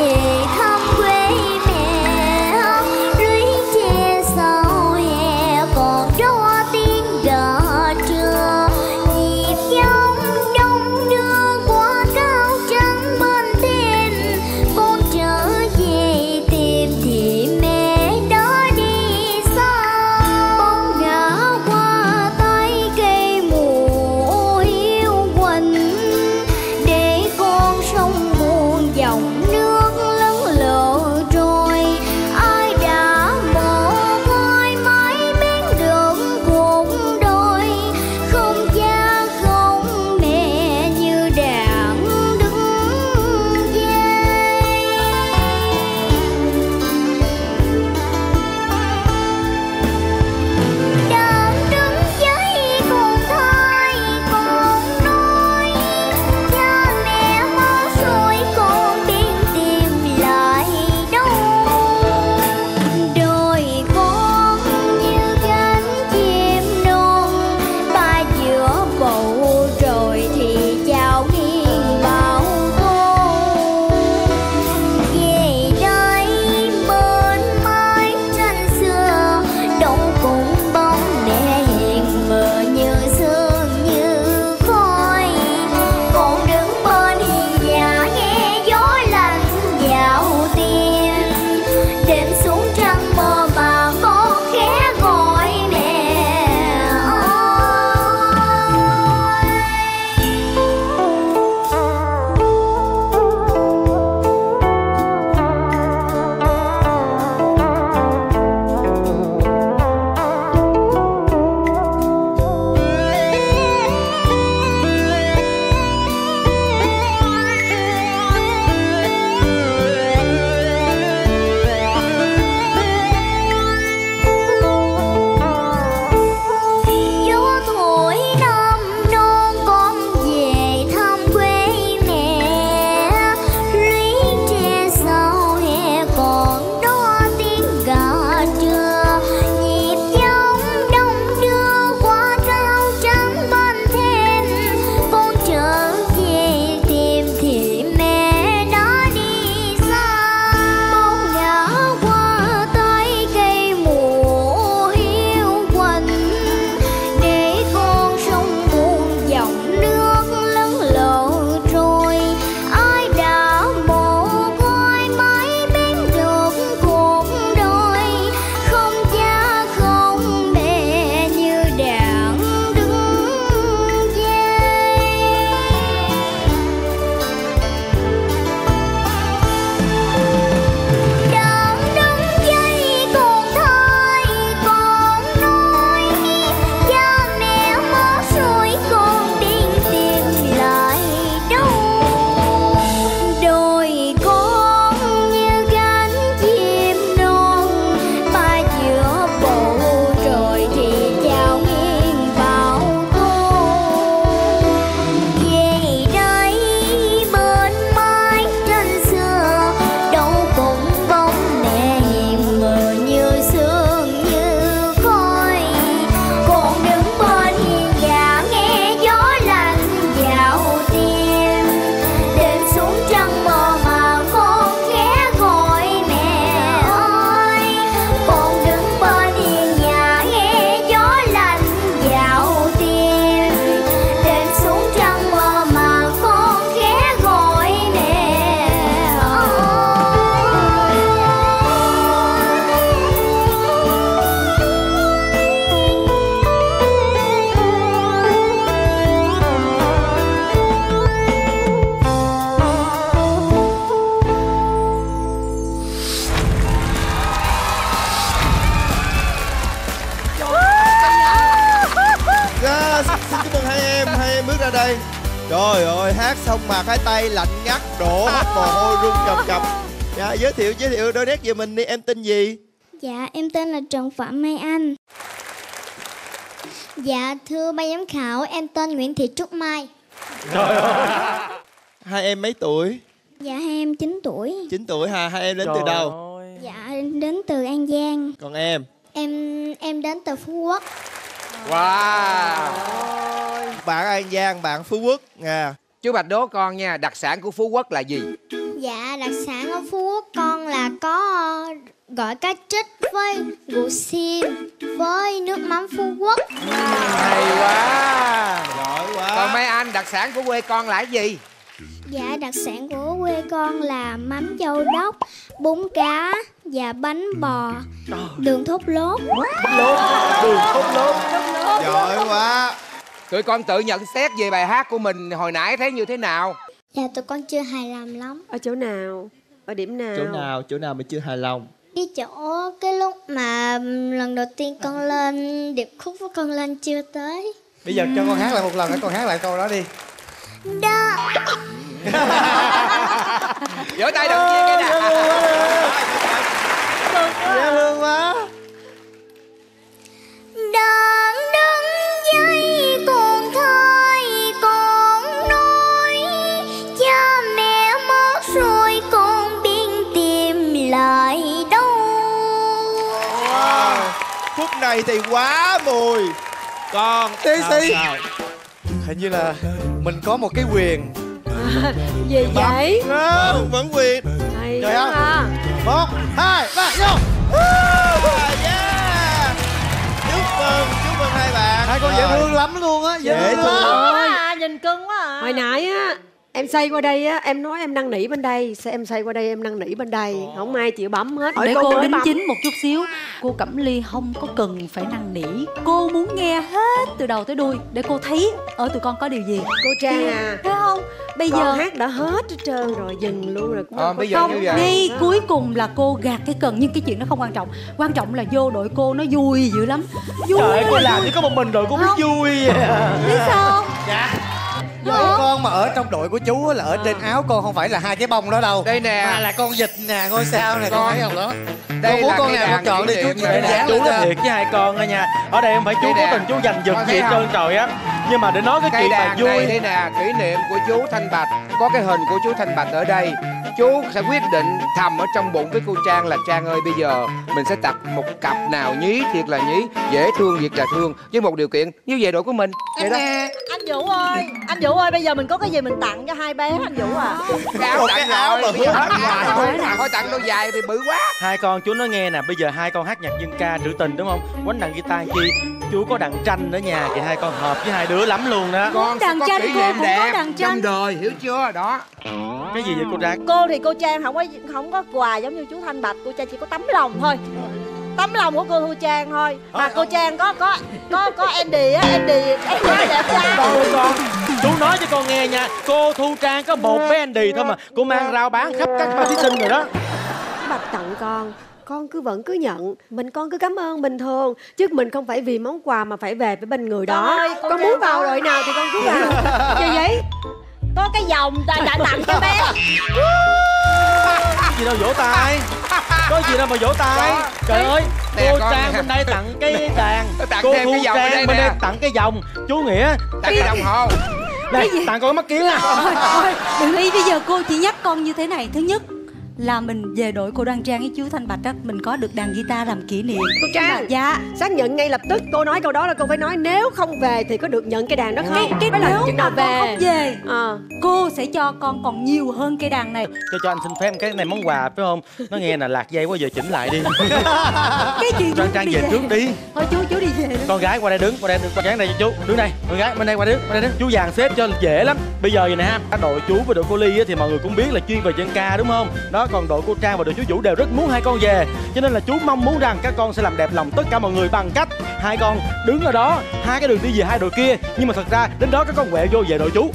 đây. Trời ơi, hát xong mà cái tay lạnh ngắt, đổ hết mồ hôi run cầm cập. Dạ, giới thiệu đôi nét về mình đi, em tên gì? Dạ, em tên là Trần Phạm Mai Anh. Dạ, thưa ban giám khảo, em tên Nguyễn Thị Trúc Mai. Trời ơi. Hai em mấy tuổi? Dạ, hai em 9 tuổi. 9 tuổi ha, hai em đến từ đâu? Dạ, em đến từ An Giang. Còn em? Em đến từ Phú Quốc. Wow. Bạn An Giang, bạn Phú Quốc nha. Chú Bạch đố con nha, đặc sản của Phú Quốc là gì? Dạ, đặc sản ở Phú Quốc con là có gỏi cá trích với rượu xiêm với nước mắm Phú Quốc. Hay quá. Giỏi quá. Còn mấy anh, đặc sản của quê con là gì? Dạ, đặc sản của quê con là mắm châu đốc, bún cá và bánh bò, đường thốt lốt. Đường thốt lốt. Giỏi quá. Tụi con tự nhận xét về bài hát của mình hồi nãy thấy như thế nào? Dạ, tụi con chưa hài lòng lắm. Ở chỗ nào? Ở điểm nào? Chỗ nào mình chưa hài lòng? Cái chỗ cái lúc mà lần đầu tiên con lên điệp khúc với con lên chưa tới. Bây giờ cho con hát lại một lần nữa, con hát lại câu đó đi. Đó. Vỗ tay đầu tiên cái nào. Dễ thương quá. Đang đứng dây còn thai con nói cha mẹ mất rồi con biết tìm lại đâu. Wow. Phút này thì quá mùi. Còn Tí hình như là mình có một cái quyền. Gì vậy? Vẫn quyền. Hay Trời quá à. 1, 2, 3, vô. Yeah. Chúc mừng hai bạn. Hai con dễ thương lắm luôn á. Dễ thương quá à, nhìn cưng quá à. Hồi nãy á em xoay qua đây á, em nói em năn nỉ bên đây, em xoay qua đây em năn nỉ bên đây, không ai chịu bấm hết. Để cô đính chính một chút xíu. Cô Cẩm Ly không có cần phải năn nỉ. Cô muốn nghe hết từ đầu tới đuôi để cô thấy ở tụi con có điều gì. Cô Trang à, thấy không? Bây giờ hát đã hết hết trơn rồi, dừng luôn rồi. Bây giờ không, như vậy. ngay cuối cùng là cô gạt cái cần, nhưng cái chuyện đó không quan trọng. Quan trọng là vô đội cô nó vui dữ lắm. Vui. Trời ơi, cô làm chỉ có một mình đội cô biết vui vậy à. Biết sao không? Dạ. Đội con mà ở trong đội của chú là ở trên áo con không phải là hai cái bông đó đâu. Đây nè. Mà là con vịt nè, ngôi sao nè, con thấy không đó. Đây con là con nào con chọn đi chú Đây nè, chú nói thiệt với hai con thôi nha. Ở đây không phải chú cố tình chú giành giật gì hết trơn trời á. Nhưng mà để nói cái chuyện mà vui. Đây nè, kỷ niệm của chú Thanh Bạch. Có cái hình của chú Thanh Bạch ở đây. Chú sẽ quyết định thầm ở trong bụng với cô Trang là Trang ơi, bây giờ mình sẽ tập một cặp nào nhí thiệt là nhí, dễ thương thiệt là thương, với một điều kiện như về đội của mình. Vậy đó. Anh Vũ ơi, bây giờ mình có cái gì mình tặng cho hai bé anh Vũ à? Cái áo tặng rồi, bây giờ hết dài thôi, tặng đôi dài thì bự quá. Hai con chú nói nghe nè, bây giờ hai con hát nhạc dân ca trữ tình đúng không? Quánh đàn guitar chi? Chú có đàn tranh ở nhà thì hai con hợp với hai đứa lắm luôn đó. Con đàn có tranh, kỷ cô niệm cũng đẹp có đàn tranh trong đời, hiểu chưa? Đó. Cái gì vậy cô Trang? Cô thì cô Trang không có quà giống như chú Thanh Bạch, cô Trang chỉ có tấm lòng thôi. Tấm lòng của cô Thu Trang thôi. Mà cô Trang có Andy á, Andy đẹp trai. Con, chú nói cho con nghe nha, cô Thu Trang có một bé Andy thôi mà cô mang rao bán khắp các ban thí sinh rồi đó. Bạch tặng con cứ nhận, con cứ cảm ơn bình thường, chứ mình không phải vì món quà mà phải về với bên người đó. Con Con muốn vào đội nào thì con cứ vào. Gì vậy? Có cái vòng đã tặng cho bé. Cái gì đâu vỗ tay. Có gì đâu mà vỗ tay. Trời ơi, cô Trang bên đây tặng cái đàn, cô Thu Trang bên đây tặng cái vòng. Chú Nghĩa tặng cái đồng hồ. Đây, tặng con cái mắt kiến à. Thôi, đừng đi, bây giờ cô chỉ nhắc con như thế này. Thứ nhất là mình về đội cô Đoan Trang với chú Thanh Bạch á, mình có được đàn guitar làm kỷ niệm. Cô Trang, dạ, xác nhận ngay lập tức. Cô nói câu đó là cô phải nói nếu không về thì có được nhận cây đàn đó không? Cái nếu mà con không về, cô sẽ cho con còn nhiều hơn cây đàn này. Cho anh xin phép cái này món quà phải không? Nó nghe là lạc dây quá, giờ chỉnh lại đi. Cái chuyện Đoan Trang về trước đi. Thôi chú đi về đó. Con gái qua đây đứng, con gái này cho chú đứng đây. Con gái bên đây qua đứng, chú dàn xếp cho dễ lắm. Bây giờ vậy nè ha, đội chú và đội cô Ly thì mọi người cũng biết là chuyên về dân ca đúng không? Đó, còn đội cô Trang và đội chú Vũ đều rất muốn hai con về, cho nên là chú mong muốn rằng các con sẽ làm đẹp lòng tất cả mọi người bằng cách hai con đứng ở đó, hai cái đường đi về hai đội kia, nhưng mà thật ra đến đó các con quẹo vô về đội chú.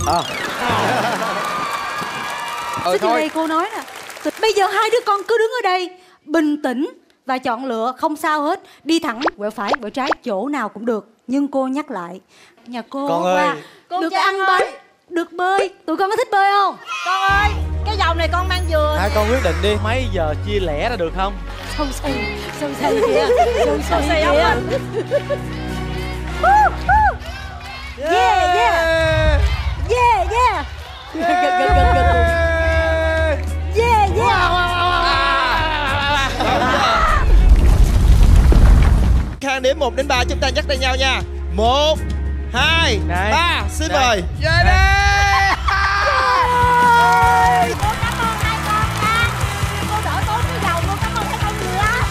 Thôi cô nói nè, bây giờ hai đứa con cứ đứng ở đây bình tĩnh và chọn lựa, không sao hết, đi thẳng quẹo phải quẹo trái chỗ nào cũng được, nhưng cô nhắc lại nhà cô. Con ơi. Qua. Cô Được Trang ăn ơi. bánh, được bơi. Tụi con có thích bơi không? Con ơi, cái vòng này con mang vừa. Hai con quyết định đi. Mấy giờ chia lẻ ra được không? Sâu xì kìa. Sâu xì kìa. Yeah, yeah. Yeah, yeah. Gật. Yeah, yeah. Khang đếm 1 đến 3 chúng ta nhắc tay nhau nha. 1, 2, 3. Xin mời. Về đi. Cô cảm ơn hai con nha. Cô đỡ tốn cái dầu, cô cảm ơn hai con nhiều lắm.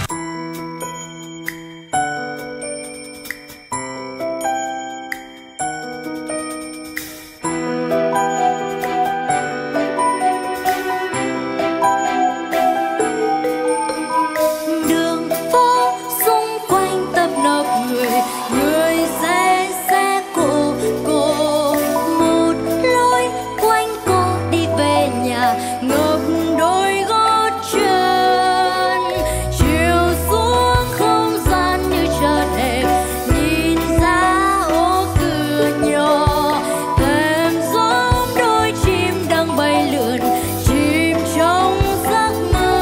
Đường phố xung quanh tấp nập người, người xe cộ một lối quanh cô đi về nhà ngập đôi gót chân. Chiều xuống không gian như chợt hẹp, nhìn ra ô cửa nhỏ thèm giống đôi chim đang bay lượn, chìm trong giấc mơ.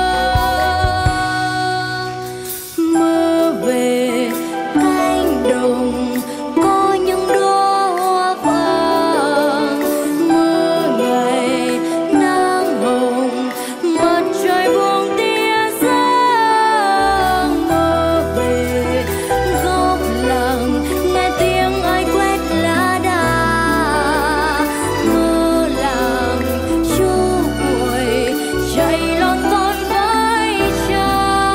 Mơ về cánh đồng có những đóa hoa vàng, mơ ngày nắng hồng mặt trời buông tia sáng, mơ về góc làng nghe tiếng ai quét lá đá, mơ làng chú cuội chạy lon ton với cha.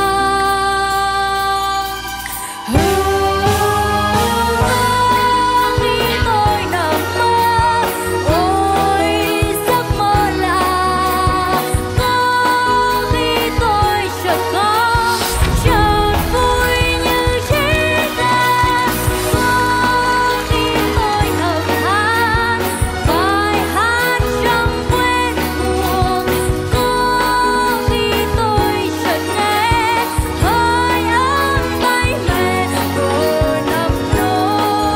Khi tôi nằm mơ, ôi giấc mơ là có khi tôi chợt khóc, chợt vui như trí ta. Có khi tôi thầm hát bài hát chẳng quen thuộc, có khi tôi chợt nghe hơi ấm tay mẹ vừa nằm nôi.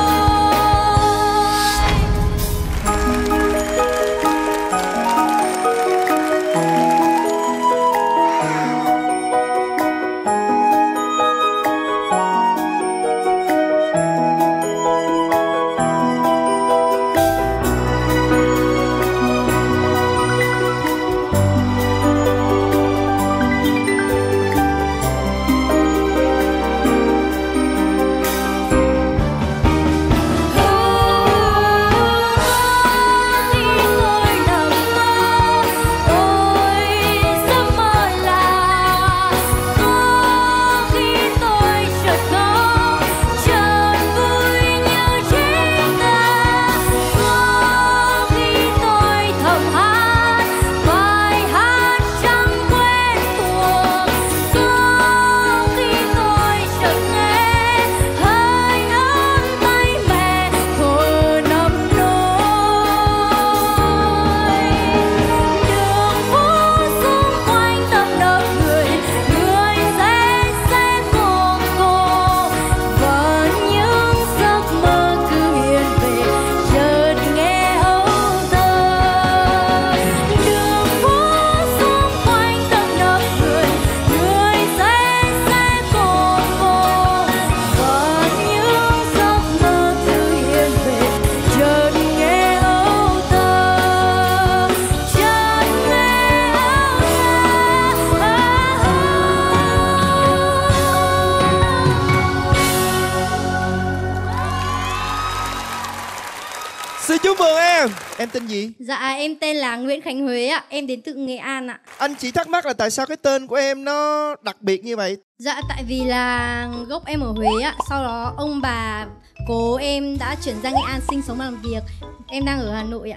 Xin chúc mừng em. Em tên gì? Dạ em tên là Nguyễn Khánh Huế ạ. Em đến từ Nghệ An ạ. Anh chỉ thắc mắc là tại sao cái tên của em nó đặc biệt như vậy? Dạ tại vì là gốc em ở Huế ạ. Sau đó ông bà cố em đã chuyển ra Nghệ An sinh sống và làm việc. Em đang ở Hà Nội ạ.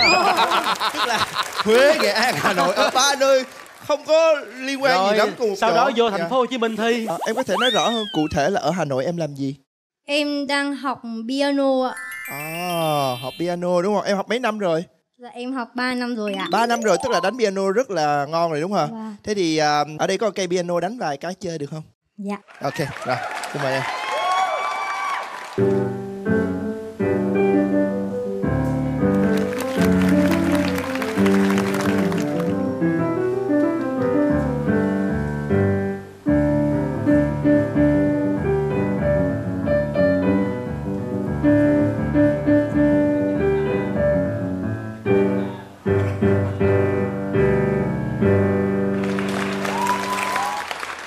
Tức là Huế, Nghệ An, Hà Nội, ở ba nơi không có liên quan gì lắm cùng một sau chỗ. đó vô thành phố Hồ Chí Minh thi. Em có thể nói rõ hơn, cụ thể là ở Hà Nội em làm gì? Em đang học piano ạ. Học piano đúng không? Em học mấy năm rồi? Dạ em học 3 năm rồi ạ. 3 năm rồi, tức là đánh piano rất là ngon rồi đúng không? Vâng. Thế thì ở đây có cây piano đánh vài cái chơi được không? Dạ. Ok, rồi, xin mời em.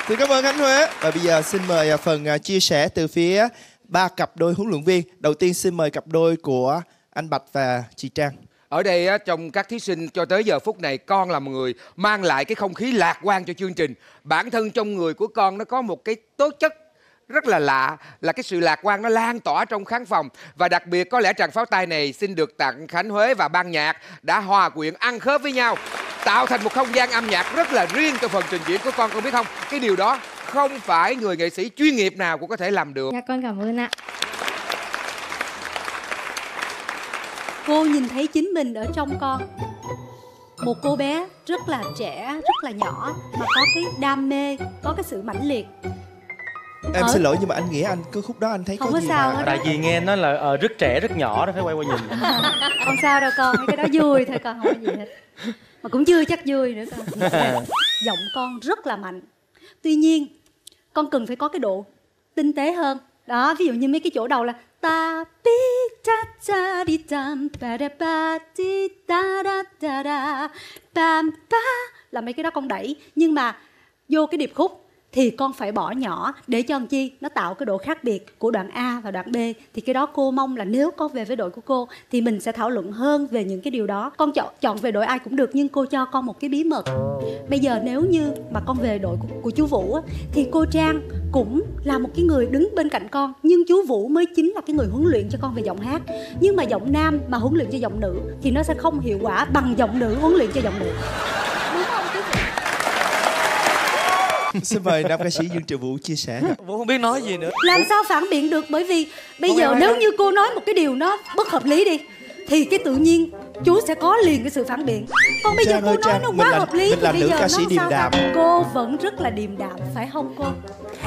Xin cảm ơn Khánh Huế. Và bây giờ xin mời phần chia sẻ từ phía ba cặp đôi huấn luyện viên. Đầu tiên xin mời cặp đôi của anh Bạch và chị Trang. Ở đây trong các thí sinh cho tới giờ phút này, con là một người mang lại cái không khí lạc quan cho chương trình. Bản thân trong người của con nó có một cái tố chất rất là lạ, là cái sự lạc quan nó lan tỏa trong khán phòng. Và đặc biệt có lẽ tràng pháo tay này xin được tặng Khánh Huế và ban nhạc đã hòa quyện ăn khớp với nhau, tạo thành một không gian âm nhạc rất là riêng cho phần trình diễn của con biết không? Cái điều đó không phải người nghệ sĩ chuyên nghiệp nào cũng có thể làm được. Dạ con cảm ơn ạ. Cô nhìn thấy chính mình ở trong con. Một cô bé rất là trẻ, rất là nhỏ mà có cái đam mê, có cái sự mãnh liệt. Em xin lỗi nhưng mà anh nghĩ anh cái khúc đó anh thấy không có có gì sao mà... hết. Tại vì nghe nói là rất trẻ, rất nhỏ đó, phải quay qua nhìn. Không sao đâu con, cái đó vui thôi con, không có gì hết. Mà cũng chưa chắc vui nữa con. Giọng con rất là mạnh. Tuy nhiên con cần phải có cái độ tinh tế hơn. Đó, ví dụ như mấy cái chỗ đầu là ta pi ta ta đi tam pa da pa ti ta da da da pam pa, là mấy cái đó con đẩy. Nhưng mà vô cái điệp khúc thì con phải bỏ nhỏ để cho làm chi nó tạo cái độ khác biệt của đoạn A và đoạn B. Thì cái đó cô mong là nếu con về với đội của cô thì mình sẽ thảo luận hơn về những cái điều đó. Con chọn về đội ai cũng được, nhưng cô cho con một cái bí mật. Bây giờ nếu như mà con về đội của chú Vũ á, thì cô Trang cũng là một cái người đứng bên cạnh con, nhưng chú Vũ mới chính là cái người huấn luyện cho con về giọng hát. Nhưng mà giọng nam mà huấn luyện cho giọng nữ thì nó sẽ không hiệu quả bằng giọng nữ huấn luyện cho giọng nữ. Đúng không quý vị? Xin mời nam ca sĩ Dương Triệu Vũ chia sẻ. Vũ không biết nói gì nữa. Làm sao phản biện được, bởi vì bây giờ nếu như cô nói một cái điều nó bất hợp lý đi thì cái tự nhiên chú sẽ có liền cái sự phản biện. Còn bây giờ cô nói nó quá hợp lý thì bây giờ nó sao đàm. Cô vẫn rất là điềm đạm phải không cô?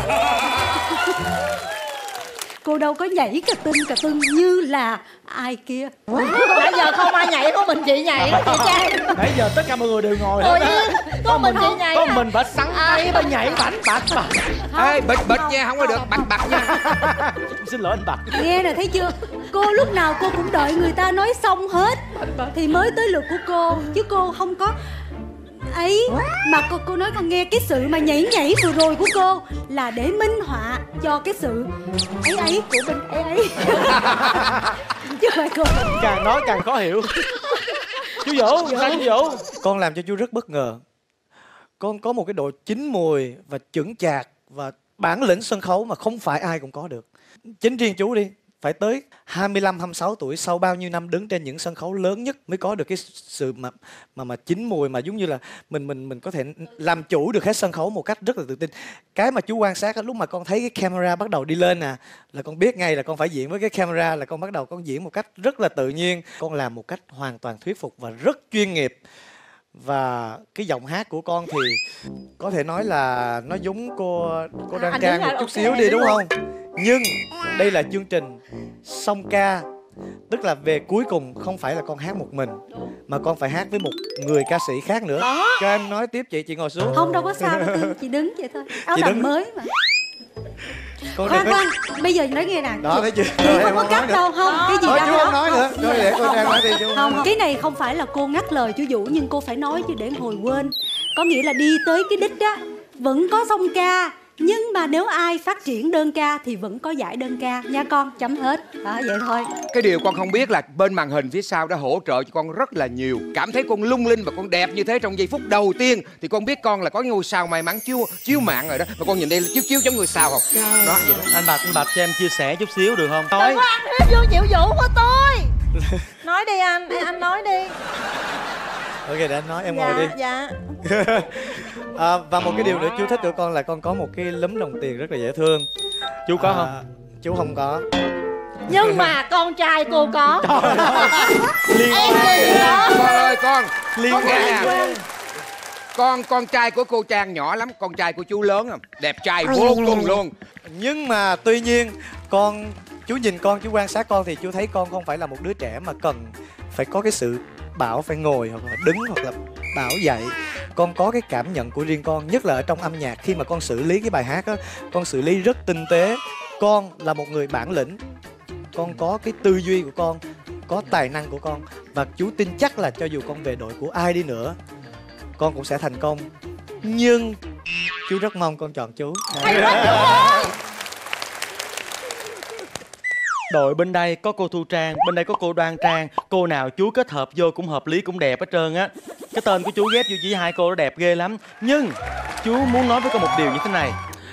Cô đâu có nhảy cà tưng như là ai kia. Nãy giờ không ai nhảy, có mình chị nhảy đó chị Trang. Nãy giờ tất cả mọi người đều ngồi Ôi, hết. có mình chị nhảy. Có mình bà sắn tay, bà nhảy bảnh bạch. Ê, bịch nha, không có được, bạch nha. Xin lỗi anh Bạch. Nghe nè, thấy chưa? Cô lúc nào cô cũng đợi người ta nói xong hết thì mới tới lượt của cô, chứ cô không có ấy. Mà cô nói con nghe, cái sự mà nhảy vừa rồi của cô là để minh họa cho cái sự ấy của bên ấy. Chứ phải cô càng nói càng khó hiểu. Chú Vũ, sao chú Vũ? Con làm cho chú rất bất ngờ. Con có một cái độ chín mùi và chững chạc và bản lĩnh sân khấu mà không phải ai cũng có được. Chính riêng chú đi, phải tới 25-26 tuổi, sau bao nhiêu năm đứng trên những sân khấu lớn nhất mới có được cái sự mà chín mùi, mà giống như là mình có thể làm chủ được hết sân khấu một cách rất là tự tin. Cái mà chú quan sát lúc mà con thấy cái camera bắt đầu đi lên nè, là con biết ngay là con phải diễn với cái camera, là con bắt đầu con diễn một cách rất là tự nhiên. Con làm một cách hoàn toàn thuyết phục và rất chuyên nghiệp. Và cái giọng hát của con thì có thể nói là nó giống cô Đoan Trang một chút xíu đi, đúng không? Nhưng đây là chương trình song ca, tức là về cuối cùng không phải là con hát một mình mà con phải hát với một người ca sĩ khác nữa. Cho em nói tiếp chị ngồi xuống. Không, đâu có sao đâu, chị đứng vậy thôi. Áo đầm mới mà. Khoan, bây giờ nói nghe nè. Đó, thấy chưa? Chị không có cắt đâu, không. Cái gì đó chú không nói nữa. Thôi để cô Trang nói đi chú. Không, cái này không phải là cô ngắt lời chú Vũ, nhưng cô phải nói chứ để hồi quên. Có nghĩa là đi tới cái đích đó vẫn có song ca, nhưng mà nếu ai phát triển đơn ca thì vẫn có giải đơn ca nha con, chấm hết. Đó, vậy thôi. Cái điều con không biết là bên màn hình phía sau đã hỗ trợ cho con rất là nhiều. Cảm thấy con lung linh và con đẹp như thế trong giây phút đầu tiên thì con biết con là có ngôi sao may mắn chiếu mạng rồi đó. Mà con nhìn đây là chiếu giống ngôi sao không? Đó, vậy đó. Anh Bạch cho em chia sẻ chút xíu được không? Đừng có ăn hiếp vô Triệu Vũ của tôi. Nói đi anh nói đi. Ok, để anh nói, em ngồi đi. Dạ. Và một cái điều nữa chú thích của con là con có một cái lúm đồng tiền rất là dễ thương. Chú có không? Chú không có. Nhưng mà con trai cô có. Liên quan. Con ơi con. Liên quan. Con trai của cô Trang nhỏ lắm, con trai của chú lớn không? Đẹp trai vô cùng luôn. Nhưng mà tuy nhiên chú nhìn con, chú quan sát con thì chú thấy con không phải là một đứa trẻ mà cần phải có cái sự bảo phải ngồi hoặc là đứng hoặc là bảo dạy. Con có cái cảm nhận của riêng con, nhất là ở trong âm nhạc. Khi mà con xử lý cái bài hát á, con xử lý rất tinh tế. Con là một người bản lĩnh, con có cái tư duy của con, có tài năng của con. Và chú tin chắc là cho dù con về đội của ai đi nữa, con cũng sẽ thành công. Nhưng Chú rất mong con chọn chú. Đội bên đây có cô Thu Trang, bên đây có cô Đoan Trang. Cô nào chú kết hợp vô cũng hợp lý, cũng đẹp hết trơn á. Cái tên của chú ghép vô chỉ hai cô nó đẹp ghê lắm. Nhưng chú muốn nói với con một điều như thế này.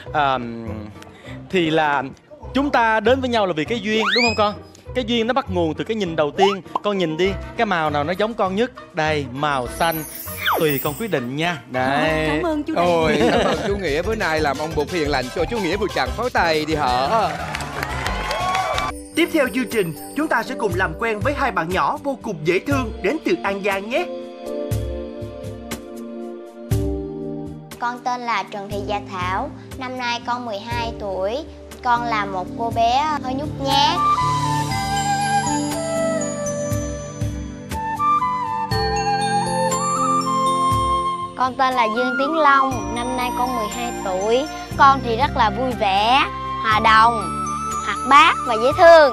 Thì là chúng ta đến với nhau là vì cái duyên, đúng không con? Cái duyên nó bắt nguồn từ cái nhìn đầu tiên. Con nhìn đi, cái màu nào nó giống con nhất? Đây, màu xanh. Tùy con quyết định nha. Đấy. Cảm ơn chú. Ôi, cảm ơn chú Nghĩa. Bữa nay làm ông bụt hiền lành cho chú Nghĩa một tràng pháo tay đi hả? Tiếp theo chương trình, chúng ta sẽ cùng làm quen với hai bạn nhỏ vô cùng dễ thương đến từ An Giang nhé. Con tên là Trần Thị Dạ Thảo, năm nay con 12 tuổi. Con là một cô bé hơi nhút nhát. Con tên là Dương Tiến Long, năm nay con 12 tuổi. Con thì rất là vui vẻ, hòa đồng, hoạt bát và dễ thương.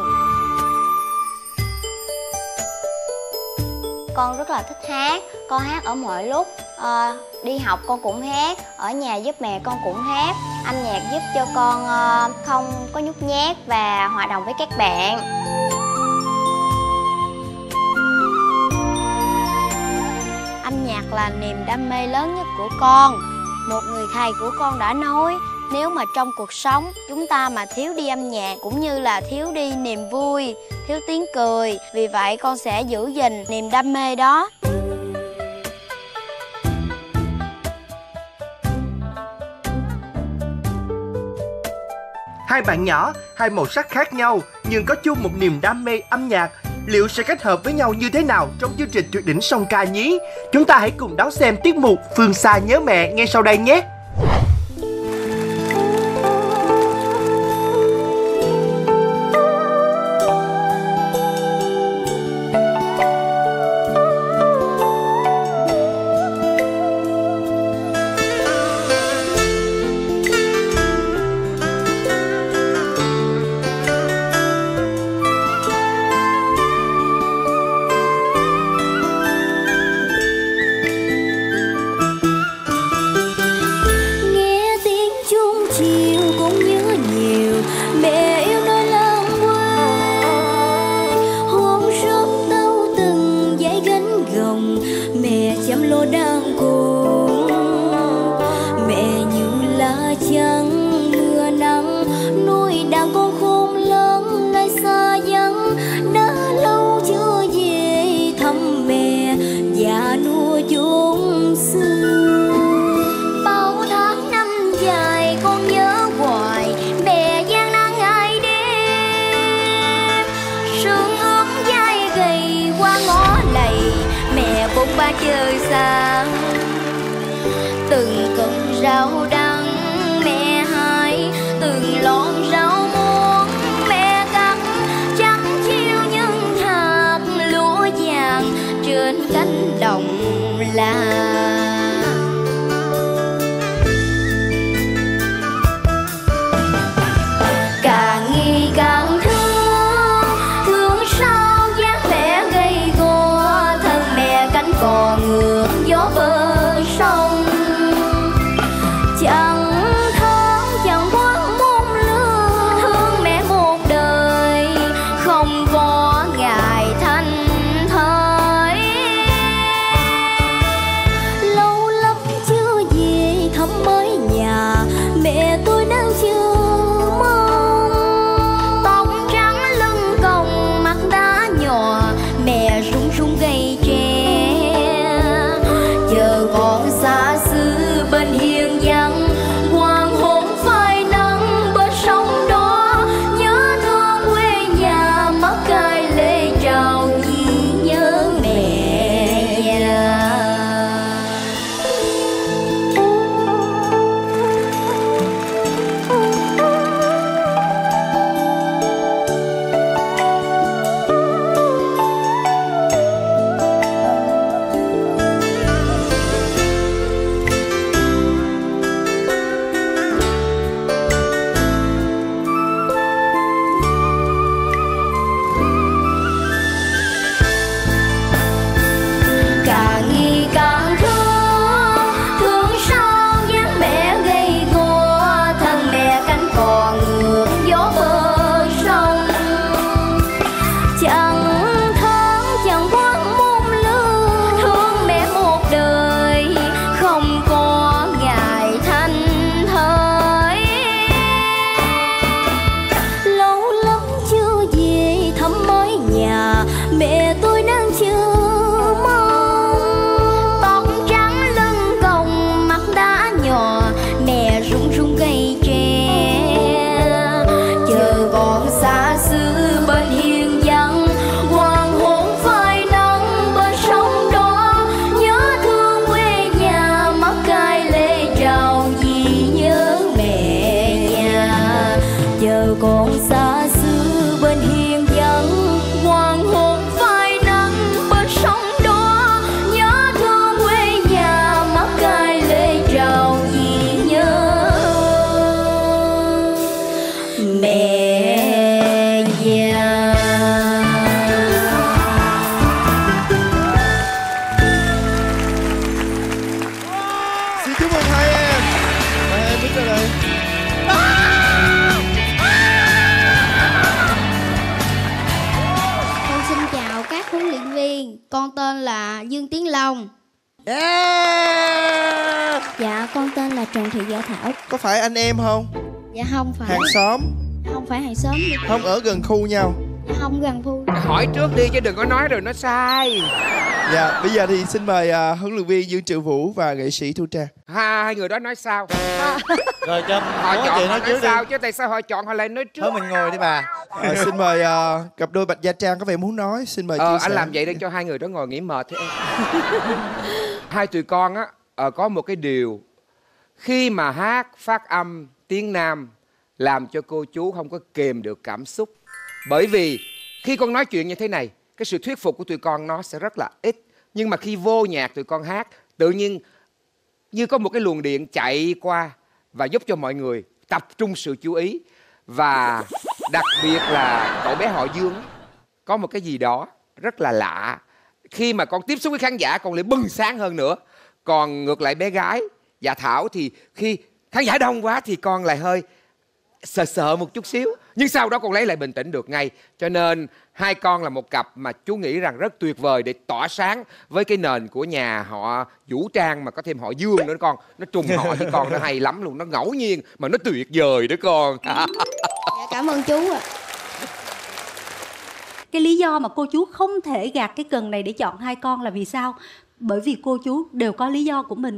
Con rất là thích hát, con hát ở mọi lúc. Đi học con cũng hát, ở nhà giúp mẹ con cũng hát. Âm nhạc giúp cho con không có nhút nhát và hòa đồng với các bạn. Âm nhạc là niềm đam mê lớn nhất của con. Một người thầy của con đã nói, nếu mà trong cuộc sống chúng ta mà thiếu đi âm nhạc cũng như là thiếu đi niềm vui, thiếu tiếng cười. Vì vậy con sẽ giữ gìn niềm đam mê đó. Hai bạn nhỏ, hai màu sắc khác nhau nhưng có chung một niềm đam mê âm nhạc. Liệu sẽ kết hợp với nhau như thế nào trong chương trình Tuyệt đỉnh song ca nhí? Chúng ta hãy cùng đón xem tiết mục Phương Xa Nhớ Mẹ ngay sau đây nhé. Trời xa từng cọng rau đắng mẹ hái, từng lon rau muống mẹ cắt, trắng chiêu những hạt lúa vàng trên cánh đồng là. Càng nghi càng thương sao dáng vẻ gầy gò, thân mẹ cánh cò ngược gió bờ sông. Long. Dạ con tên là Trần Thị Dạ Thảo. Có phải anh em không? Dạ không phải. Hàng xóm? Không phải hàng xóm. Không ở gần khu nhau? Dạ không gần khu. Hỏi trước đi chứ đừng có nói rồi nó sai. Dạ, bây giờ thì xin mời huấn luyện viên Dương Triệu Vũ và nghệ sĩ Thu Trang. Hai người đó nói sao? Rồi cho họ chọn chị họ nói trước đi. sao chứ tại sao họ chọn họ lại nói trước? Thôi mình ngồi đi bà. Xin mời cặp đôi Bạch Gia Trang có vẻ muốn nói. Xin mời chia sẻ. Anh làm vậy để cho hai người đó ngồi nghỉ mệt thế em. Hai tụi con á có một cái điều, khi mà hát phát âm tiếng Nam làm cho cô chú không có kềm được cảm xúc. Bởi vì khi con nói chuyện như thế này, cái sự thuyết phục của tụi con nó sẽ rất là ít. Nhưng mà khi vô nhạc tụi con hát, tự nhiên như có một cái luồng điện chạy qua và giúp cho mọi người tập trung sự chú ý. Và đặc biệt là cậu bé họ Dương có một cái gì đó rất là lạ. Khi mà con tiếp xúc với khán giả con lại bừng sáng hơn nữa. Còn ngược lại bé gái Dạ Thảo thì khi khán giả đông quá thì con lại hơi sợ một chút xíu. Nhưng sau đó con lấy lại bình tĩnh được ngay. Cho nên hai con là một cặp mà chú nghĩ rằng rất tuyệt vời để tỏa sáng với cái nền của nhà họ Vũ Trang, mà có thêm họ Dương nữa con. Nó trùng họ với con, nó hay lắm luôn. Nó ngẫu nhiên mà nó tuyệt vời đó con. Dạ cảm ơn chú ạ. Cái lý do mà cô chú không thể gạt cái cần này để chọn hai con là vì sao? Bởi vì cô chú đều có lý do của mình.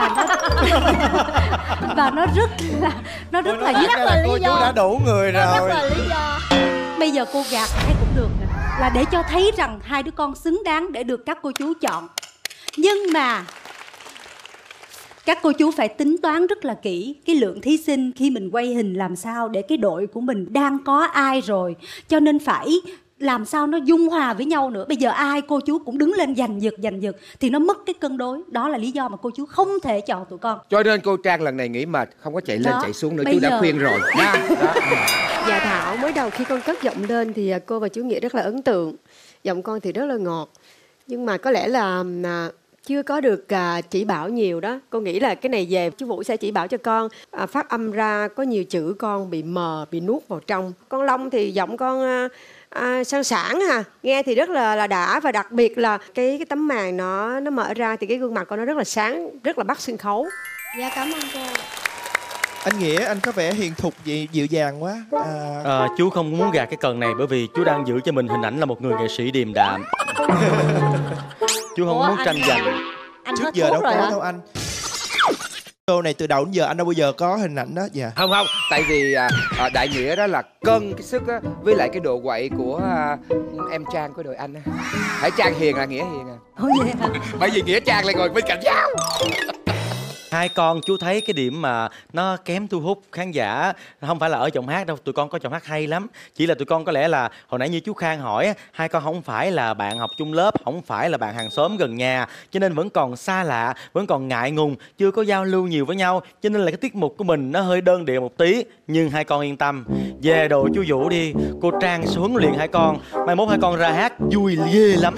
Và nó rất là nhất là lý cô do. Chú đã đủ người rồi. Rất là lý do. Bây giờ cô gạt hay cũng được nè, là để cho thấy rằng hai đứa con xứng đáng để được các cô chú chọn. Nhưng mà các cô chú phải tính toán rất là kỹ cái lượng thí sinh khi mình quay hình làm sao để cái đội của mình đang có ai rồi. Cho nên phải làm sao nó dung hòa với nhau nữa. Bây giờ ai cô chú cũng đứng lên giành giật thì nó mất cái cân đối. Đó là lý do mà cô chú không thể chọn tụi con. Cho nên cô Trang lần này nghỉ mệt, không có chạy lên đó, chạy xuống nữa. Chú đã khuyên rồi. Dạ Thảo, mới đầu khi con cất giọng lên thì cô và chú Nghĩa rất là ấn tượng. Giọng con thì rất là ngọt. Nhưng mà có lẽ là chưa có được chỉ bảo nhiều đó. Con nghĩ là cái này về chú Vũ sẽ chỉ bảo cho con. Phát âm ra có nhiều chữ con bị mờ, bị nuốt vào trong. Con Long thì giọng con sang sảng ha, nghe thì rất là đã. Và đặc biệt là cái tấm màn nó mở ra thì cái gương mặt con nó rất là sáng, rất là bắt sân khấu. Dạ cảm ơn cô. Anh Nghĩa, anh có vẻ hiền thục dịu dàng quá. Chú không muốn gạt cái cần này bởi vì chú đang giữ cho mình hình ảnh là một người nghệ sĩ điềm đạm. Chú không muốn tranh giành. Trước giờ đâu có đâu anh. Show này từ đầu đến giờ anh đâu bao giờ có hình ảnh đó. Dạ. Không, tại vì đại nghĩa đó là cân cái sức á, với lại cái độ quậy của em Trang của đội anh á. Hãy Trang hiền là Nghĩa hiền à. Vậy hả? Bởi vì Nghĩa Trang lại ngồi bên cạnh nhau. Hai con chú thấy cái điểm mà nó kém thu hút khán giả không phải là ở giọng hát đâu, tụi con có giọng hát hay lắm. Chỉ là tụi con có lẽ là hồi nãy như chú Khang hỏi, hai con không phải là bạn học chung lớp, không phải là bạn hàng xóm gần nhà, cho nên vẫn còn xa lạ, vẫn còn ngại ngùng, chưa có giao lưu nhiều với nhau, cho nên là cái tiết mục của mình nó hơi đơn điệu một tí. Nhưng hai con yên tâm, về đội chú Vũ đi, cô Trang sẽ huấn luyện hai con, mai mốt hai con ra hát vui ghê lắm.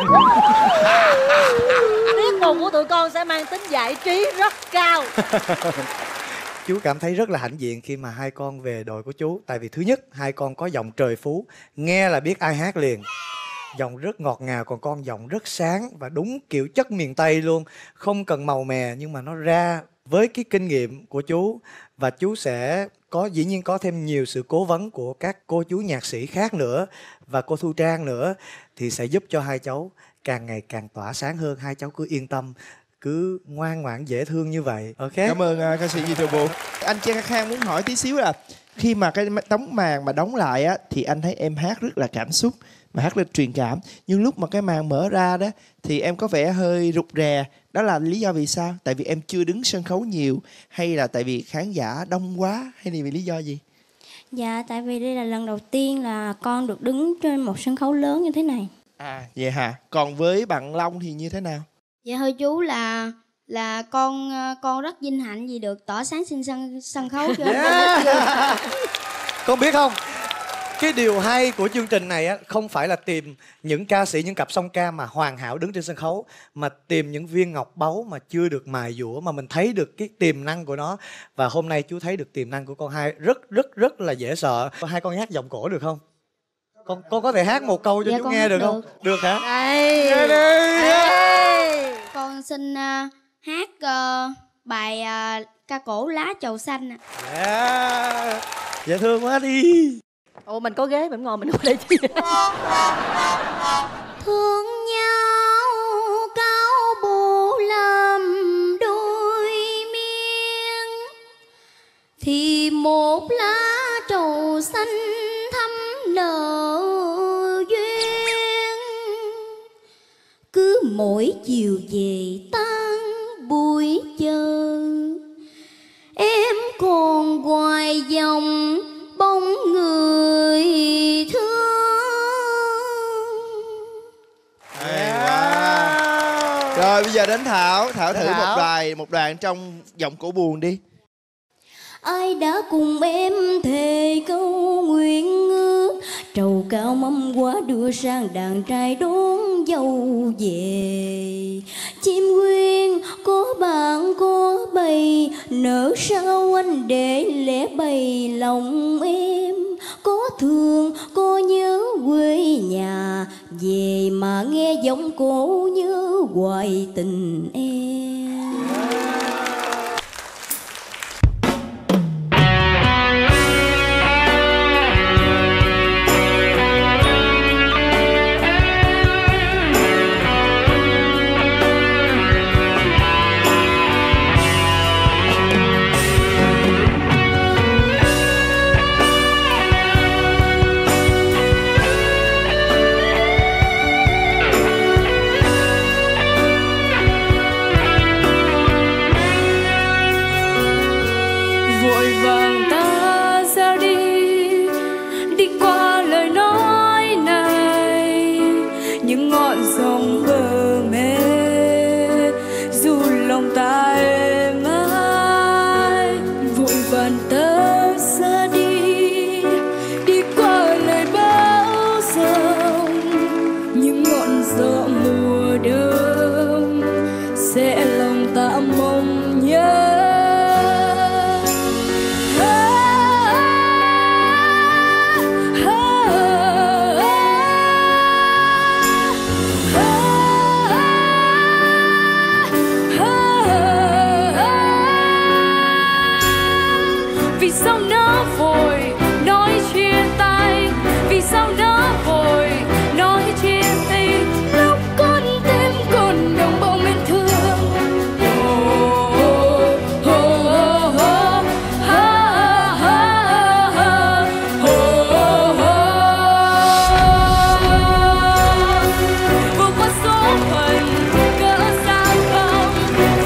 Tiết mục của tụi con sẽ mang tính giải trí rất cao. Chú cảm thấy rất là hãnh diện khi mà hai con về đội của chú. Tại vì thứ nhất, hai con có giọng trời phú, nghe là biết ai hát liền. Giọng rất ngọt ngào, còn con giọng rất sáng và đúng kiểu chất miền Tây luôn. Không cần màu mè nhưng mà nó ra với cái kinh nghiệm của chú. Và chú sẽ có, dĩ nhiên có thêm nhiều sự cố vấn của các cô chú nhạc sĩ khác nữa và cô Thu Trang nữa, thì sẽ giúp cho hai cháu càng ngày càng tỏa sáng hơn. Hai cháu cứ yên tâm, cứ ngoan ngoãn dễ thương như vậy. Ok. Cảm ơn ca sĩ Dương Triệu Vũ. Anh Trang Khang muốn hỏi tí xíu là khi mà cái tấm màn mà đóng lại á thì anh thấy em hát rất là cảm xúc, mà hát lên truyền cảm. Nhưng lúc mà cái màn mở ra đó thì em có vẻ hơi rụt rè. Đó là lý do vì sao? Tại vì em chưa đứng sân khấu nhiều, hay là tại vì khán giả đông quá, hay là vì lý do gì? Dạ tại vì đây là lần đầu tiên là con được đứng trên một sân khấu lớn như thế này. À vậy hả? Còn với bạn Long thì như thế nào? Dạ thưa chú là con rất vinh hạnh vì được tỏa sáng trên sân khấu cho Con biết không, cái điều hay của chương trình này á, không phải là tìm những ca sĩ, những cặp song ca mà hoàn hảo đứng trên sân khấu, mà tìm những viên ngọc báu mà chưa được mài dũa, mà mình thấy được cái tiềm năng của nó. Và hôm nay chú thấy được tiềm năng của con hai rất là dễ sợ. Hai con hát giọng cổ được không? Con có thể hát một câu cho dạ, chú nghe được không? Được hả? Đây. Nghe đi. con xin hát bài ca cổ Lá Trầu Xanh ạ. Dễ thương quá đi. Ồ, mình có ghế mình ngồi mình ngồi đây chi. Thương nhau cao bồ làm đôi miên, thì một lá trầu xanh thắm nở duyên. Cứ mỗi chiều về tan buổi chờ, em còn hoài dòng bóng người thương. Rồi bây giờ đến Thảo. Thảo thử một đoạn trong giọng cổ buồn đi. Ai đã cùng em thề câu nguyện ước, trầu cao mâm quá đưa sang đàn trai đón dâu về. Chim quyên có bạn có bầy, nở sao anh để lẽ bày lòng em. Có thương có nhớ quê nhà, về mà nghe giọng cổ nhớ hoài tình em.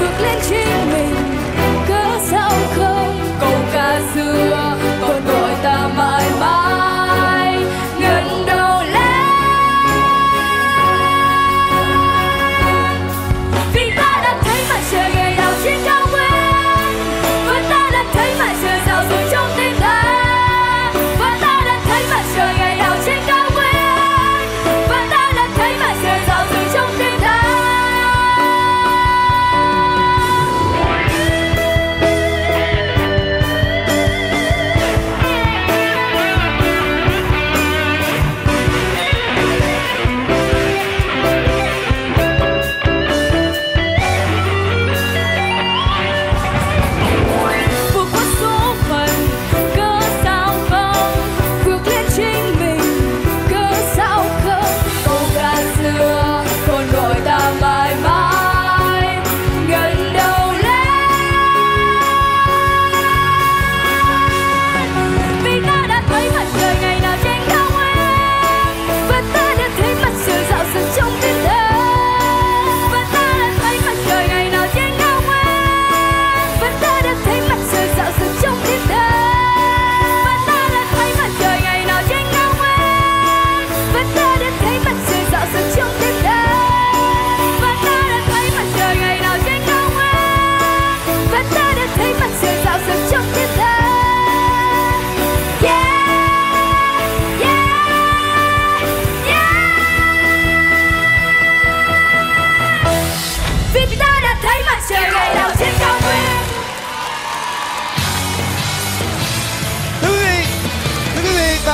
Xưa còn gọi ta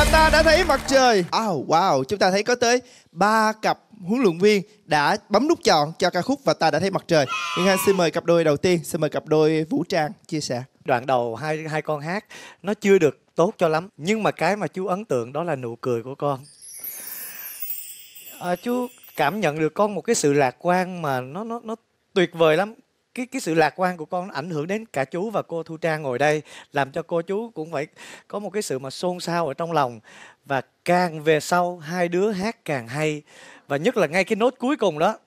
ta đã thấy mặt trời. Wow, chúng ta thấy có tới 3 cặp huấn luyện viên đã bấm nút chọn cho ca khúc Và Ta Đã Thấy Mặt Trời. Ngân Hàng xin mời cặp đôi đầu tiên, xin mời cặp đôi Vũ Trang chia sẻ. Đoạn đầu hai con hát nó chưa được tốt cho lắm, nhưng mà cái mà chú ấn tượng đó là nụ cười của con. Chú cảm nhận được con một cái sự lạc quan mà nó tuyệt vời lắm. Cái sự lạc quan của con nó ảnh hưởng đến cả chú và cô Thu Trang ngồi đây, làm cho cô chú cũng phải có một cái sự mà xôn xao ở trong lòng. Và càng về sau hai đứa hát càng hay, và nhất là ngay cái nốt cuối cùng đó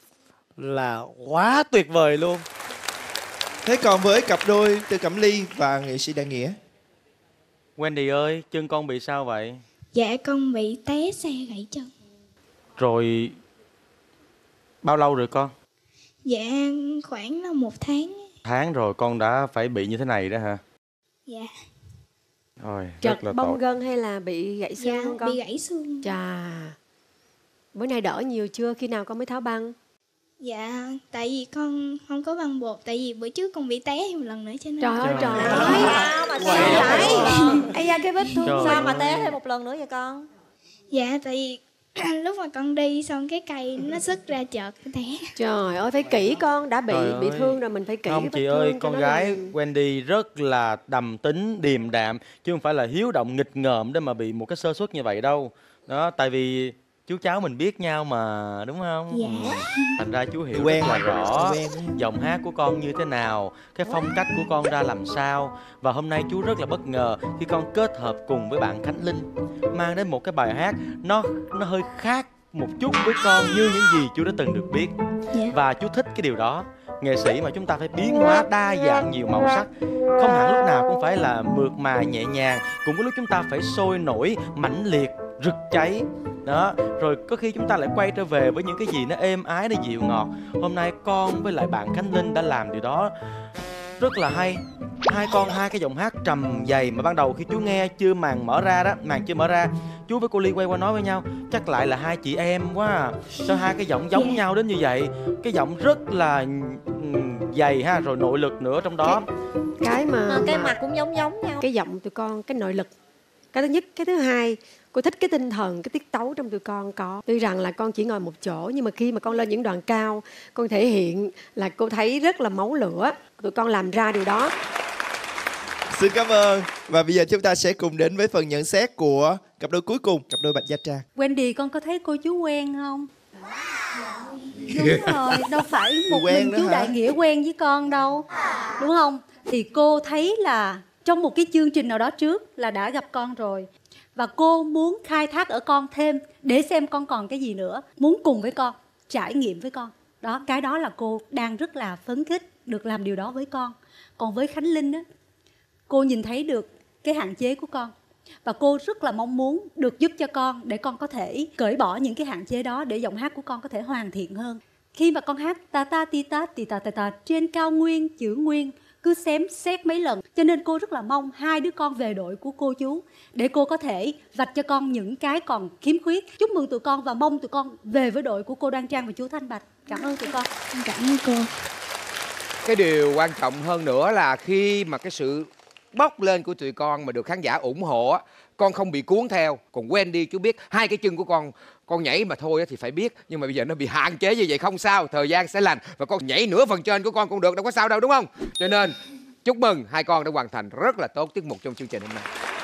là quá tuyệt vời luôn. Thế còn với cặp đôi Từ Cẩm Ly và nghệ sĩ Đại Nghĩa? Wendy ơi, chân con bị sao vậy? Dạ con bị té xe gãy chân. Rồi bao lâu rồi con? Dạ khoảng là 1 tháng. Tháng rồi con đã phải bị như thế này đó hả? Dạ. Rồi, Trật rất là bong tội. gân hay là bị gãy xương Dạ không con? bị gãy xương. Chà, bữa nay đỡ nhiều chưa? Khi nào con mới tháo băng? Dạ tại vì con không có băng bột. Tại vì bữa trước con bị té thêm một lần nữa cho nên. Trời ơi trời ơi. Sao mà té vậy? Ây da cái vết thương. Sao mà té thêm một lần nữa vậy con? Dạ tại vì lúc mà con đi xong cái cây nó xuất ra chợt té. Trời ơi phải kỹ con, đã bị thương rồi mình phải kỹ. Không chị ơi, con gái Wendy rất là đầm tính, điềm đạm, chứ không phải là hiếu động nghịch ngợm để mà bị một cái sơ suất như vậy đâu. Đó, tại vì chú cháu mình biết nhau mà, đúng không? Dạ. Thành ra chú hiểu Quen rất là rồi, rõ quen. giọng hát của con như thế nào, cái phong cách của con ra làm sao. Và hôm nay chú rất là bất ngờ khi con kết hợp cùng với bạn Khánh Linh, mang đến một cái bài hát nó hơi khác một chút với con như những gì chú đã từng được biết. Và chú thích cái điều đó. Nghệ sĩ mà chúng ta phải biến hóa đa dạng nhiều màu sắc, không hẳn lúc nào cũng phải là mượt mà nhẹ nhàng, cũng có lúc chúng ta phải sôi nổi, mãnh liệt, rực cháy. Đó, rồi có khi chúng ta lại quay trở về với những cái gì nó êm ái, nó dịu ngọt. Hôm nay con với lại bạn Khánh Linh đã làm điều đó rất là hay. Hai cái giọng hát trầm dày mà ban đầu khi chú nghe màn chưa mở ra, chú với cô Ly quay qua nói với nhau chắc lại là hai chị em quá à. Sao hai cái giọng giống nhau đến như vậy? Cái giọng rất là dày ha, rồi nội lực nữa trong đó. Cái mặt cũng giống nhau. Cái giọng tụi con, cái nội lực. Cái thứ nhất, cái thứ hai, cô thích cái tinh thần, cái tiết tấu trong tụi con có. Tuy rằng là con chỉ ngồi một chỗ, nhưng mà khi mà con lên những đoạn cao, con thể hiện là cô thấy rất là máu lửa. Tụi con làm ra điều đó. Xin cảm ơn. Và bây giờ chúng ta sẽ cùng đến với phần nhận xét của cặp đôi cuối cùng, cặp đôi Bạch Gia Trang. Wendy, con có thấy cô chú quen không? Đúng rồi, đâu phải một mình chú Đại Nghĩa quen với con đâu, đúng không? Thì cô thấy là trong một cái chương trình nào đó trước là đã gặp con rồi, và cô muốn khai thác ở con thêm để xem con còn cái gì nữa, muốn cùng với con trải nghiệm với con đó. Cái đó là cô đang rất là phấn khích được làm điều đó với con. Còn với Khánh Linh á, cô nhìn thấy được cái hạn chế của con, và cô rất là mong muốn được giúp cho con để con có thể cởi bỏ những cái hạn chế đó, để giọng hát của con có thể hoàn thiện hơn. Khi mà con hát ta ta ti ta ti ta ta ta trên cao nguyên chữ nguyên cứ xém xét mấy lần, cho nên cô rất là mong hai đứa con về đội của cô chú để cô có thể vạch cho con những cái còn khiếm khuyết. Chúc mừng tụi con và mong tụi con về với đội của cô Đoan Trang và chú Thanh Bạch. Cảm ơn tụi con. Cảm ơn cô. Cái điều quan trọng hơn nữa là khi mà cái sự bốc lên của tụi con mà được khán giả ủng hộ á, con không bị cuốn theo. Còn Wendy chú biết hai cái chân của con nhảy mà thôi thì phải biết, nhưng mà bây giờ nó bị hạn chế như vậy không sao, thời gian sẽ lành, và con nhảy nửa phần trên của con cũng được, đâu có sao đâu, đúng không? Cho nên chúc mừng hai con đã hoàn thành rất là tốt tiết mục trong chương trình hôm nay.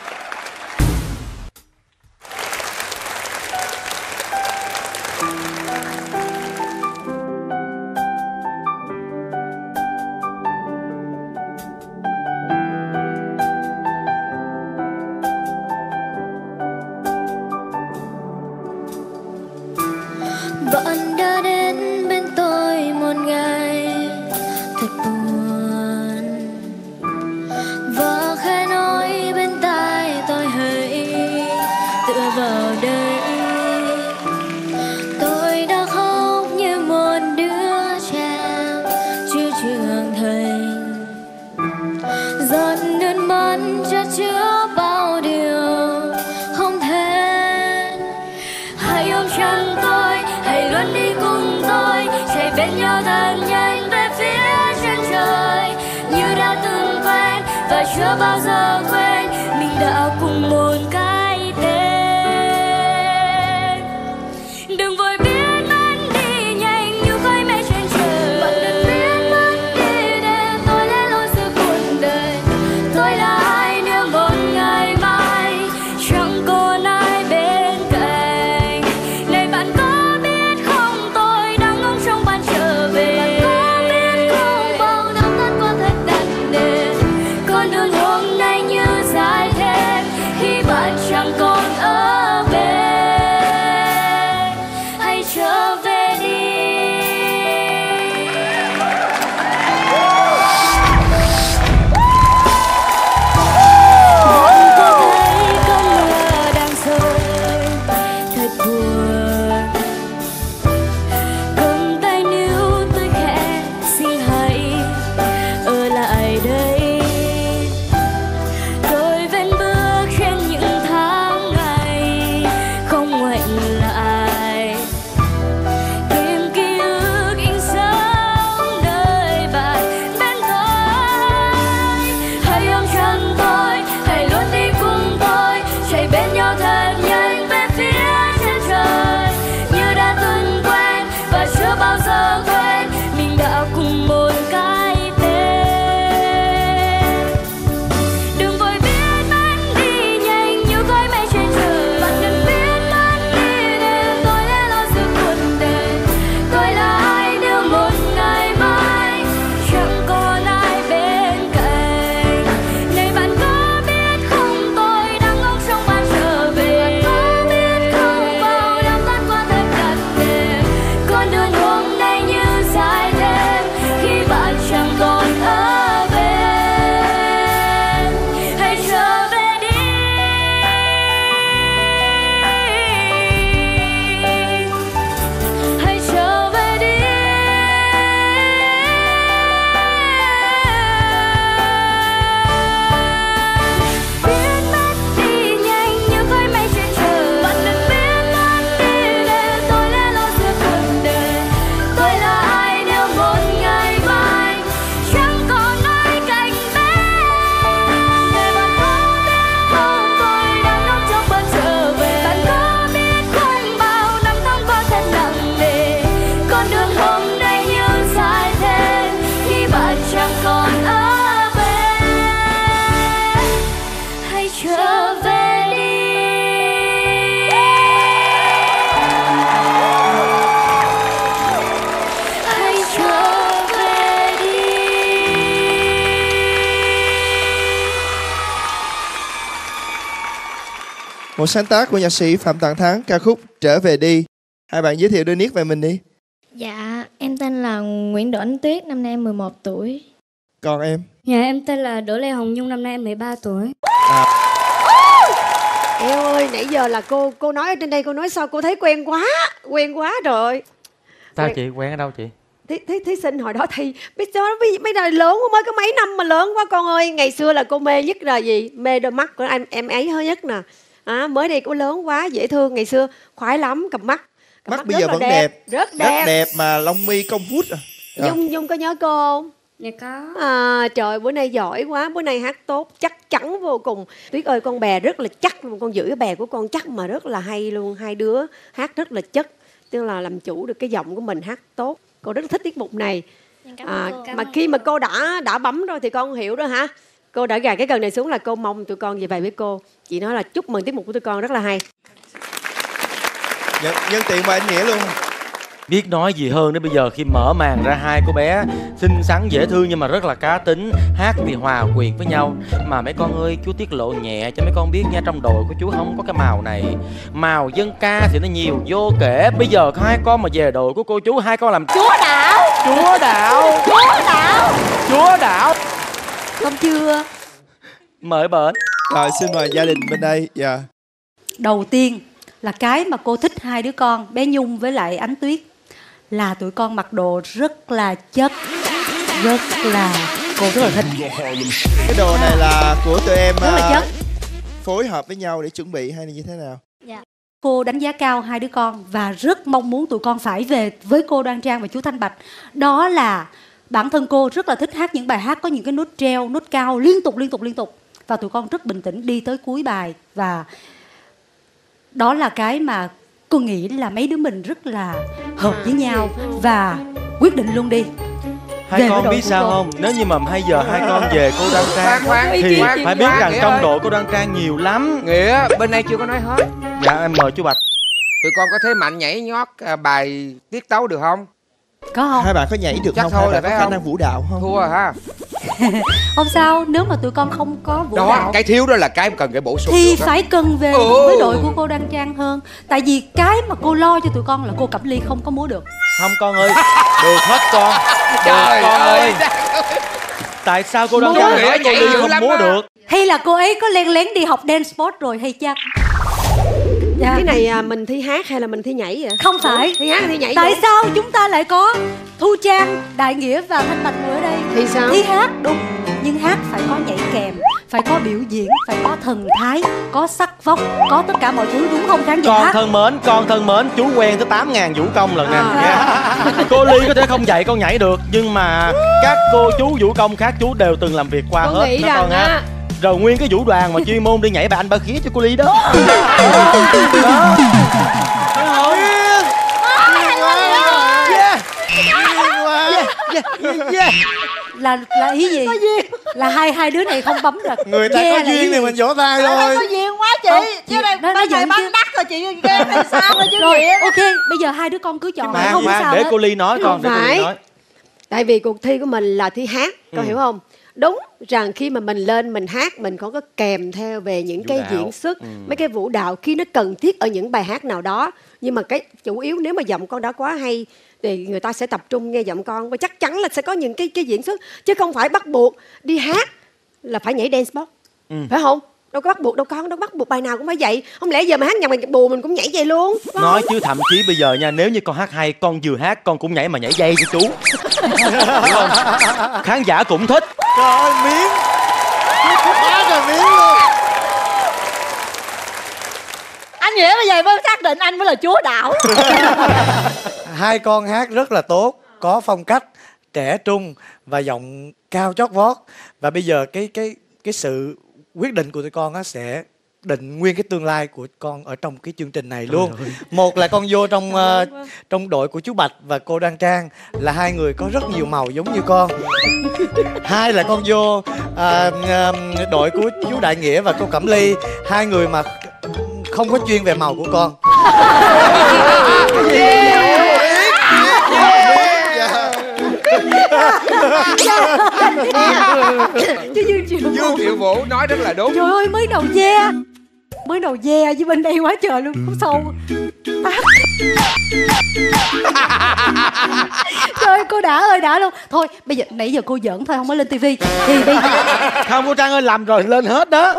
Bạn đã đến bên tôi một ngày thật buồn, và khẽ nói bên tai tôi hãy tựa vào đây. Tôi đã khóc như một đứa trẻ chưa trưởng thành, giọt nước mắt chất chứa bao điều không thể. Hãy ôm chân tôi, hãy luôn đi cùng tôi, chạy bên nhau thật nhanh về phía chân trời, như đã từng quen và chưa bao giờ quên mình đã cùng một cái tên. Một sáng tác của nhạc sĩ Phạm Toàn Thắng, ca khúc Trở Về Đi. Hai bạn giới thiệu đôi nét về mình đi. Dạ, em tên là Nguyễn Đỗ Ánh Tuyết, năm nay em 11 tuổi. Còn em? Dạ, em tên là Đỗ Lê Hồng Nhung, năm nay em 13 tuổi. Eo ơi, nãy giờ là cô nói ở trên đây, cô nói sao cô thấy quen quá rồi. Sao chị quen ở đâu chị? Thí sinh hồi đó thì biết sao mấy đời lớn quá, mới có mấy năm mà lớn quá con ơi. Ngày xưa là cô mê nhất là gì? Mê đôi mắt của em ấy hơi nhất nè. Mới đây cô lớn quá dễ thương, ngày xưa khoái lắm, cặp mắt bây giờ vẫn đẹp. Rất đẹp mà lông mi cong vút à. Dung có nhớ cô không? Dạ có. Trời, bữa nay giỏi quá, bữa nay hát tốt, chắc chắn vô cùng. Tuyết ơi, con bè rất là chắc, con giữ cái bè của con chắc mà rất là hay luôn. Hai đứa hát rất là chất, tức là làm chủ được cái giọng của mình, hát tốt. Cô rất là thích tiết mục này. Mà khi mà cô đã bấm rồi thì con hiểu đó hả? Cô đã gạt cái cần này xuống là cô mong tụi con về với cô. Chị nói là chúc mừng tiết mục của tụi con rất là hay. Nhân tiện và anh Nghĩa luôn. Biết nói gì hơn nữa, bây giờ khi mở màn ra hai cô bé xinh xắn dễ thương nhưng mà rất là cá tính, hát thì hòa quyện với nhau. Mà mấy con ơi, chú tiết lộ nhẹ cho mấy con biết nha, trong đội của chú không có cái màu này. Màu dân ca thì nó nhiều vô kể. Bây giờ hai con mà về đội của cô chú, hai con làm Chúa Đạo. Chúa Đạo. Chúa Đạo. Chúa Đạo. Không chưa? Mời bển. Rồi xin mời gia đình bên đây. Dạ. Đầu tiên là cái mà cô thích hai đứa con, bé Nhung với lại Ánh Tuyết, là tụi con mặc đồ rất là chất, cô rất là thích. Cái đồ này là của tụi em rất là chất. Phối hợp với nhau để chuẩn bị hay là như thế nào? Dạ. Cô đánh giá cao hai đứa con và rất mong muốn tụi con phải về với cô Đoan Trang và chú Thanh Bạch. Đó là bản thân cô rất là thích hát những bài hát có những cái nốt treo, nốt cao liên tục. Và tụi con rất bình tĩnh đi tới cuối bài. Và đó là cái mà cô nghĩ là mấy đứa mình rất là hợp với nhau. Và quyết định luôn đi. Hai con biết sao không? Nếu như mà giờ hai con về cô Đoan Trang thì phải biết rằng trong đội cô Đoan Trang nhiều lắm. Nghĩa bên này chưa có nói hết. Dạ em mời chú Bạch. Tụi con có thế mạnh nhảy nhót bài tiết tấu được không? Có không? Hai bạn có nhảy được chắc không? Thôi hai bạn có khả năng vũ đạo không? Thua ha. Không sao, nếu mà tụi con không có vũ đó, đạo cái thiếu đó là cái cần phải bổ sung thì phải cần về với đội của cô Đoan Trang hơn. Tại vì cái mà cô lo cho tụi con là cô Cẩm Ly không có múa được. Không con ơi, được hết con. Được con ơi. Tại sao cô Đoan Trang nói cô Ly không múa được? Hay là cô ấy có len lén đi học dance sport rồi hay chăng? Dạ. Cái này mình thi hát hay là mình thi nhảy vậy? Không phải. Thi hát thi nhảy. Tại sao chúng ta lại có Thu Trang, Đại Nghĩa và Thanh Bạch ngồi ở đây? Thì sao? Thi hát đúng, nhưng hát phải có nhảy kèm, phải có biểu diễn, phải có thần thái, có sắc vóc, có tất cả mọi thứ, đúng không khán giả? Con thân mến, chú quen tới 8.000 vũ công lần nè. Cô Ly có thể không dạy con nhảy được, nhưng mà các cô chú vũ công khác chú đều từng làm việc qua hết. Nghĩ rằng á, rồi nguyên cái vũ đoàn mà chuyên môn đi nhảy bài Anh Ba Khía cho cô Ly đó. Là ý gì? Là hai đứa này không bấm được. Người ta có duyên thì mình vỗ tay thôi. Có duyên quá chị. Chứ đây bên này bắn đắt rồi chị game hay sao rồi chứ. Rồi ok, bây giờ hai đứa con cứ chọn. Không sao để cô Ly nói con. Để cô Ly nói. Tại vì cuộc thi của mình là thi hát, con hiểu không? Đúng rằng khi mà mình lên mình hát, mình có kèm theo về những cái diễn xuất, mấy cái vũ đạo khi nó cần thiết ở những bài hát nào đó. Nhưng mà cái chủ yếu nếu mà giọng con đã quá hay thì người ta sẽ tập trung nghe giọng con, và chắc chắn là sẽ có những cái diễn xuất, chứ không phải bắt buộc đi hát là phải nhảy dance box, phải không? Đâu có bắt buộc đâu con, đâu bắt buộc bài nào cũng phải vậy. Không lẽ giờ mà hát nhạc bài bù mình cũng nhảy vậy luôn? Nói chứ thậm chí bây giờ nha, nếu như con hát hay, con vừa hát con cũng nhảy mà nhảy dây cho chú. Hiểu không? Khán giả cũng thích. Trời ơi, miếng quá trời miếng luôn. Anh Nghĩa bây giờ mới xác định anh mới là chúa đạo. Hai con hát rất là tốt, có phong cách trẻ trung và giọng cao chót vót. Và bây giờ cái sự quyết định của tụi con á sẽ định nguyên cái tương lai của con ở trong cái chương trình này luôn. Một là con vô trong đội của chú Bạch và cô Đoan Trang, là hai người có rất nhiều màu giống như con. Hai là con vô đội của chú Đại Nghĩa và cô Cẩm Ly, hai người mà không có chuyên về màu của con. Dương Triệu Vũ nói rất là đúng. Trời ơi, mới đầu che. Mới đầu ve với bên đây quá trời luôn, khúc sau trời cô đã ơi đã luôn. Thôi bây giờ nãy giờ cô giỡn thôi, không có lên tivi thì bây giờ không cô Trang ơi, làm rồi lên hết đó.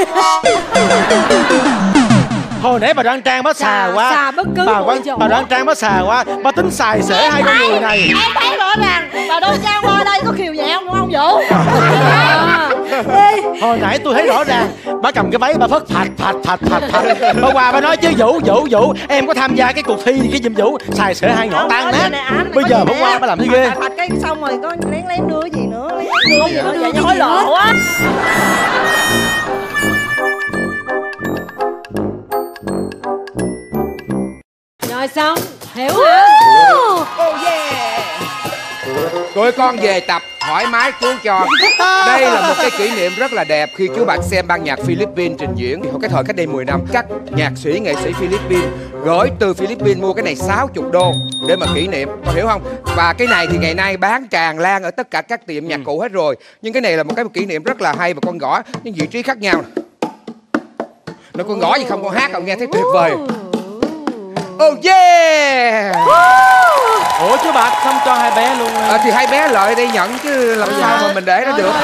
Hồi nãy bà Đoan Trang bá xà quá. Xà bất cứ bà Đoan Trang bá xà quá. Bà tính xài xể hai con người này. Em thấy rõ ràng bà Đoan Trang qua đây có khiều nhẹ không không Vũ? Hồi nãy tôi thấy rõ ràng bà cầm cái váy bà phất phạch. Bà qua bà nói chứ Vũ em có tham gia cái cuộc thi cái nhiệm vụ xài xể hai nhỏ tan nát. Bây giờ bà qua bà làm thế ghê. Phạch cái xong rồi có lén đưa gì nữa, đưa gì nữa vậy cho hối lộ á. Rồi xong, hiểu hả? Tụi con về tập thoải mái chú cho. Đây là một cái kỷ niệm rất là đẹp khi chú bạn xem ban nhạc Philippines trình diễn. Cái thời cách đây 10 năm, các nhạc sĩ, nghệ sĩ Philippines gửi từ Philippines mua cái này 60 đô để mà kỷ niệm, con hiểu không? Và cái này thì ngày nay bán tràn lan ở tất cả các tiệm nhạc cụ hết rồi. Nhưng cái này là một cái kỷ niệm rất là hay và con gõ những vị trí khác nhau. Nó con gõ gì không, con hát không nghe thấy tuyệt vời. Oh yeah! Ủa chú Bạch không cho hai bé luôn? Thì hai bé lợi đây nhận chứ làm sao mà mình để nó được.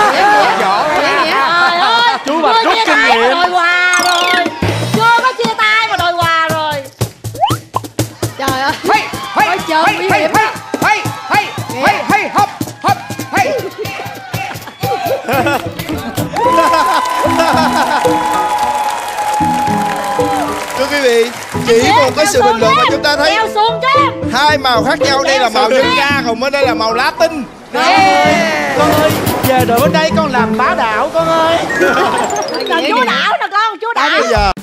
Chú Bạch rút kinh nghiệm. Đòi quà rồi, chưa có chia tay mà đòi quà rồi. Trời ơi, coi chờ nguy hiểm. Hop Thưa quý vị, chỉ một cái sự bình luận mà chúng ta thấy hai màu khác nhau. Đây là màu dân ca, còn bên đây là màu Latin. Con ơi, về đợi bên đây con làm bá đạo con ơi. Chú đảo nè con, chú đảo. Bây giờ